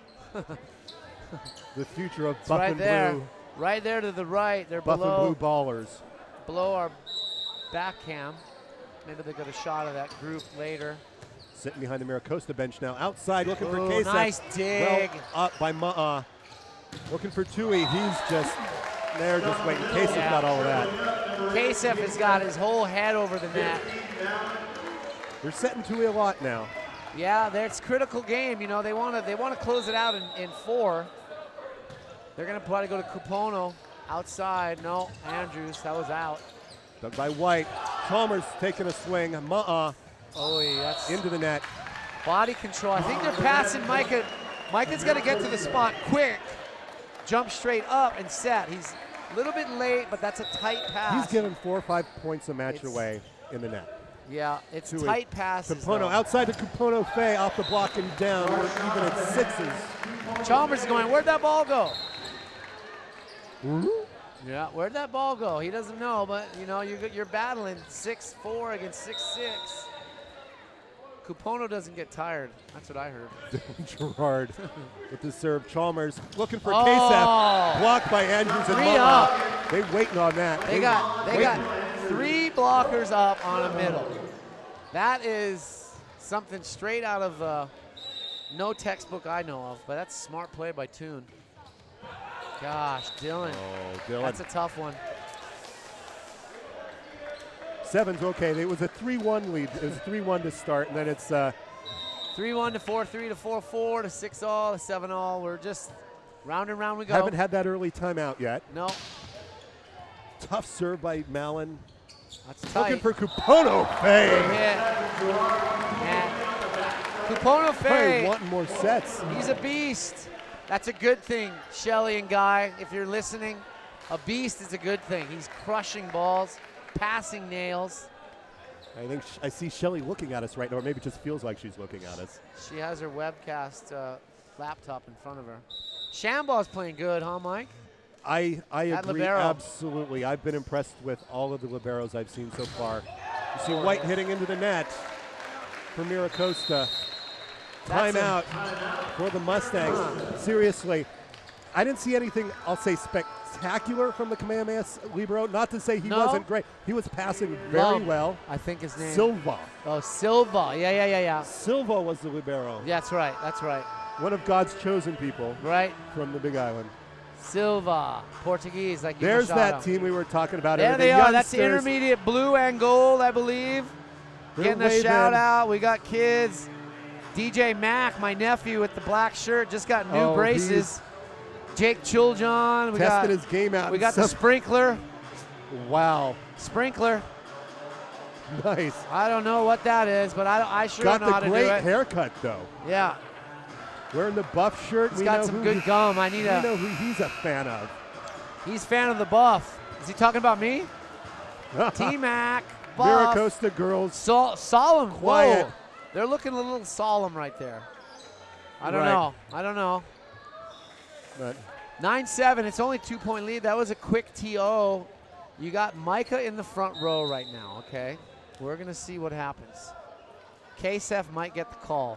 [SPEAKER 1] The future of
[SPEAKER 2] It's
[SPEAKER 1] Buff
[SPEAKER 2] right
[SPEAKER 1] and
[SPEAKER 2] there.
[SPEAKER 1] Blue.
[SPEAKER 2] Right there to the right. They're
[SPEAKER 1] Buff
[SPEAKER 2] below,
[SPEAKER 1] and Blue ballers.
[SPEAKER 2] below our back cam. Maybe they got a shot of that group later.
[SPEAKER 1] Sitting behind the Miracosta bench now. Outside looking for
[SPEAKER 2] Ooh,
[SPEAKER 1] Kasich.
[SPEAKER 2] nice dig.
[SPEAKER 1] Well up by Ma'a. Looking for Tui. He's just there, just waiting. Kasich
[SPEAKER 2] Yeah.
[SPEAKER 1] got all of that.
[SPEAKER 2] Kasich has got his whole head over the net.
[SPEAKER 1] They're setting Tui a lot now.
[SPEAKER 2] Yeah, that's critical game. You know, they want to close it out in 4. They're gonna probably go to Cupono outside. No, Andrews, that was out.
[SPEAKER 1] Done by White. Chalmers taking a swing. Ma'a
[SPEAKER 2] Oh, that's
[SPEAKER 1] into the net.
[SPEAKER 2] body control. I think they're passing Micah. Micah's got to get to the spot quick. jump straight up and set. He's a little bit late, but that's a tight pass.
[SPEAKER 1] He's given 4 or 5 points a match
[SPEAKER 2] It's-
[SPEAKER 1] away in the net.
[SPEAKER 2] Yeah, it's
[SPEAKER 1] Tui.
[SPEAKER 2] tight passes.
[SPEAKER 1] Kapono
[SPEAKER 2] though.
[SPEAKER 1] outside to Kapono Fay off the block and down. We're even at 6s.
[SPEAKER 2] Chalmers is going, where'd that ball go? Yeah, where'd that ball go? He doesn't know, but you know, you're battling 6'4" against 6'6". Kupono doesn't get tired. That's what I heard.
[SPEAKER 1] Gerard with the serve. Chalmers looking for
[SPEAKER 2] Oh.
[SPEAKER 1] Kasef. Blocked by Andrews and
[SPEAKER 2] 3
[SPEAKER 1] Mama.
[SPEAKER 2] up.
[SPEAKER 1] They waiting on that.
[SPEAKER 2] They got 3 blockers up on a middle. That is something straight out of no textbook I know of, but that's smart play by Toon. Gosh, Dylan.
[SPEAKER 1] Oh, Dylan.
[SPEAKER 2] That's a tough one.
[SPEAKER 1] 7's okay. It was a 3-1 lead. It was 3-1 to start, and then it's
[SPEAKER 2] 3-1 to 4-3 to 4-4 to 6-all to 7-all. We're just round and round we go.
[SPEAKER 1] haven't had that early timeout yet.
[SPEAKER 2] No,
[SPEAKER 1] Tough serve by Malin.
[SPEAKER 2] that's tight.
[SPEAKER 1] Looking for Kupono
[SPEAKER 2] Good
[SPEAKER 1] Fay.
[SPEAKER 2] hit. And Kupono
[SPEAKER 1] Fay
[SPEAKER 2] Fay,
[SPEAKER 1] wanting more sets.
[SPEAKER 2] he's a beast. That's a good thing, Shelly and Guy. If you're listening, a beast is a good thing. He's crushing balls, passing nails.
[SPEAKER 1] I think I see Shelly looking at us right now, or maybe it just feels like she's looking at us.
[SPEAKER 2] She has her webcast laptop in front of her. Shamball's playing good, huh, Mike?
[SPEAKER 1] I
[SPEAKER 2] At
[SPEAKER 1] agree,
[SPEAKER 2] libero.
[SPEAKER 1] absolutely. I've been impressed with all of the liberos I've seen so far. You see White hitting into the net for Miracosta.
[SPEAKER 2] That's
[SPEAKER 1] Timeout for the Mustangs. Seriously, I didn't see anything, I'll say, spectacular from the Kamehameha libero. Not to say he
[SPEAKER 2] No.
[SPEAKER 1] wasn't great. He was passing very
[SPEAKER 2] Lum,
[SPEAKER 1] well.
[SPEAKER 2] I think his name.
[SPEAKER 1] Silva.
[SPEAKER 2] Oh, Silva. Yeah.
[SPEAKER 1] Silva was the libero.
[SPEAKER 2] Yeah, that's right.
[SPEAKER 1] One of God's chosen people
[SPEAKER 2] Right.
[SPEAKER 1] from the Big Island.
[SPEAKER 2] Silva, Portuguese, like you
[SPEAKER 1] There's
[SPEAKER 2] Machado.
[SPEAKER 1] that team we were talking about.
[SPEAKER 2] There
[SPEAKER 1] earlier,
[SPEAKER 2] they
[SPEAKER 1] the
[SPEAKER 2] are. That's the
[SPEAKER 1] youngsters.
[SPEAKER 2] intermediate blue and gold, I believe.
[SPEAKER 1] They're
[SPEAKER 2] Getting a
[SPEAKER 1] waving.
[SPEAKER 2] shout out. We got kids. DJ Mack, my nephew with the black shirt, just got new
[SPEAKER 1] Oh,
[SPEAKER 2] braces. Jake Chiljon. We
[SPEAKER 1] Tested
[SPEAKER 2] got,
[SPEAKER 1] his game out.
[SPEAKER 2] we
[SPEAKER 1] in
[SPEAKER 2] got the
[SPEAKER 1] some-
[SPEAKER 2] sprinkler.
[SPEAKER 1] Wow.
[SPEAKER 2] Sprinkler.
[SPEAKER 1] Nice.
[SPEAKER 2] I don't know what that is, but I sure
[SPEAKER 1] Got
[SPEAKER 2] know how
[SPEAKER 1] the
[SPEAKER 2] to do
[SPEAKER 1] great
[SPEAKER 2] it.
[SPEAKER 1] haircut, though.
[SPEAKER 2] Yeah,
[SPEAKER 1] Wearing the buff shirt.
[SPEAKER 2] he's
[SPEAKER 1] we
[SPEAKER 2] got
[SPEAKER 1] know
[SPEAKER 2] some
[SPEAKER 1] who
[SPEAKER 2] good
[SPEAKER 1] he-
[SPEAKER 2] gum. I need
[SPEAKER 1] We
[SPEAKER 2] a.
[SPEAKER 1] know who he's a fan of.
[SPEAKER 2] He's fan of the buff. Is he talking about me? T-Mac, buff.
[SPEAKER 1] Miracosta girls.
[SPEAKER 2] Solemn.
[SPEAKER 1] Quiet.
[SPEAKER 2] Whoa. They're looking a little solemn right there. I don't
[SPEAKER 1] Right.
[SPEAKER 2] know.
[SPEAKER 1] But
[SPEAKER 2] 9-7. It's only 2-point lead. That was a quick TO. You got Micah in the front row right now, okay? We're going to see what happens. Kasef might get the call.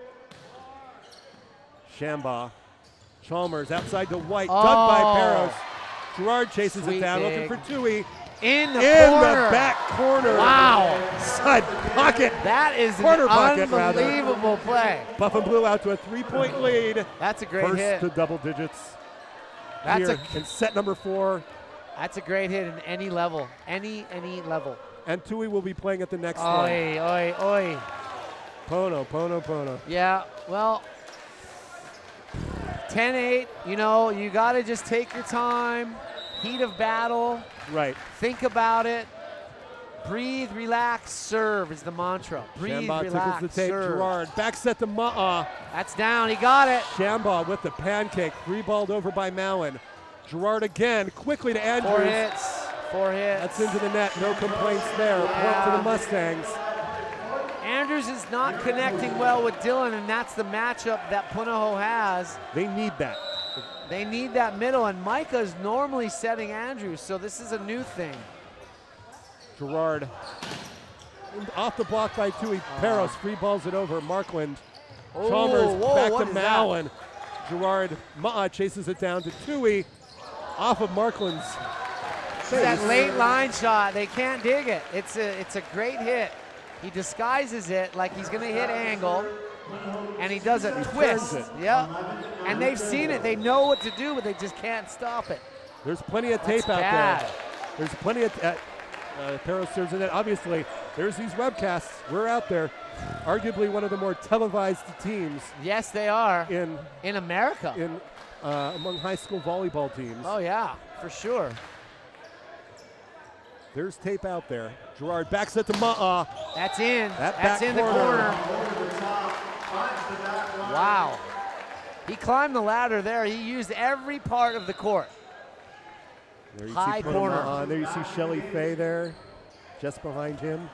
[SPEAKER 1] Shamba. Chalmers outside to White.
[SPEAKER 2] Oh.
[SPEAKER 1] Dug by Peros. Gerard chases
[SPEAKER 2] Sweet
[SPEAKER 1] it down.
[SPEAKER 2] dig.
[SPEAKER 1] Looking for Tui.
[SPEAKER 2] In the
[SPEAKER 1] In
[SPEAKER 2] corner.
[SPEAKER 1] the back corner.
[SPEAKER 2] Wow.
[SPEAKER 1] Side pocket.
[SPEAKER 2] That is
[SPEAKER 1] Corner
[SPEAKER 2] an
[SPEAKER 1] pocket, rather.
[SPEAKER 2] unbelievable play.
[SPEAKER 1] Buff and Blue out to a 3-point lead.
[SPEAKER 2] That's a great
[SPEAKER 1] First
[SPEAKER 2] hit.
[SPEAKER 1] to double digits.
[SPEAKER 2] That's
[SPEAKER 1] here in set number 4.
[SPEAKER 2] That's a great hit in any level. Any level.
[SPEAKER 1] And Tui will be playing at the next one.
[SPEAKER 2] Oi.
[SPEAKER 1] Pono.
[SPEAKER 2] Yeah, well, 10-8, you know, you got to just take your time. Heat of battle.
[SPEAKER 1] Right.
[SPEAKER 2] Think about it. Breathe, relax, serve is the mantra. Breathe,
[SPEAKER 1] Shamba
[SPEAKER 2] relax,
[SPEAKER 1] tickles the tape.
[SPEAKER 2] serve.
[SPEAKER 1] Gerard. Back set to Ma'a.
[SPEAKER 2] That's down. He got it.
[SPEAKER 1] Shamba with the pancake. Three-balled over by Malin. Gerard again. Quickly to Andrews.
[SPEAKER 2] 4 hits.
[SPEAKER 1] That's into the net. No complaints there. Point to the Mustangs.
[SPEAKER 2] Andrews is not connecting well with Dylan, and that's the matchup that Punahou has.
[SPEAKER 1] They need that.
[SPEAKER 2] They need that middle, and Micah's normally setting Andrews, so this is a new thing.
[SPEAKER 1] Gerard off the block by Tui. Peros free balls it over. Markland.
[SPEAKER 2] Oh,
[SPEAKER 1] Chalmers
[SPEAKER 2] whoa,
[SPEAKER 1] back
[SPEAKER 2] what
[SPEAKER 1] to
[SPEAKER 2] is that?
[SPEAKER 1] Malin. Gerard Ma'a chases it down to Tui. Off of Markland's face.
[SPEAKER 2] That late line shot, they can't dig it. It's a great hit. He disguises it like he's gonna hit angle, and he does a twist.
[SPEAKER 1] turns it.
[SPEAKER 2] Yep. And they've seen it. They know what to do, but they just can't stop it.
[SPEAKER 1] There's plenty of tape
[SPEAKER 2] That's
[SPEAKER 1] out
[SPEAKER 2] bad.
[SPEAKER 1] there. There's plenty of Peros serves in it. Obviously, there's these webcasts. We're out there. Arguably one of the more televised teams
[SPEAKER 2] Yes, they are.
[SPEAKER 1] in
[SPEAKER 2] America.
[SPEAKER 1] among high school volleyball teams.
[SPEAKER 2] Oh yeah, for sure.
[SPEAKER 1] There's tape out there. Gerard backs it to Ma'a.
[SPEAKER 2] That's in.
[SPEAKER 1] That
[SPEAKER 2] That's
[SPEAKER 1] back
[SPEAKER 2] in the
[SPEAKER 1] corner.
[SPEAKER 2] corner. Wow. He climbed the ladder there. He used every part of the court.
[SPEAKER 1] There you
[SPEAKER 2] High
[SPEAKER 1] see
[SPEAKER 2] corner.
[SPEAKER 1] There you see Shelly Faye there, just behind him.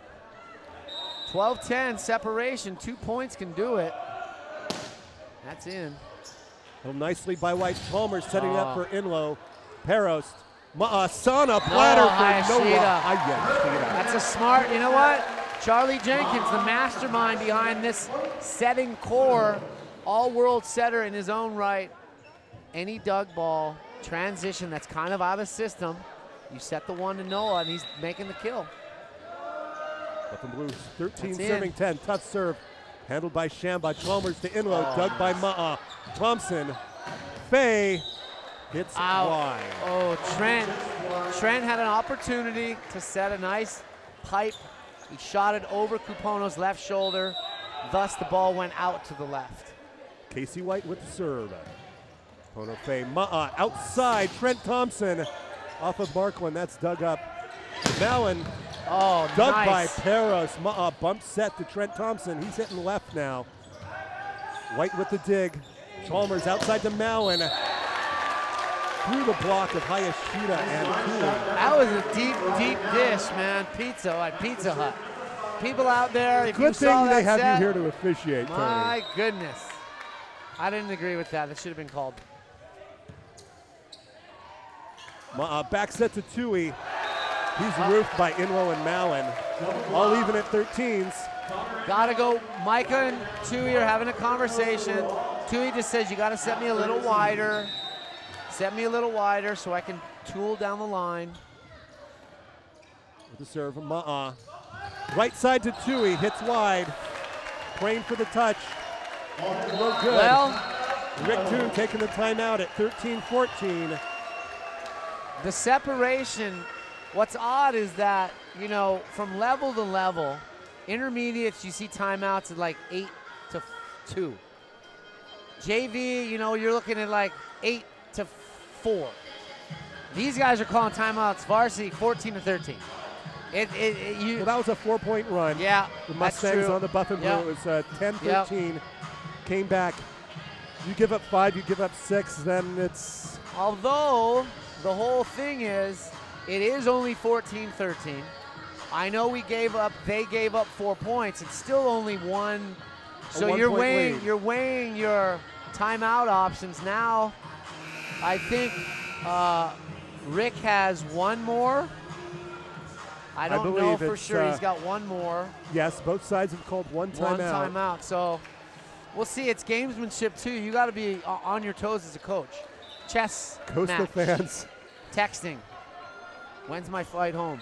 [SPEAKER 2] 12-10 separation. 2 points can do it. That's in.
[SPEAKER 1] Oh, nicely by White. Chalmers setting up for Inlow. Peros. Sana platter for Noah. Hayashida.
[SPEAKER 2] That's a smart, you know what? Charlie Jenkins, the mastermind behind this setting core, all-world setter in his own right. Any dug ball, transition that's kind of out of system, you set the one to Noah, and he's making the kill.
[SPEAKER 1] Buffin Blues 13 serving 10. Tough serve. Handled by Shamba. Chalmers to Inlow. Dug by Ma'a. Thompson. Faye hits wide.
[SPEAKER 2] Oh, Trent. Trent had an opportunity to set a nice pipe. He shot it over Kupono's left shoulder. Thus, the ball went out to the left.
[SPEAKER 1] Casey White with the serve. Kupono Faye. Ma'a outside. Trent Thompson off of Marklin. That's dug up. Mallon.
[SPEAKER 2] Oh,
[SPEAKER 1] dug
[SPEAKER 2] nice.
[SPEAKER 1] by Peros. Ma'a bump set to Trent Thompson. He's hitting left now. White with the dig. Chalmers outside to Mallon. Through the block of Hayashida and Cooley.
[SPEAKER 2] That was a deep, deep dish, man. Pizza at Pizza Hut. People out there, if you
[SPEAKER 1] Good
[SPEAKER 2] saw
[SPEAKER 1] thing
[SPEAKER 2] that
[SPEAKER 1] they have
[SPEAKER 2] set,
[SPEAKER 1] you here to officiate, Tony.
[SPEAKER 2] my goodness. I didn't agree with that. That should have been called.
[SPEAKER 1] Back set to Tui. He's roofed by Inlow and Mallon. All even at 13s.
[SPEAKER 2] Gotta go. Micah and Tui are having a conversation. Tui just says, you gotta set me a little wider. Set me a little wider so I can tool down the line.
[SPEAKER 1] With the serve, Ma'a. Right side to Tui, hits wide. Praying for the touch. No good.
[SPEAKER 2] Well,
[SPEAKER 1] Rick Toon taking the timeout at 13-14.
[SPEAKER 2] the separation, what's odd is that, you know, from level to level, intermediates, you see timeouts at like 8-2. JV, you know, you're looking at like 8-4. These guys are calling timeouts varsity 14-13.
[SPEAKER 1] Well, that was a 4-point run.
[SPEAKER 2] Yeah,
[SPEAKER 1] the Mustangs on the Buffin Blue. It was 10-13.
[SPEAKER 2] Yep.
[SPEAKER 1] Came back. You give up 5, you give up 6, then it's...
[SPEAKER 2] Although the whole thing is, it is only 14-13. I know they gave up 4 points. It's still only one. So you're weighing your timeout options now. I think Rick has one more. I don't know for sure. He's got one more.
[SPEAKER 1] Yes, both sides have called one timeout.
[SPEAKER 2] One timeout. So we'll see. It's gamesmanship too. You got to be on your toes as a coach. Chess
[SPEAKER 1] Coastal
[SPEAKER 2] match.
[SPEAKER 1] fans.
[SPEAKER 2] Texting. When's my flight home?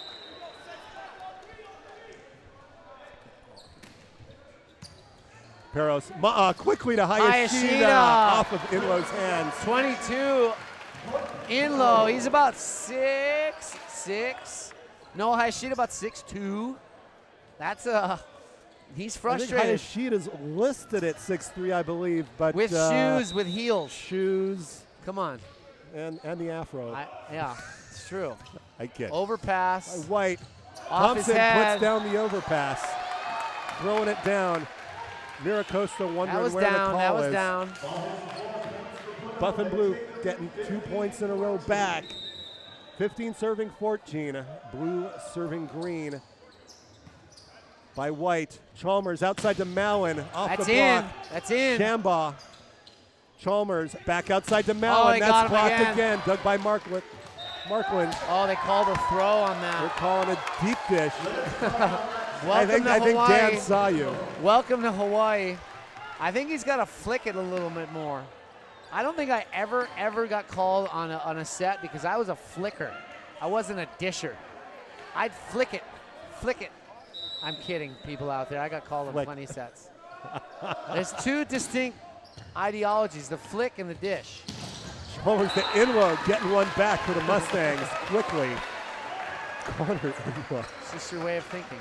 [SPEAKER 1] Peros. Ma'a quickly to Hayashida off of Inlow's hands.
[SPEAKER 2] 22. Inlow. He's about 6'6". Noah Hayashida about 6'2". That's he's frustrated.
[SPEAKER 1] I think Hayashida's listed at 6'3", I believe, but
[SPEAKER 2] with shoes, with heels.
[SPEAKER 1] Shoes.
[SPEAKER 2] Come on.
[SPEAKER 1] And the afro.
[SPEAKER 2] Yeah, it's true.
[SPEAKER 1] I get it.
[SPEAKER 2] Overpass.
[SPEAKER 1] White.
[SPEAKER 2] Off his
[SPEAKER 1] Thompson
[SPEAKER 2] head.
[SPEAKER 1] puts down the overpass. Throwing it down. Miracosta wondering where the call is.
[SPEAKER 2] That was down.
[SPEAKER 1] Buffin Blue getting 2 points in a row back. 15 serving 14. Blue serving green. By White. Chalmers outside to Mallon. Off the block.
[SPEAKER 2] That's in.
[SPEAKER 1] Shamba. Chalmers back outside to Mallon. That's blocked again. Dug by Marklin.
[SPEAKER 2] Oh, they called a throw on that.
[SPEAKER 1] They're calling a deep dish.
[SPEAKER 2] I think
[SPEAKER 1] Dan saw you.
[SPEAKER 2] Welcome to Hawaii. I think he's got to flick it a little bit more. I don't think I ever got called on a set because I was a flicker. I wasn't a disher. I'd flick it. I'm kidding, people out there. I got called on plenty sets. There's two distinct ideologies, the flick and the dish.
[SPEAKER 1] Chalmers to Inlow, getting one back for the Mustangs quickly. Connor Inlow.
[SPEAKER 2] It's just your way of thinking.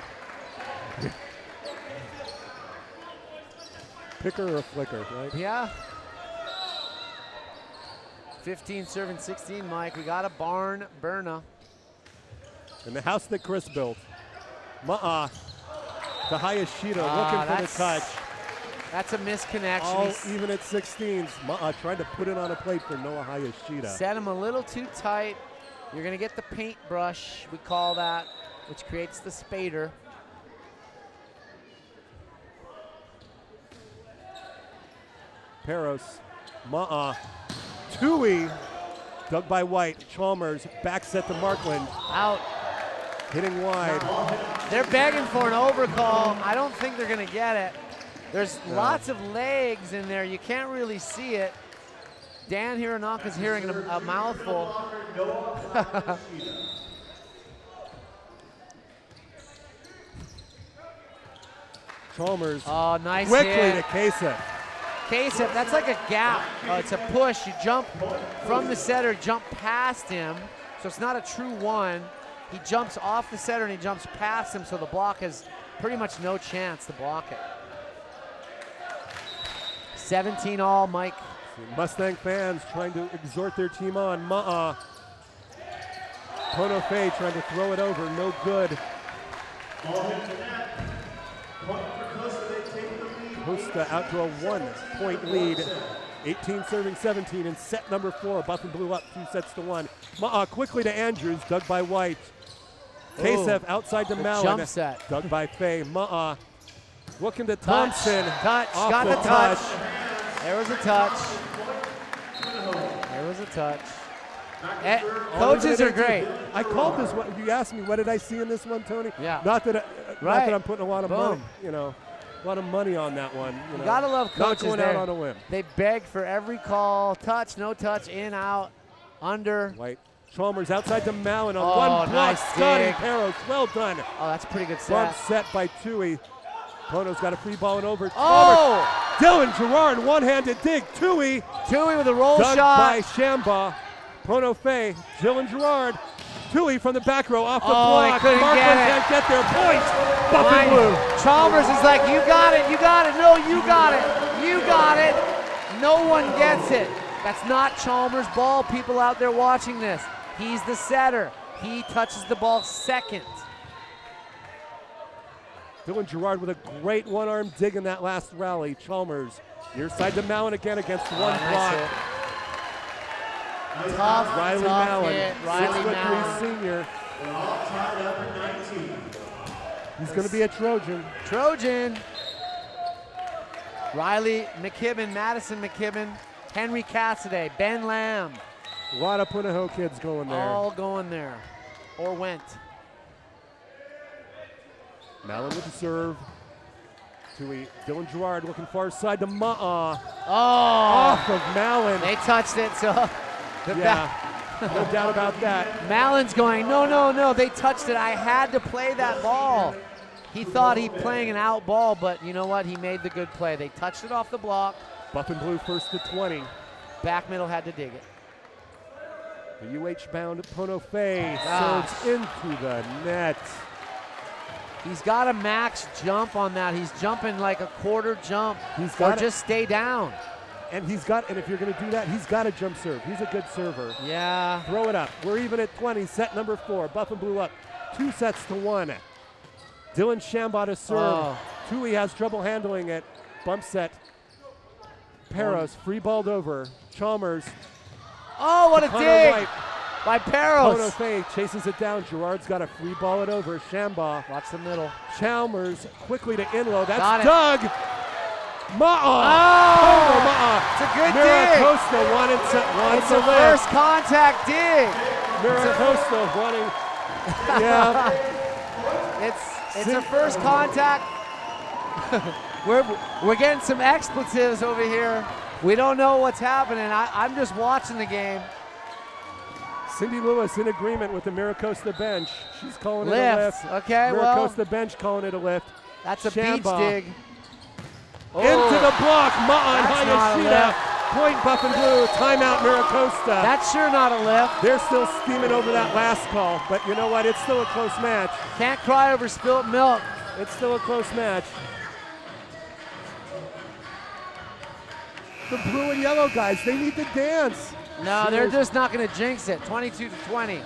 [SPEAKER 1] Picker or flicker, right?
[SPEAKER 2] Yeah. 15 serving 16, Mike. We got a barn burner.
[SPEAKER 1] In the house that Chris built. Ma'a to Hayashida looking for the touch.
[SPEAKER 2] That's a misconnection.
[SPEAKER 1] All even at 16s. Ma'a trying to put it on a plate for Noah Hayashida.
[SPEAKER 2] Set him a little too tight. You're going to get the paintbrush, we call that, which creates the spader.
[SPEAKER 1] Peros, Ma'a, Tui, dug by White. Chalmers, back set to Markland.
[SPEAKER 2] Out.
[SPEAKER 1] Hitting wide.
[SPEAKER 2] They're begging for an overcall. I don't think they're going to get it. There's lots of legs in there. You can't really see it. Dan Hironaka's hearing a mouthful.
[SPEAKER 1] Chalmers.
[SPEAKER 2] Oh, nice
[SPEAKER 1] quickly
[SPEAKER 2] hit.
[SPEAKER 1] to Kasich.
[SPEAKER 2] Kasich, that's like a gap. It's a push. You jump from the setter, jump past him. So it's not a true one. He jumps off the setter and he jumps past him, so the block has pretty much no chance to block it. 17 all, Mike.
[SPEAKER 1] Mustang fans trying to exhort their team on. Ma'a. Pono Fei trying to throw it over, no good. Costa out to a 1-point lead. 18 serving 17 in set number 4. Buff and Blue up 2-1. Ma'a quickly to Andrews, dug by White. Kasich outside to Mallon.
[SPEAKER 2] Jump set.
[SPEAKER 1] Dug by Fei. Ma'a looking to Thompson.
[SPEAKER 2] Touch.
[SPEAKER 1] Off
[SPEAKER 2] Got the
[SPEAKER 1] touch.
[SPEAKER 2] There was a touch. There was a touch. Coaches are great.
[SPEAKER 1] I called this one. You asked me what did I see in this one, Tony?
[SPEAKER 2] Yeah.
[SPEAKER 1] Not that
[SPEAKER 2] Right.
[SPEAKER 1] I'm putting a lot of money, a lot of money on that one.
[SPEAKER 2] You gotta love coaches.
[SPEAKER 1] Not going out on a whim.
[SPEAKER 2] They beg for every call. Touch, no touch, in, out, under.
[SPEAKER 1] White. Chalmers outside to Mallon on
[SPEAKER 2] Oh,
[SPEAKER 1] one block.
[SPEAKER 2] nice
[SPEAKER 1] Scotty
[SPEAKER 2] dig.
[SPEAKER 1] Peros, well done.
[SPEAKER 2] Oh, that's a pretty good
[SPEAKER 1] Bump
[SPEAKER 2] set.
[SPEAKER 1] set by Tui. Pono's got a free ball and over.
[SPEAKER 2] Oh!
[SPEAKER 1] Dylan Gerard, one-handed dig. Tui.
[SPEAKER 2] Tui with a roll
[SPEAKER 1] Dug
[SPEAKER 2] shot.
[SPEAKER 1] by Shamba. Pono Fei. Dylan Gerard. Tui from the back row off the
[SPEAKER 2] Oh, he
[SPEAKER 1] block.
[SPEAKER 2] couldn't
[SPEAKER 1] Markland
[SPEAKER 2] get it.
[SPEAKER 1] can't get there. Point. Buff and Blue.
[SPEAKER 2] Chalmers is like, you got it, you got it. No, you got it, you got it. No one gets it. That's not Chalmers' ball, people out there watching this. He's the setter. He touches the ball second.
[SPEAKER 1] Dylan Gerard with a great one-arm dig in that last rally. Chalmers near side to Mallon again against one block.
[SPEAKER 2] Nice tough,
[SPEAKER 1] Riley
[SPEAKER 2] tough
[SPEAKER 1] Mallon,
[SPEAKER 2] hit. Riley
[SPEAKER 1] 6'3"
[SPEAKER 2] Mallon.
[SPEAKER 1] senior.
[SPEAKER 3] They're all tied up at 19.
[SPEAKER 1] He's going to be a Trojan.
[SPEAKER 2] Trojan. Riley McKibben, Madison McKibben, Henry Cassidy, Ben Lamb.
[SPEAKER 1] A lot of Punahou kids going there.
[SPEAKER 2] All going there, or went.
[SPEAKER 1] Mallon with the serve. Tui. Dylan Gerard looking far side to Ma'a.
[SPEAKER 2] Oh,
[SPEAKER 1] Off of Mallon.
[SPEAKER 2] they touched it, so.
[SPEAKER 1] Yeah, no doubt about that.
[SPEAKER 2] Mallon's going, no, no, no, they touched it. I had to play that ball. He thought he playing an out ball, but you know what? He made the good play. They touched it off the block.
[SPEAKER 1] Buff and Blue first to 20.
[SPEAKER 2] Back middle had to dig it.
[SPEAKER 1] The UH-bound Pono Fei
[SPEAKER 2] Ah.
[SPEAKER 1] serves into the net.
[SPEAKER 2] He's got a max jump on that. He's jumping like a quarter jump.
[SPEAKER 1] He's
[SPEAKER 2] Or
[SPEAKER 1] got it.
[SPEAKER 2] just stay down.
[SPEAKER 1] And if you're going to do that, he's got a jump serve. He's a good server.
[SPEAKER 2] Yeah.
[SPEAKER 1] Throw it up. We're even at 20, set number 4. Buff and Blue up 2-1. Dylan Shamba to serve.
[SPEAKER 2] Oh.
[SPEAKER 1] Tui has trouble handling it. Bump set. Peros free balled over. Chalmers.
[SPEAKER 2] Oh, what a
[SPEAKER 1] Connor
[SPEAKER 2] dig
[SPEAKER 1] White.
[SPEAKER 2] by
[SPEAKER 1] Pono
[SPEAKER 2] Peros.
[SPEAKER 1] Fei chases it down. Gerard's got a free ball it over. Shamba.
[SPEAKER 2] Watch the middle.
[SPEAKER 1] Chalmers quickly to Inlow. That's
[SPEAKER 2] Got it.
[SPEAKER 1] Doug. Ma'a.
[SPEAKER 2] Oh,
[SPEAKER 1] Ma'a.
[SPEAKER 2] it's a good dig.
[SPEAKER 1] Miracosta wanted
[SPEAKER 2] It's
[SPEAKER 1] to
[SPEAKER 2] a
[SPEAKER 1] live.
[SPEAKER 2] first contact dig.
[SPEAKER 1] Miracosta wanting. Yeah.
[SPEAKER 2] It's a first contact. we're getting some expletives over here. We don't know what's happening. I'm just watching the game.
[SPEAKER 1] Cindy Lewis in agreement with the Miracosta bench. She's calling it a
[SPEAKER 2] Lift.
[SPEAKER 1] lift.
[SPEAKER 2] Okay, well,
[SPEAKER 1] Miracosta bench calling it a lift.
[SPEAKER 2] that's a
[SPEAKER 1] Shamba.
[SPEAKER 2] beach dig.
[SPEAKER 1] Into the block. Ma'a and
[SPEAKER 2] That's not a
[SPEAKER 1] Hayashida.
[SPEAKER 2] lift.
[SPEAKER 1] Point Buff and Blue. Timeout Miracosta.
[SPEAKER 2] That's sure not a lift.
[SPEAKER 1] They're still steaming over that last call, but you know what? It's still a close match.
[SPEAKER 2] Can't cry over spilt milk.
[SPEAKER 1] It's still a close match. The blue and yellow guys, they need to dance.
[SPEAKER 2] No, they're just not going to jinx it. 22-20.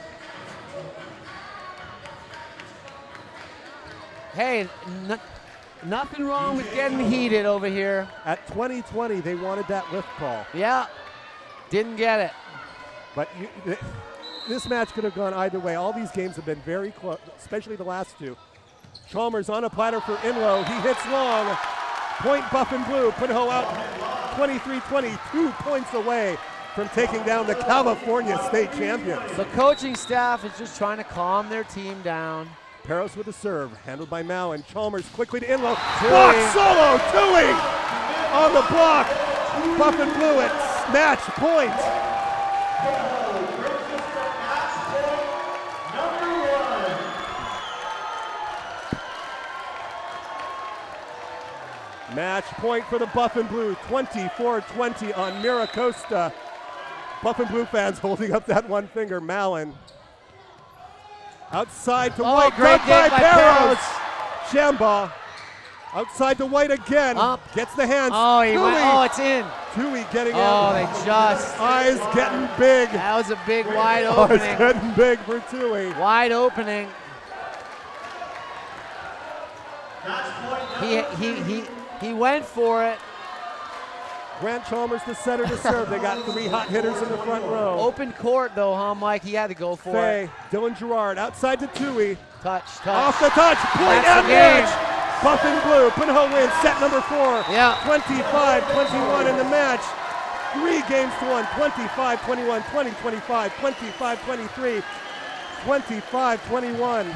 [SPEAKER 2] Hey, Nothing wrong with getting heated over here.
[SPEAKER 1] At 2020, they wanted that lift call.
[SPEAKER 2] Yeah, didn't get it.
[SPEAKER 1] But this match could have gone either way. All these games have been very close, especially the last two. Chalmers on a platter for Inlow. He hits long. Point Buff and Blue. Punahou out 23-20, 2 points away from taking down the California State champions.
[SPEAKER 2] The coaching staff is just trying to calm their team down.
[SPEAKER 1] Peros with a serve, handled by Mao, and Chalmers quickly to Inlow. Block solo, Tui on the block. Buff and Blue at match point. Match point for the Buff and Blue, 24-20 on Miracosta. Buff and Blue fans holding up that one finger. Mallon outside to White,
[SPEAKER 2] great
[SPEAKER 1] by
[SPEAKER 2] by
[SPEAKER 1] Peros. Shambaugh outside to White again.
[SPEAKER 2] Up.
[SPEAKER 1] Gets the hands.
[SPEAKER 2] Oh, he went,
[SPEAKER 1] Tui.
[SPEAKER 2] it's in.
[SPEAKER 1] Tui getting
[SPEAKER 2] Oh,
[SPEAKER 1] in.
[SPEAKER 2] they just.
[SPEAKER 1] Eyes getting big.
[SPEAKER 2] That was a big wide
[SPEAKER 1] Eyes
[SPEAKER 2] opening.
[SPEAKER 1] getting big for Tui.
[SPEAKER 2] Wide opening. He went for it.
[SPEAKER 1] Grant Chalmers the center to serve. They got 3 hot hitters in the front row.
[SPEAKER 2] Open court though, huh, Mike? He had to go for
[SPEAKER 1] Fay,
[SPEAKER 2] it.
[SPEAKER 1] Dylan Gerard outside to Tui.
[SPEAKER 2] Touch.
[SPEAKER 1] Off the touch, point
[SPEAKER 2] That's
[SPEAKER 1] and
[SPEAKER 2] the game.
[SPEAKER 1] match. Buff and Blue, Punahou wins set number 4.
[SPEAKER 2] Yeah.
[SPEAKER 1] 25-21 in the match. 3 games to 1, 25-21, 20-25, 25-23, 25-21.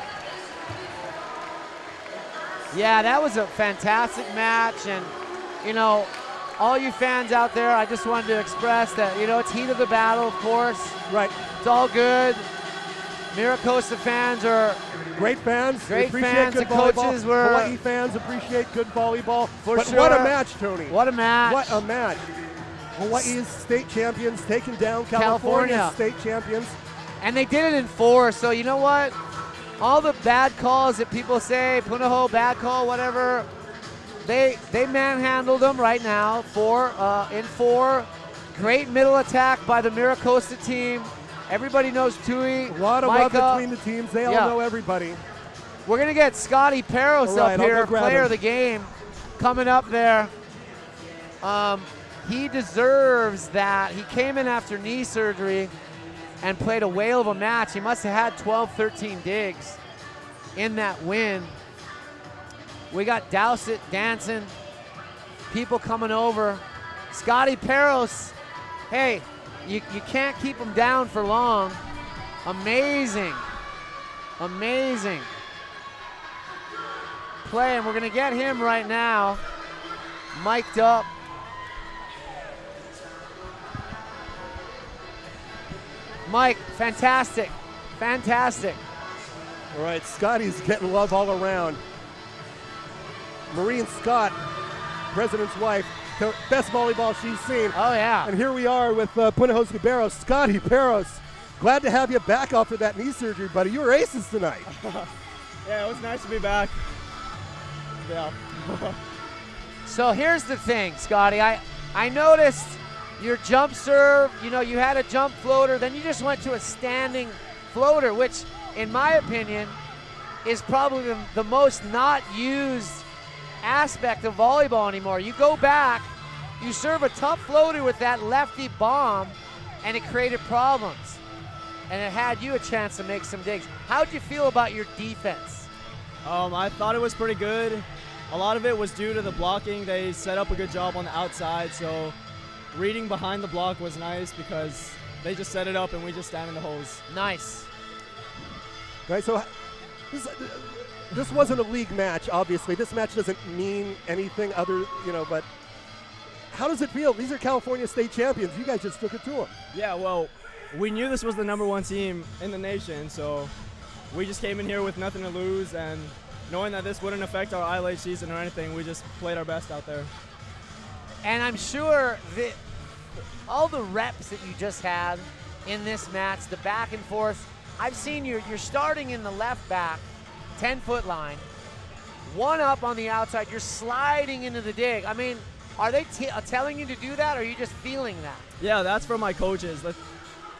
[SPEAKER 2] Yeah, that was a fantastic match, and you know, all you fans out there, I just wanted to express that, you know, it's heat of the battle, of course.
[SPEAKER 1] Right.
[SPEAKER 2] It's all good. Miracosta fans are
[SPEAKER 1] Great fans.
[SPEAKER 2] Great
[SPEAKER 1] Appreciate
[SPEAKER 2] fans.
[SPEAKER 1] good
[SPEAKER 2] The
[SPEAKER 1] volleyball.
[SPEAKER 2] coaches were-
[SPEAKER 1] Hawaii fans appreciate good volleyball.
[SPEAKER 2] For
[SPEAKER 1] but
[SPEAKER 2] sure.
[SPEAKER 1] what a match, Tony.
[SPEAKER 2] What a match.
[SPEAKER 1] What a match. Hawaii's state champions taking down California's
[SPEAKER 2] California.
[SPEAKER 1] state champions.
[SPEAKER 2] And they did it in 4, so you know what? All the bad calls that people say, Punahou, bad call, whatever, they manhandled them right now in 4. Great middle attack by the Miracosta team. Everybody knows Tui.
[SPEAKER 1] A lot of
[SPEAKER 2] Micah.
[SPEAKER 1] love between the teams. They all
[SPEAKER 2] Yeah.
[SPEAKER 1] know everybody.
[SPEAKER 2] We're going to get Scotty Peros
[SPEAKER 1] All right,
[SPEAKER 2] up
[SPEAKER 1] I'll
[SPEAKER 2] here,
[SPEAKER 1] go grab
[SPEAKER 2] player
[SPEAKER 1] him.
[SPEAKER 2] of the game, coming up there. He deserves that. He came in after knee surgery and played a whale of a match. He must have had 12, 13 digs in that win. We got Dowsett dancing, people coming over. Scotty Peros, hey, you can't keep him down for long. Amazing, amazing play, and we're gonna get him right now, mic'd up. Mike, fantastic, fantastic.
[SPEAKER 1] All right, Scotty's getting love all around. Maureen Scott, president's wife, the best volleyball she's seen.
[SPEAKER 2] Oh yeah.
[SPEAKER 1] And here we are with Punahou Ribeiro, Scotty Peros. Glad to have you back after that knee surgery, buddy. You were aces tonight.
[SPEAKER 4] Yeah, it was nice to be back. Yeah.
[SPEAKER 2] So here's the thing, Scotty. I noticed your jump serve, you know, you had a jump floater, then you just went to a standing floater, which in my opinion is probably the most not used aspect of volleyball anymore. You go back, you serve a tough floater with that lefty bomb, and it created problems. And it had you a chance to make some digs. How'd you feel about your defense?
[SPEAKER 4] I thought it was pretty good. A lot of it was due to the blocking. They set up a good job on the outside, so reading behind the block was nice because they just set it up and we just stand in the holes.
[SPEAKER 2] Nice.
[SPEAKER 1] Right, so this wasn't a league match, obviously. This match doesn't mean anything other, you know, but how does it feel? These are California state champions. You guys just took it to them.
[SPEAKER 4] Yeah, well, we knew this was the #1 team in the nation, so we just came in here with nothing to lose, and knowing that this wouldn't affect our ILH season or anything, we just played our best out there.
[SPEAKER 2] And I'm sure that all the reps that you just had in this match, the back and forth, I've seen you're starting in the left back, 10-foot line, one up on the outside, you're sliding into the dig. I mean, are they telling you to do that, or are you just feeling that?
[SPEAKER 4] Yeah, that's from my coaches.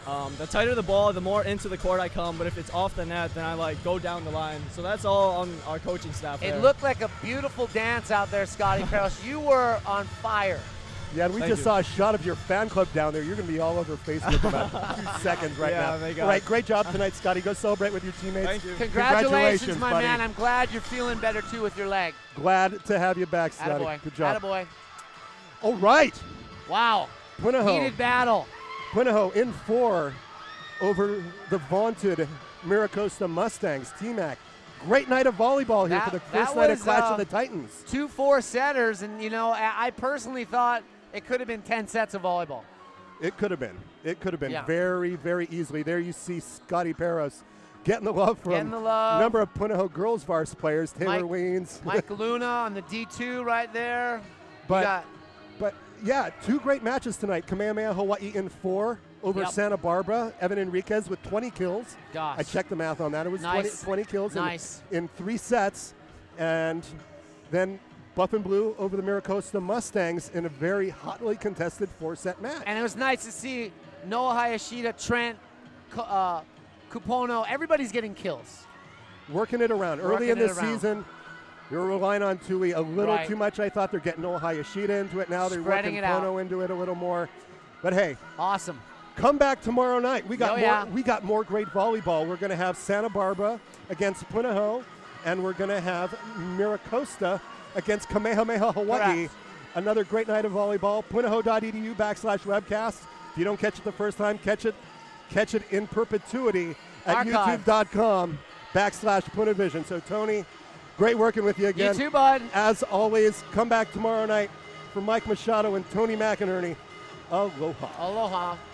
[SPEAKER 4] The tighter the ball, the more into the court I come. But if it's off the net, then I like go down the line. So that's all on our coaching staff.
[SPEAKER 2] It
[SPEAKER 4] there.
[SPEAKER 2] looked like a beautiful dance out there, Scotty Peros. You were on fire.
[SPEAKER 1] Yeah, and we
[SPEAKER 4] Thank
[SPEAKER 1] just
[SPEAKER 4] you.
[SPEAKER 1] saw a shot of your fan club down there. You're going to be all over Facebook in about 2 seconds right
[SPEAKER 4] Yeah,
[SPEAKER 1] now.
[SPEAKER 4] they
[SPEAKER 1] All
[SPEAKER 4] got
[SPEAKER 1] right,
[SPEAKER 4] it.
[SPEAKER 1] great job tonight, Scotty. Go celebrate with your teammates.
[SPEAKER 4] Thank you.
[SPEAKER 2] Congratulations, my
[SPEAKER 1] buddy.
[SPEAKER 2] man. I'm glad you're feeling better, too, with your leg.
[SPEAKER 1] Glad to have you back, Scotty.
[SPEAKER 2] Attaboy.
[SPEAKER 1] Good job.
[SPEAKER 2] Attaboy.
[SPEAKER 1] All right,
[SPEAKER 2] Wow.
[SPEAKER 1] Punahou.
[SPEAKER 2] Heated battle.
[SPEAKER 1] Punahou in 4 over the vaunted Miracosta Mustangs. T-Mac, great night of volleyball here for the first night of
[SPEAKER 2] was,
[SPEAKER 1] Clash of the Titans.
[SPEAKER 2] 2 4-setters, and, you know, I personally thought it could have been 10 sets of volleyball.
[SPEAKER 1] It could have been. It could have been
[SPEAKER 2] Yeah.
[SPEAKER 1] very, very easily. There you see Scotty Peros getting the love from
[SPEAKER 2] Getting the love.
[SPEAKER 1] a number of Punahou girls varsity players, Taylor
[SPEAKER 2] Mike-
[SPEAKER 1] Weens.
[SPEAKER 2] Mike Luna on the D2 right there.
[SPEAKER 1] But-
[SPEAKER 2] you got
[SPEAKER 1] But yeah, 2 great matches tonight. Kamehameha Hawaii in 4 over
[SPEAKER 2] Yep.
[SPEAKER 1] Santa Barbara. Evan Enriquez with 20 kills.
[SPEAKER 2] Gosh.
[SPEAKER 1] I checked the math on that. It was
[SPEAKER 2] Nice.
[SPEAKER 1] 20 kills
[SPEAKER 2] Nice.
[SPEAKER 1] in 3 sets. And then Buff and Blue over the Miracosta Mustangs in a very hotly contested 4-set match.
[SPEAKER 2] And it was nice to see Noah Hayashida, Trent, Kupono. Everybody's getting kills.
[SPEAKER 1] Working it around. Early
[SPEAKER 2] Working
[SPEAKER 1] in the
[SPEAKER 2] it around.
[SPEAKER 1] season, you were relying on Tui a little
[SPEAKER 2] Right.
[SPEAKER 1] too much. I thought they're getting Noah Hayashida into it now. They're
[SPEAKER 2] Spreading
[SPEAKER 1] working
[SPEAKER 2] it out.
[SPEAKER 1] Pono into it a little more. But hey,
[SPEAKER 2] Awesome.
[SPEAKER 1] come back tomorrow night. We got
[SPEAKER 2] Oh,
[SPEAKER 1] more.
[SPEAKER 2] yeah.
[SPEAKER 1] We got more great volleyball. We're going to have Santa Barbara against Punahou, and we're going to have Miracosta against Kamehameha Hawaii.
[SPEAKER 2] Correct.
[SPEAKER 1] Another great night of volleyball. Punahou.edu/webcast. If you don't catch it the first time, catch it in perpetuity at
[SPEAKER 2] Archive.
[SPEAKER 1] youtube.com/Punavision. So Tony, great working with you again.
[SPEAKER 2] You too, bud.
[SPEAKER 1] As always, come back tomorrow night for Mike Machado and Tony McInerney. Aloha.
[SPEAKER 2] Aloha.